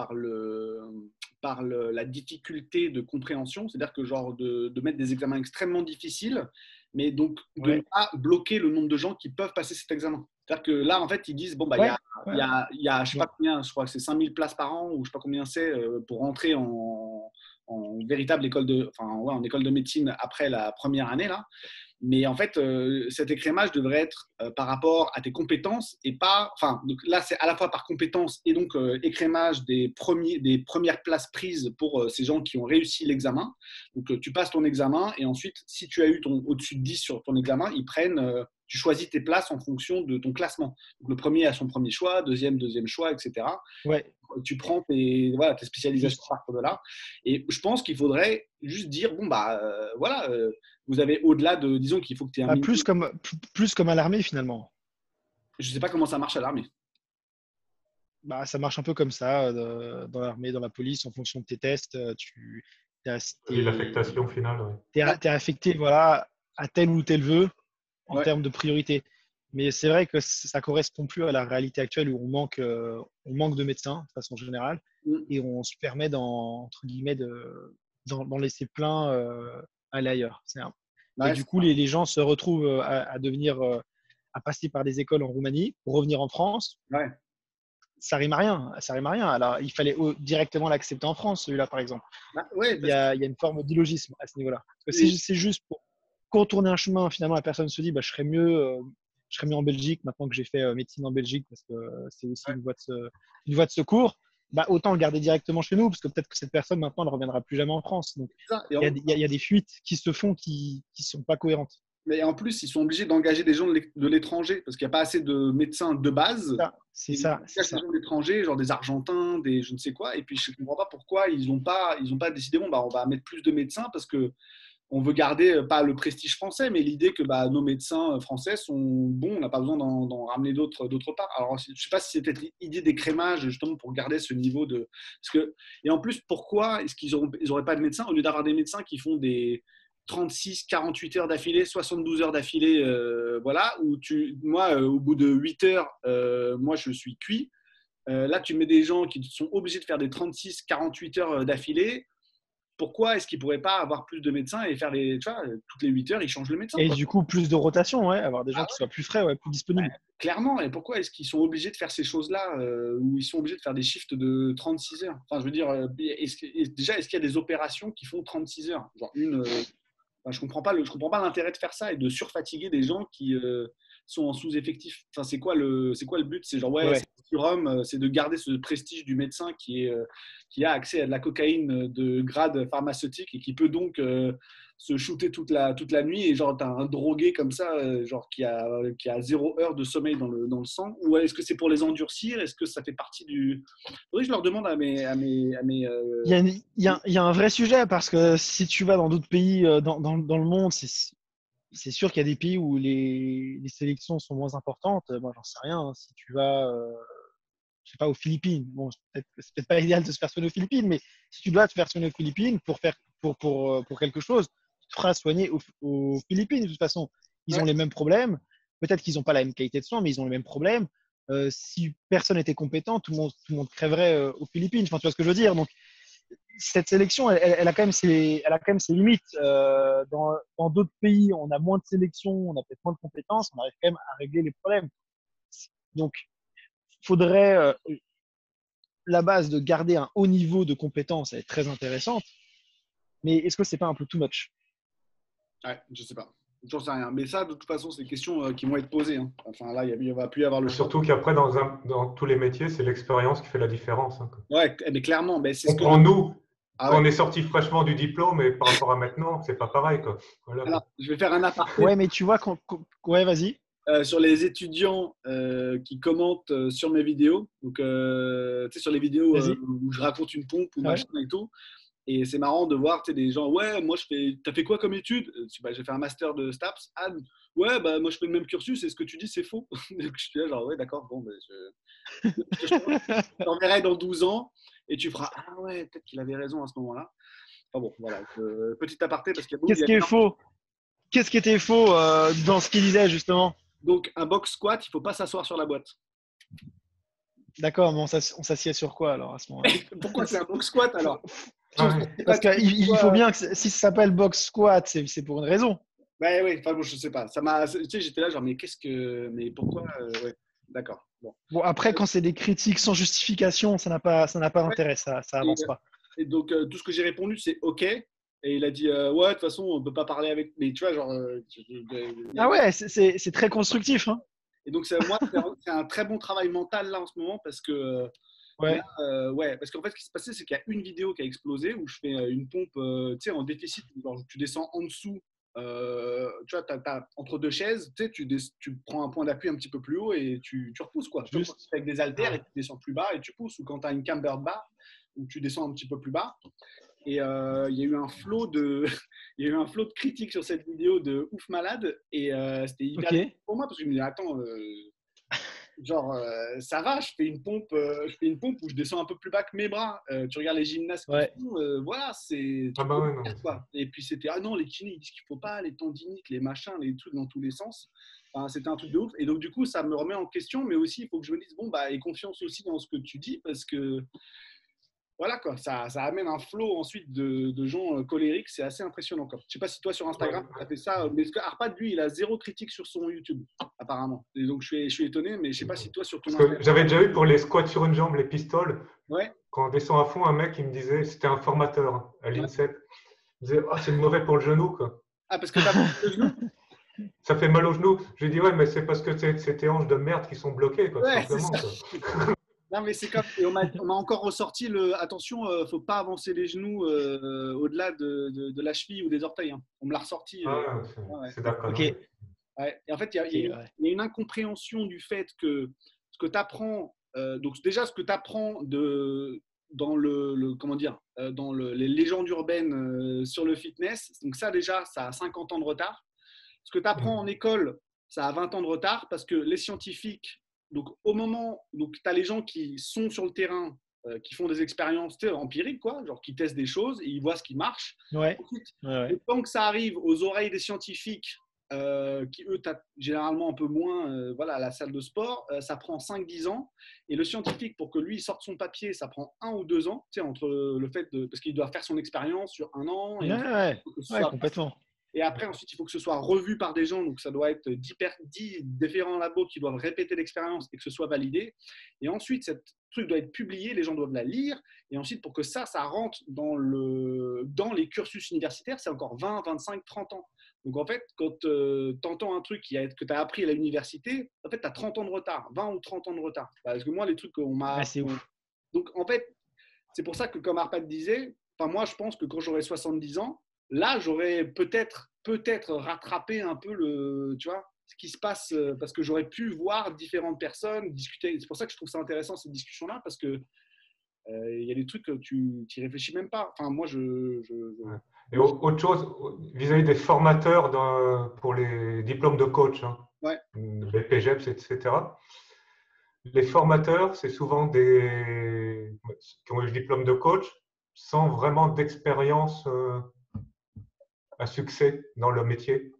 la difficulté de compréhension. C'est-à-dire que, genre, de mettre des examens extrêmement difficiles, mais donc de ne Ouais, pas bloquer le nombre de gens qui peuvent passer cet examen. C'est-à-dire que là, en fait, ils disent, bon, bah, ouais, ouais. il y a je sais Ouais. pas combien, je crois que c'est 5000 places par an, ou je sais pas combien c'est, pour rentrer en véritable école enfin, ouais, en école de médecine après la première année, là. Mais en fait, cet écrémage devrait être par rapport à tes compétences et pas. Enfin, donc là, c'est à la fois par compétences et donc écrémage des premières places prises pour ces gens qui ont réussi l'examen. Donc, tu passes ton examen et ensuite, si tu as eu au-dessus de 10 sur ton examen, tu choisis tes places en fonction de ton classement. Donc, le premier a son premier choix, deuxième choix, etc. Ouais, Tu prends tes spécialisations juste. à partir de là. Et je pense qu'il faudrait juste dire, bon, bah, voilà, vous avez au-delà de, disons qu'il faut que tu aies un Bah, minimum. plus comme à l'armée finalement. Je ne sais pas comment ça marche à l'armée. Bah, ça marche un peu comme ça dans l'armée, dans la police, en fonction de tes tests, Oui, l'affectation finale, oui. t'es affecté voilà, à tel ou tel vœu en Ouais. termes de priorité. Mais c'est vrai que ça correspond plus à la réalité actuelle où on manque de médecins de façon générale Mm. et on se permet entre guillemets d'en laisser plein aller ailleurs. Et Ouais, du coup, les gens se retrouvent à passer par des écoles en Roumanie pour revenir en France. ouais. Ça rime à rien. Ça rime à rien. Alors, il fallait directement l'accepter en France, celui-là, par exemple. Bah, ouais, parce que Il y a une forme d'illogisme à ce niveau-là. Parce que les- si c'est juste pour contourner un chemin, finalement, la personne se dit bah, je serais mieux en Belgique maintenant que j'ai fait médecine en Belgique parce que c'est aussi ouais, une voie de secours. Bah, autant le garder directement chez nous parce que peut-être que cette personne maintenant ne reviendra plus jamais en France. Donc, c'est ça. Et il y a des fuites qui se font qui ne sont pas cohérentes. Mais en plus, ils sont obligés d'engager des gens de l'étranger parce qu'il n'y a pas assez de médecins de base. C'est Ils ça. engagent des gens de l'étranger, genre des Argentins, des je ne sais quoi. Et puis, je ne comprends pas pourquoi ils n'ont pas décidé, bon, bah, on va mettre plus de médecins parce que on veut garder pas le prestige français, mais l'idée que bah, nos médecins français sont bons, on n'a pas besoin d'en ramener d'autre part. Alors, je ne sais pas si c'est peut-être l'idée des crémages, justement, pour garder ce niveau de. Parce que, et en plus, pourquoi est-ce qu'ils n'auraient pas de médecins au lieu d'avoir des médecins qui font des 36, 48 heures d'affilée, 72 heures d'affilée, voilà, où moi, au bout de 8 heures, moi, je suis cuit. Là, tu mets des gens qui sont obligés de faire des 36, 48 heures d'affilée. Pourquoi est-ce qu'ils ne pourraient pas avoir plus de médecins et faire tu vois, toutes les 8 heures, ils changent le médecin, Et quoi. du coup, plus de rotation, ouais, avoir des gens qui soient plus frais, ouais, plus disponibles. Clairement, et pourquoi est-ce qu'ils sont obligés de faire ces choses-là où ils sont obligés de faire des shifts de 36 heures? Enfin, je veux dire, déjà, est-ce qu'il y a des opérations qui font 36 heures? Genre enfin, je comprends pas l'intérêt de faire ça et de surfatiguer des gens qui sont en sous-effectif. Enfin, c'est quoi le but? C'est genre, ouais, Ouais. c'est le sérum, c'est de garder ce prestige du médecin qui a accès à de la cocaïne de grade pharmaceutique et qui peut donc se shooter toute la nuit et genre, tu as un drogué comme ça, genre qui a 0 heure de sommeil dans le sang. Ou est-ce que c'est pour les endurcir? Est-ce que ça fait partie du. Faudrait que je leur demande à mes Il y a un vrai sujet parce que si tu vas dans d'autres pays dans le monde, c'est sûr qu'il y a des pays où les sélections sont moins importantes. Moi, j'en sais rien. Si tu vas, je sais pas, aux Philippines, bon, c'est peut-être pas idéal de se faire soigner aux Philippines, mais si tu dois te faire soigner aux Philippines pour quelque chose, tu te feras soigner aux Philippines. De toute façon, ils ont les mêmes problèmes. Peut-être qu'ils n'ont pas la même qualité de soins, mais ils ont les mêmes problèmes. Si personne n'était compétent, tout le monde crèverait aux Philippines. Enfin, tu vois ce que je veux dire? Donc, cette sélection, elle a quand même ses limites. Dans d'autres pays, on a moins de sélection, on a peut-être moins de compétences, on arrive quand même à régler les problèmes. Donc, il faudrait la base de garder un haut niveau de compétences, elle est très intéressante. Mais est-ce que c'est pas un peu too much? Ouais, je sais pas. J'en sais rien. Mais ça, de toute façon, c'est des questions qui vont être posées, hein. Enfin, là, il ne va plus y avoir le choix. Surtout qu'après, dans tous les métiers, c'est l'expérience qui fait la différence. Hein. Ouais, mais clairement. Mais c'est On ce que prend nous, Ah quand ouais. on est sorti fraîchement du diplôme, et par rapport à maintenant, c'est pas pareil. Quoi. Voilà. Alors, je vais faire un aparté Ouais, mais tu vois, ouais, vas-y. sur les étudiants qui commentent sur mes vidéos. Donc, tu sais, sur les vidéos Vas-y. où je raconte une pompe ou Ouais. machin et tout. Et c'est marrant de voir des gens, ouais, moi, t'as fait quoi comme étude? Bah, j'ai fait un master de STAPS. Ah, ouais, bah, moi, je fais le même cursus et ce que tu dis, c'est faux. Donc, je suis là, genre, ouais, d'accord, bon, bah, je t'enverrai dans 12 ans et tu feras, ah ouais, peut-être qu'il avait raison à ce moment-là. Enfin bon, voilà, petit aparté parce qu'il y a Qu'est-ce qui est faux? Qu'est-ce qui était faux dans ce qu'il disait, justement? Donc, un box squat, il ne faut pas s'asseoir sur la boîte. D'accord, mais on s'assied sur quoi alors à ce moment-là? Pourquoi c'est un box squat alors? Parce qu'il faut bien que si ça s'appelle box squat, c'est pour une raison. Ouais, oui, enfin bon, je sais pas. Tu sais, j'étais là genre, mais pourquoi ouais, d'accord. Bon, après, quand c'est des critiques sans justification, ça n'a pas d'intérêt, ça avance pas. Et donc, tout ce que j'ai répondu, c'est OK. Et il a dit, ouais, de toute façon, on ne peut pas parler avec. Mais tu vois, genre. Ah ouais, c'est très constructif. Hein. Et donc, moi, c'est un très bon travail mental là en ce moment parce que. Ouais. Là, ouais, parce qu'en fait, ce qui s'est passé, c'est qu'il y a une vidéo qui a explosé où je fais une pompe, tu sais, en déficit. Genre, tu descends en dessous. Tu vois, entre deux chaises, tu prends un point d'appui un petit peu plus haut et tu repousses quoi. Juste. Tu fais avec des haltères et tu descends plus bas et tu pousses. Ou quand tu as une camber bar où tu descends un petit peu plus bas. Et il y a eu un flot de critiques sur cette vidéo de ouf malade et c'était hyper difficile pour moi parce que je me disais attends. Genre, ça va, je fais une pompe où je descends un peu plus bas que mes bras. Tu regardes les gymnastes qui font, voilà, c'est. Ah bah ouais, non. Quoi. Et puis c'était, ah non, les kinés, ils disent qu'il ne faut pas, les tendinites, les machins, les trucs dans tous les sens. Enfin, c'était un truc de ouf. Et donc, du coup, ça me remet en question, mais aussi, il faut que je me dise, bon, bah, aie confiance aussi dans ce que tu dis parce que. Voilà quoi, ça amène un flot ensuite de gens colériques, c'est assez impressionnant. Quoi. Je ne sais pas si toi sur Instagram, tu as fait ça, mais Arpad, lui, il a 0 critique sur son YouTube, apparemment. Et donc je suis étonné, mais je ne sais pas si toi sur ton Instagram. J'avais déjà eu pour les squats sur une jambe, les pistoles. Ouais. Quand on descend à fond, un mec, il me disait, c'était un formateur à l'INSEP, il disait, c'est mauvais pour le genou. Quoi. Ah, parce que tu as mal au genou? Ça fait mal au genou. Je lui ai dit, ouais, mais c'est parce que c'est tes hanches de merde qui sont bloquées, quoi, ouais, simplement. Quoi. Non, mais c'est comme. Et on m'a encore ressorti attention, faut pas avancer les genoux au-delà de la cheville ou des orteils, hein. On me l'a ressorti. Ah, Ouais, ouais. c'est de la Ok, connerie. Ouais. Et en fait, ok, ouais. il y a une incompréhension du fait que ce que tu apprends, donc déjà ce que tu apprends dans comment dire, dans les légendes urbaines sur le fitness, donc ça déjà, ça a 50 ans de retard. Ce que tu apprends en Mm. école, ça a 20 ans de retard parce que les scientifiques, donc au moment, donc tu as les gens qui sont sur le terrain, qui font des expériences empiriques, quoi, genre qui testent des choses et ils voient ce qui marche. Ouais, Ensuite, ouais, ouais. le temps que ça arrive aux oreilles des scientifiques, qui eux tapent généralement un peu moins voilà, à la salle de sport, ça prend 5-10 ans. Et le scientifique, pour que lui sorte son papier, ça prend 1 ou 2 ans, entre le fait de. Parce qu'il doit faire son expérience sur 1 an, et Ouais, ensuite, ouais, il faut que ce ouais, soit complètement. et après, ensuite, il faut que ce soit revu par des gens. Donc, ça doit être 10 différents labos qui doivent répéter l'expérience et que ce soit validé. Et ensuite, cette truc doit être publié, les gens doivent la lire. Et ensuite, pour que ça rentre dans les cursus universitaires, c'est encore 20, 25, 30 ans. Donc, en fait, quand tu entends un truc que tu as appris à l'université, en fait, tu as 30 ans de retard, 20 ou 30 ans de retard. Parce que moi, les trucs qu'on Ouais, m'a. c'est ouf. Donc, en fait, c'est pour ça que, comme Arpad disait, enfin, moi, je pense que quand j'aurai 70 ans, là, j'aurais peut-être rattrapé un peu tu vois, ce qui se passe, parce que j'aurais pu voir différentes personnes, discuter. C'est pour ça que je trouve ça intéressant, cette discussion-là, parce que il y a des trucs que tu n'y réfléchis même pas. Enfin, moi, Ouais. Et moi, autre chose, vis-à-vis des formateurs pour les diplômes de coach, hein, ouais, BPGEPS, etc. Les formateurs, c'est souvent qui ont eu le diplôme de coach sans vraiment d'expérience à succès dans le métier.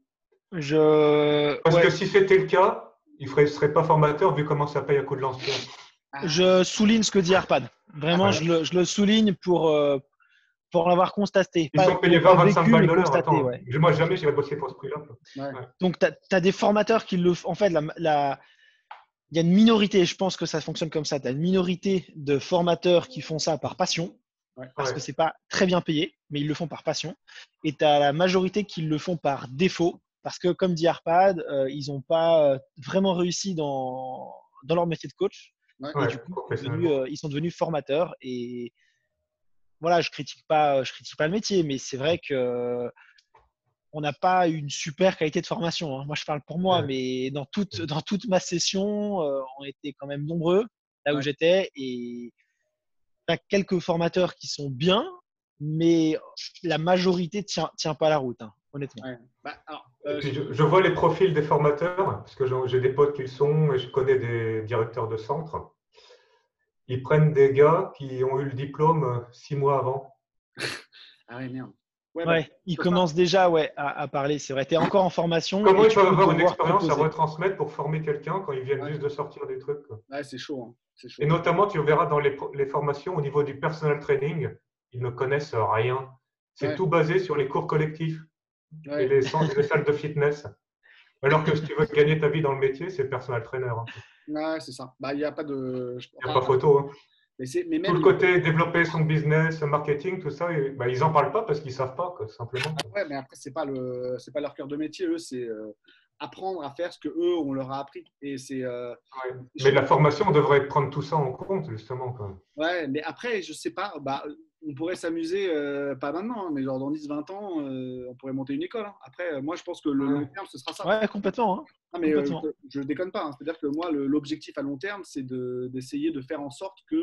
Parce que Ouais, si c'était le cas, ils ne seraient pas formateurs vu comment ça paye à coup de lance-pierre. je souligne ce que dit Arpad. Vraiment, Ouais. je le souligne pour l'avoir constaté. Ils sont payés Non pas 20-25 vécu, balles mais de l'heure. constaté, Attends, ouais. moi jamais j'irais bosser pour ce prix-là. ouais, Ouais. Donc, tu as des formateurs qui le font. En fait, il y a une minorité, je pense que ça fonctionne comme ça. Tu as une minorité de formateurs qui font ça par passion, ouais, parce Ouais. que c'est pas très bien payé, mais ils le font par passion. Et tu as la majorité qui le font par défaut, parce que, comme dit Arpad, ils n'ont pas vraiment réussi dans leur métier de coach. ouais. Et Ouais, du coup, professionnellement. ils sont devenus formateurs. Et voilà, je critique pas le métier, mais c'est vrai que on n'a pas une super qualité de formation, hein. Moi, je parle pour moi, Ouais. mais dans toute ma session, on était quand même nombreux là où Ouais. j'étais et tu as quelques formateurs qui sont bien, mais la majorité tient pas la route, hein, honnêtement. Ouais. Bah, alors, Et puis je vois les profils des formateurs, parce que j'ai des potes qui le sont et je connais des directeurs de centre. Ils prennent des gars qui ont eu le diplôme 6 mois avant. ah ouais, merde. Ouais, bah, Ouais, ils commencent déjà ouais, à parler, c'est vrai. Tu es encore en formation Comment et ils tu peuvent peux avoir une devoir expérience à proposer. retransmettre pour former quelqu'un quand ils viennent ouais, juste de sortir des trucs, quoi. ouais, c'est chaud, hein. C'est Et chaud. notamment, tu verras dans les formations au niveau du personal training, ils ne connaissent rien. C'est Ouais, tout basé sur les cours collectifs et ouais, les salles de fitness. Alors que si tu veux gagner ta vie dans le métier, c'est personal trainer, hein. ouais, c'est ça. Bah, il n'y a pas de. Il n'y a Enfin, pas photo, hein. mais Tout même le les. côté développer son business, marketing, tout ça, ils n'en parlent pas parce qu'ils ne savent pas, quoi, simplement, Ah quoi. ouais, mais après, c'est pas leur cœur de métier. Eux, c'est apprendre à faire ce que eux, on leur a appris. Et c'est. Ouais. Je Mais sais la pas. formation devrait prendre tout ça en compte, justement, quoi. Ouais, mais après, je sais pas. Bah, on pourrait s'amuser, pas maintenant, hein, mais genre dans 10-20 ans, on pourrait monter une école, hein. Après, moi, je pense que le long Ouais. terme, ce sera ça. Ouais, complètement, hein, Non, mais complètement. je déconne pas, hein. C'est-à-dire que moi, l'objectif à long terme, c'est d'essayer de faire en sorte que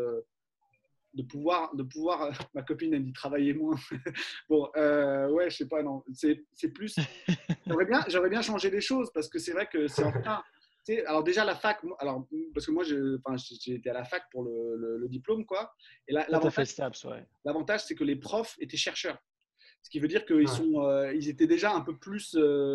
de pouvoir ma copine, elle dit travailler moins. Bon, ouais, je sais pas, non. C'est plus. J'aimerais bien changer les choses parce que c'est vrai que c'est en train. Tu sais, alors déjà la fac, alors parce que moi enfin, j'ai été à la fac pour le diplôme, quoi. Et Toi, tu as fait le STAPS, ouais. l'avantage, c'est que les profs étaient chercheurs. Ce qui veut dire qu'ils Ouais. ils étaient déjà un peu plus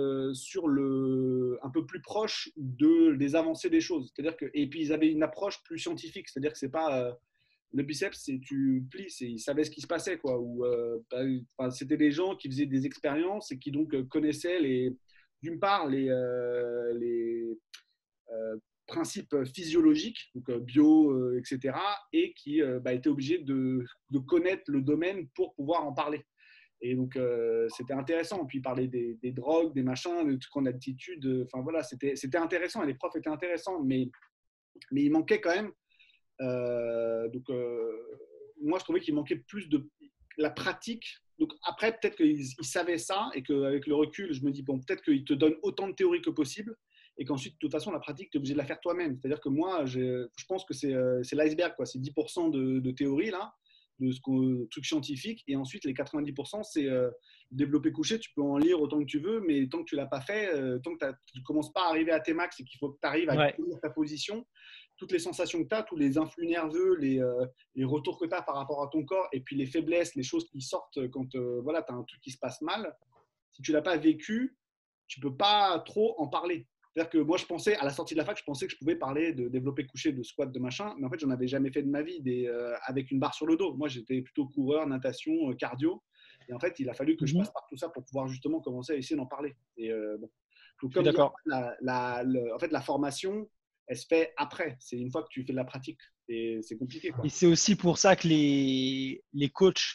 un peu plus proches des avancées des choses. C'est-à-dire que, et puis ils avaient une approche plus scientifique. C'est-à-dire que c'est pas le biceps, c'est tu plies, ils savaient ce qui se passait, quoi. Ou c'était des gens qui faisaient des expériences et qui donc connaissaient d'une part les principes physiologiques, donc bio, etc., et qui étaient obligés de connaître le domaine pour pouvoir en parler. Et donc, c'était intéressant. Puis, parler des drogues, des machins, des trucs en altitude. Enfin, voilà, c'était intéressant et les profs étaient intéressants. Mais il manquait quand même Donc, moi, je trouvais qu'il manquait plus de la pratique. Donc, après, peut-être qu'ils savaient ça et qu'avec le recul, je me dis, bon, peut-être qu'ils te donnent autant de théorie que possible et qu'ensuite, de toute façon, la pratique, tu es obligé de la faire toi-même. C'est-à-dire que moi, je pense que c'est l'iceberg, quoi. C'est 10% de théorie, là, de ce truc scientifique. Et ensuite, les 90%, c'est développer couché. Tu peux en lire autant que tu veux, mais tant que tu ne l'as pas fait, tant que tu ne commences pas à arriver à tes max et qu'il faut que tu arrives à tenir ta position, toutes les sensations que tu as, tous les influx nerveux, les retours que tu as par rapport à ton corps, et puis les faiblesses, les choses qui sortent quand voilà, tu as un truc qui se passe mal, si tu ne l'as pas vécu, tu ne peux pas trop en parler. C'est-à-dire que moi, je pensais, à la sortie de la fac, je pensais que je pouvais parler de développer couché, de squat, de machin, mais en fait, j'en avais jamais fait de ma vie avec une barre sur le dos. Moi, j'étais plutôt coureur, natation, cardio, et en fait, il a fallu que je passe par tout ça pour pouvoir justement commencer à essayer d'en parler. Et bon. Donc, comme d'accord. en fait, la formation, elle se fait après. C'est une fois que tu fais de la pratique. Et c'est compliqué, quoi. Et c'est aussi pour ça que les coachs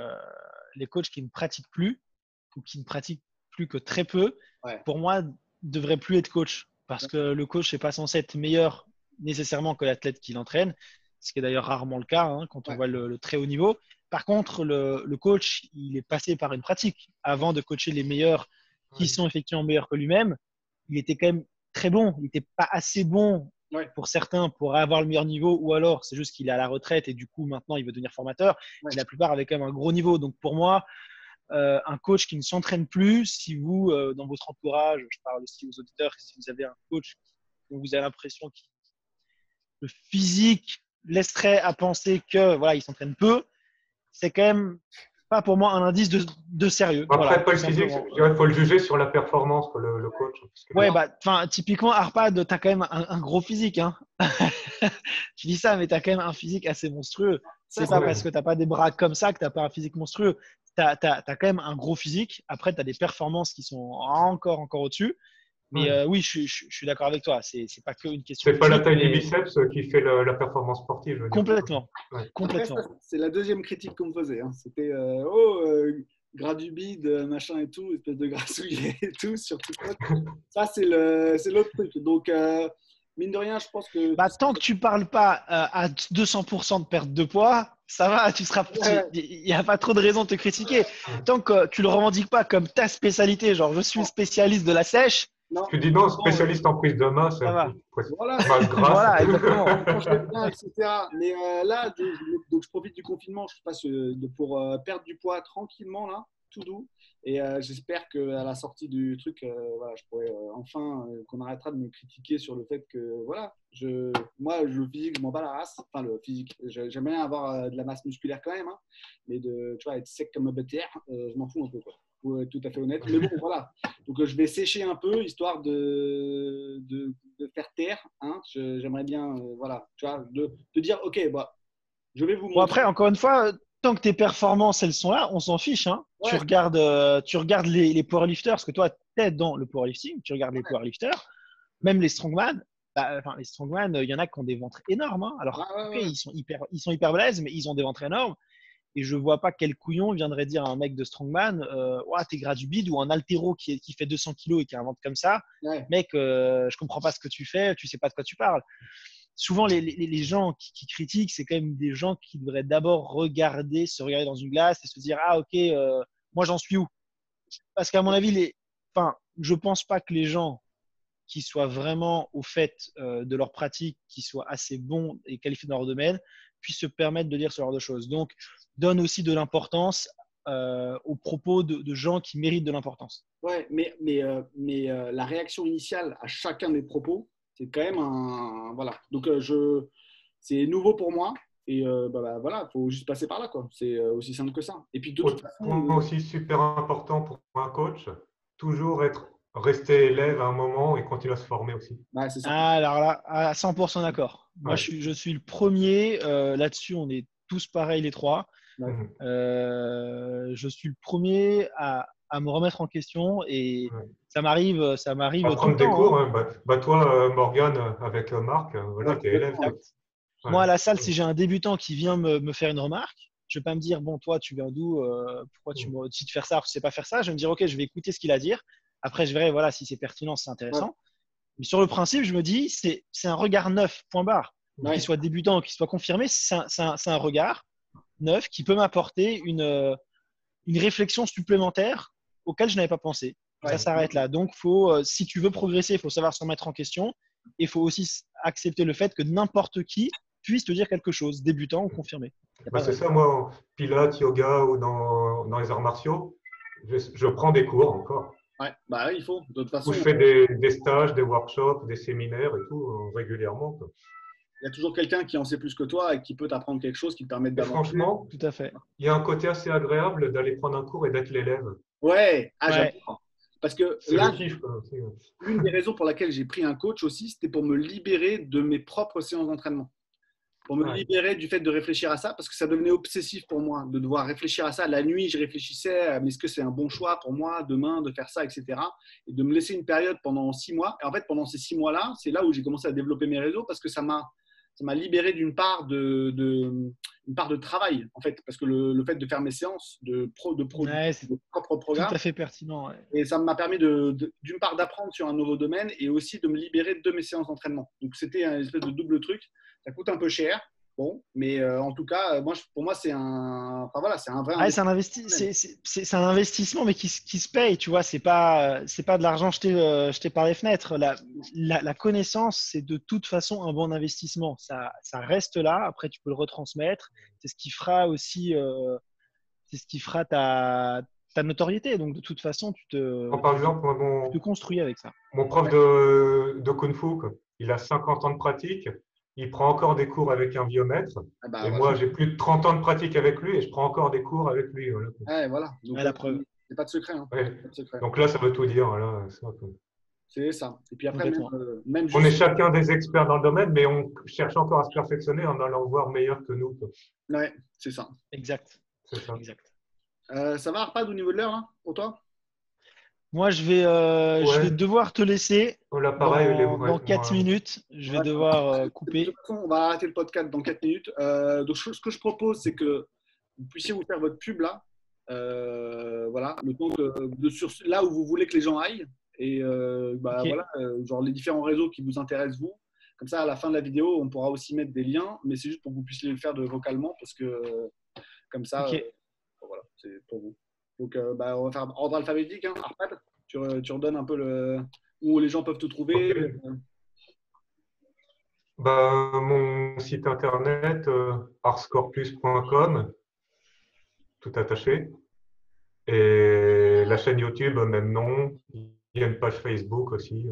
qui ne pratiquent plus ou qui ne pratiquent plus que très peu, pour moi, ne devraient plus être coach. Parce que le coach n'est pas censé être meilleur nécessairement que l'athlète qui l'entraîne, ce qui est d'ailleurs rarement le cas quand on voit le très haut niveau. Par contre, le coach, il est passé par une pratique. Avant de coacher les meilleurs qui sont effectivement meilleurs que lui-même, il était quand même très bon. Il n'était pas assez bon pour certains pour avoir le meilleur niveau, ou alors c'est juste qu'il est à la retraite et du coup maintenant il veut devenir formateur. Et la plupart avaient quand même un gros niveau. Donc pour moi, un coach qui ne s'entraîne plus, si vous, dans votre entourage, je parle aussi aux auditeurs, si vous avez un coach dont vous avez l'impression que le physique laisserait à penser que voilà, il s'entraîne peu, c'est quand même pas pour moi un indice de sérieux. Après, voilà, pas le physique, il faut le juger sur la performance, le coach. Ouais, typiquement, Arpad, tu as quand même un gros physique. Hein. Je dis ça, mais tu as quand même un physique assez monstrueux. C'est pas parce que tu n'as pas des bras comme ça que tu n'as pas un physique monstrueux. Tu as quand même un gros physique. Après, tu as des performances qui sont encore au-dessus. Mais oui, je suis d'accord avec toi. C'est pas qu'une question. C'est pas la taille du biceps qui fait la performance sportive. Je veux dire. Complètement. Complètement. Après, c'est la deuxième critique qu'on me faisait. Hein. C'était gras du bide, machin et tout, espèce de grassouillet et tout, surtout. Ça, c'est l'autre truc. Donc, mine de rien, je pense que… tant que tu parles pas à 200% de perte de poids, ça va, il n'y a pas trop de raison de te critiquer. Tant que tu le revendiques pas comme ta spécialité, genre je suis spécialiste de la sèche. Non. Tu dis non, spécialiste en prise de masse, voilà, masse grasse. Voilà, exactement. etc. Mais là, donc je profite du confinement, je passe pour perdre du poids tranquillement, là, tout doux. Et j'espère qu'à la sortie du truc, voilà, je pourrais enfin, qu'on arrêtera de me critiquer sur le fait que, voilà, moi, le physique, je m'en bats la race. Enfin, le physique, j'aime bien avoir de la masse musculaire quand même, hein, mais tu vois, être sec comme un BTR, je m'en fous un peu, quoi. Pour être tout à fait honnête. Mais bon, voilà. Donc, je vais sécher un peu, histoire de faire taire. Hein. J'aimerais bien, voilà, tu vois, de dire, OK, bah, je vais vous montrer. Bon, après, encore une fois, tant que tes performances, elles sont là, on s'en fiche. Hein. Ouais. Tu regardes les powerlifters, parce que toi, tu es dans le powerlifting, tu regardes les powerlifters, même les strongman. Les strongman, il y en a qui ont des ventres énormes. Hein. Alors, ils sont hyper balèzes, mais ils ont des ventres énormes. Et je vois pas quel couillon viendrait dire à un mec de strongman, t'es gras du bide, ou un altéro qui fait 200 kilos et qui a un ventre comme ça. Ouais. Mec, je comprends pas ce que tu fais, tu sais pas de quoi tu parles. Souvent, les gens qui critiquent, c'est quand même des gens qui devraient d'abord se regarder dans une glace et se dire, ah ok, moi j'en suis où? Parce qu'à mon avis, je pense pas que les gens qui soient vraiment au fait de leur pratique, qui soient assez bons et qualifiés dans leur domaine, puissent se permettre de dire ce genre de choses. Donc, donne aussi de l'importance aux propos de gens qui méritent de l'importance. Ouais, mais la réaction initiale à chacun des propos, c'est quand même un… Voilà. Donc, c'est nouveau pour moi. Et voilà, il faut juste passer par là, quoi. C'est aussi simple que ça. Et puis, de toute façon… aussi super important pour un coach, toujours rester élève à un moment et continuer à se former aussi. Ouais, c'est ça. Alors là, à 100% d'accord. Moi, je suis le premier. Là-dessus, on est tous pareils, les trois. Ouais. Je suis le premier à me remettre en question et ça m'arrive tout le temps. Des cours, hein. Toi, Morgane, avec Marc, voilà, tu es élève. Moi, à la salle, si j'ai un débutant qui vient me faire une remarque, je ne vais pas me dire, bon, toi, tu viens d'où, pourquoi tu me dis de faire ça, tu ne sais pas faire ça. Je vais me dire, ok, je vais écouter ce qu'il a à dire. Après, je verrai voilà, si c'est pertinent, si c'est intéressant. Ouais. Mais sur le principe, je me dis, c'est un regard neuf, point barre. qu'il soit débutant ou qu'il soit confirmé, c'est un regard neuf qui peut m'apporter une réflexion supplémentaire auquel je n'avais pas pensé. Ça s'arrête là. Donc, si tu veux progresser, il faut savoir se remettre en question. Et il faut aussi accepter le fait que n'importe qui puisse te dire quelque chose, débutant ou confirmé. C'est ça, moi, en pilates, yoga ou dans les arts martiaux, je prends des cours encore. Ouais, bah il faut. De toute façon, Où je fais des stages, des workshops, des séminaires et tout régulièrement, quoi. Il y a toujours quelqu'un qui en sait plus que toi et qui peut t'apprendre quelque chose qui te permet d'avancer. Franchement, tout à fait. Il y a un côté assez agréable d'aller prendre un cours et d'être l'élève. Ouais, j'adore. Parce que là, une des raisons pour laquelle j'ai pris un coach aussi, c'était pour me libérer de mes propres séances d'entraînement. Pour me libérer du fait de réfléchir à ça, parce que ça devenait obsessif pour moi, de devoir réfléchir à ça. La nuit, je réfléchissais, mais est-ce que c'est un bon choix pour moi demain de faire ça, etc. Et de me laisser une période pendant 6 mois. Et en fait, pendant ces 6 mois-là, c'est là où j'ai commencé à développer mes réseaux, parce que ça m'a libéré d'une part une part de travail, en fait, parce que le fait de faire mes séances de propre programme, tout à fait pertinent. Ouais. Et ça m'a permis d'une part d'apprendre sur un nouveau domaine et aussi de me libérer de mes séances d'entraînement. Donc c'était un espèce de double truc. Ça coûte un peu cher, bon, mais en tout cas, pour moi, c'est un vrai investissement. C'est un investissement, mais qui se paye, tu vois. C'est pas de l'argent jeté par les fenêtres. La connaissance, c'est de toute façon un bon investissement. Ça reste là. Après, tu peux le retransmettre. C'est ce qui fera aussi, ta notoriété. Donc, de toute façon, par exemple, tu te construis avec ça. Mon prof de Kung Fu, il a 50 ans de pratique. Il prend encore des cours avec un biomètre. Et moi, j'ai plus de 30 ans de pratique avec lui et je prends encore des cours avec lui. Voilà. Donc, la preuve. C'est pas de secret. Hein. Pas de secret. Donc là, ça veut tout dire. Là, c'est ça. Et puis après, même on est chacun des experts dans le domaine, mais on cherche encore à se perfectionner en allant voir meilleur que nous. Ouais, c'est ça. Exact. C'est ça. Exact. Ça va, Arpad, au niveau de l'heure, hein, pour toi? Moi, je vais devoir te laisser. Dans 4 minutes, je vais devoir couper. De toute façon, on va arrêter le podcast dans 4 minutes. Donc, ce que je propose, c'est que vous puissiez vous faire votre pub là. Voilà, le temps sur là où vous voulez que les gens aillent. Et voilà, genre les différents réseaux qui vous intéressent, vous. Comme ça, à la fin de la vidéo, on pourra aussi mettre des liens, mais c'est juste pour que vous puissiez le faire vocalement, parce que comme ça, voilà, c'est pour vous. Donc, on va faire ordre alphabétique. Hein. Arpad, tu redonnes un peu où les gens peuvent te trouver. Okay. Mon site internet, arscorplus.com, tout attaché. Et la chaîne YouTube, même nom. Il y a une page Facebook aussi.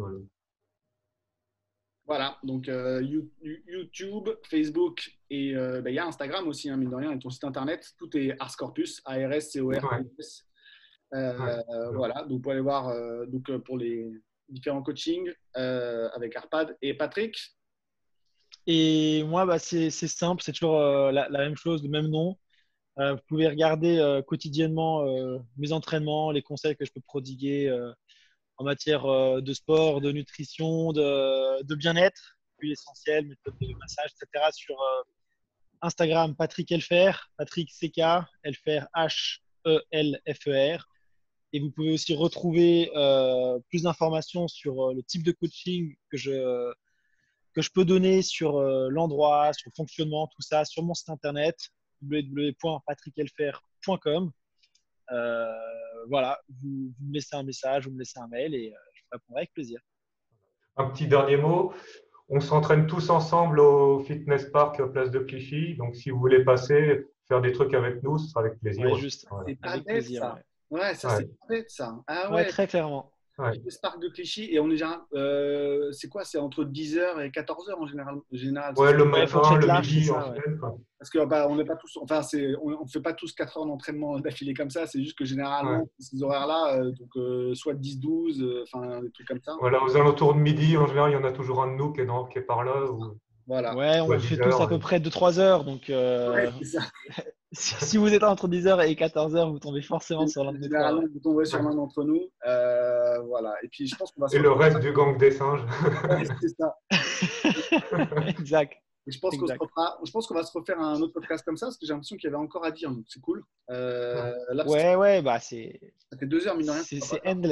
Voilà, donc YouTube, Facebook et il y a Instagram aussi, hein, mine de rien, et ton site internet. Tout est Arscorpus, ARSCORPUS. Voilà, donc vous pouvez aller voir pour les différents coachings avec Arpad et Patrick. Et moi, c'est simple, c'est toujours la même chose, le même nom. Vous pouvez regarder quotidiennement mes entraînements, les conseils que je peux prodiguer en matière de sport, de nutrition, de bien-être, puis l'essentiel, méthode de massage, etc. sur Instagram, Patrick Helfer, Patrick CK, Helfer Helfer. Et vous pouvez aussi retrouver plus d'informations sur le type de coaching que je peux donner, sur l'endroit, sur le fonctionnement, tout ça, sur mon site internet www.patrickhelfer.com. Voilà, vous me laissez un message, vous me laissez un mail et je vous répondrai avec plaisir. Un petit dernier mot. On s'entraîne tous ensemble au Fitness Park Place de Clichy. Donc, si vous voulez passer, faire des trucs avec nous, ce sera avec plaisir. Ouais, juste, voilà. C'est avec plaisir. Ça. Ouais, ça c'est bête ça. Ah, ouais, très clairement. Fitness Park de Clichy et on est déjà. C'est quoi? C'est entre 10h et 14h en général. Ouais, le matin, le midi en semaine. Parce qu'on n'est pas tous. Enfin, on ne fait pas tous 4 heures d'entraînement d'affilée comme ça. C'est juste que généralement, ces horaires-là, soit 10-12, enfin des trucs comme ça. Voilà, aux alentours de midi, en général, il y en a toujours un de nous qui est par là. Voilà. Ouais, on fait tous à peu près 2-3 heures. Donc, c'est ça. si vous êtes entre 10h et 14h, vous tombez forcément sur l'un de nous. Généralement, vous tombez sur l'un d'entre nous. Voilà. Et puis, je pense qu'on va Et le reste du gang des singes. C'est ça. Exact. Et je pense qu'on va se refaire un autre podcast comme ça, parce que j'ai l'impression qu'il y avait encore à dire. Donc, c'est cool. Là, ça fait 2 heures, mine de rien. C'est endless.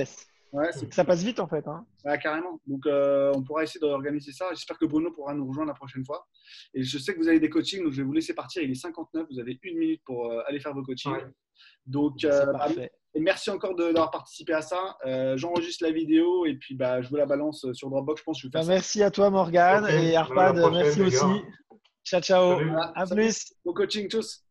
Ouais, Ça passe vite en fait. Hein. ouais, carrément. Donc, on pourra essayer d'organiser ça. J'espère que Bruno pourra nous rejoindre la prochaine fois. Et je sais que vous avez des coachings, donc je vais vous laisser partir. Il est 59. Vous avez 1 minute pour aller faire vos coachings. Ouais. Donc, C'est parfait. et merci encore d'avoir participé à ça. J'enregistre la vidéo et puis je vous la balance sur Dropbox. Je pense que je vais faire ça. Merci à toi, Morgane. Ok, Et à la Arpad, prochaine, merci les gars. aussi. Ciao, ciao. Salut. À Salut. plus. Bon coaching tous.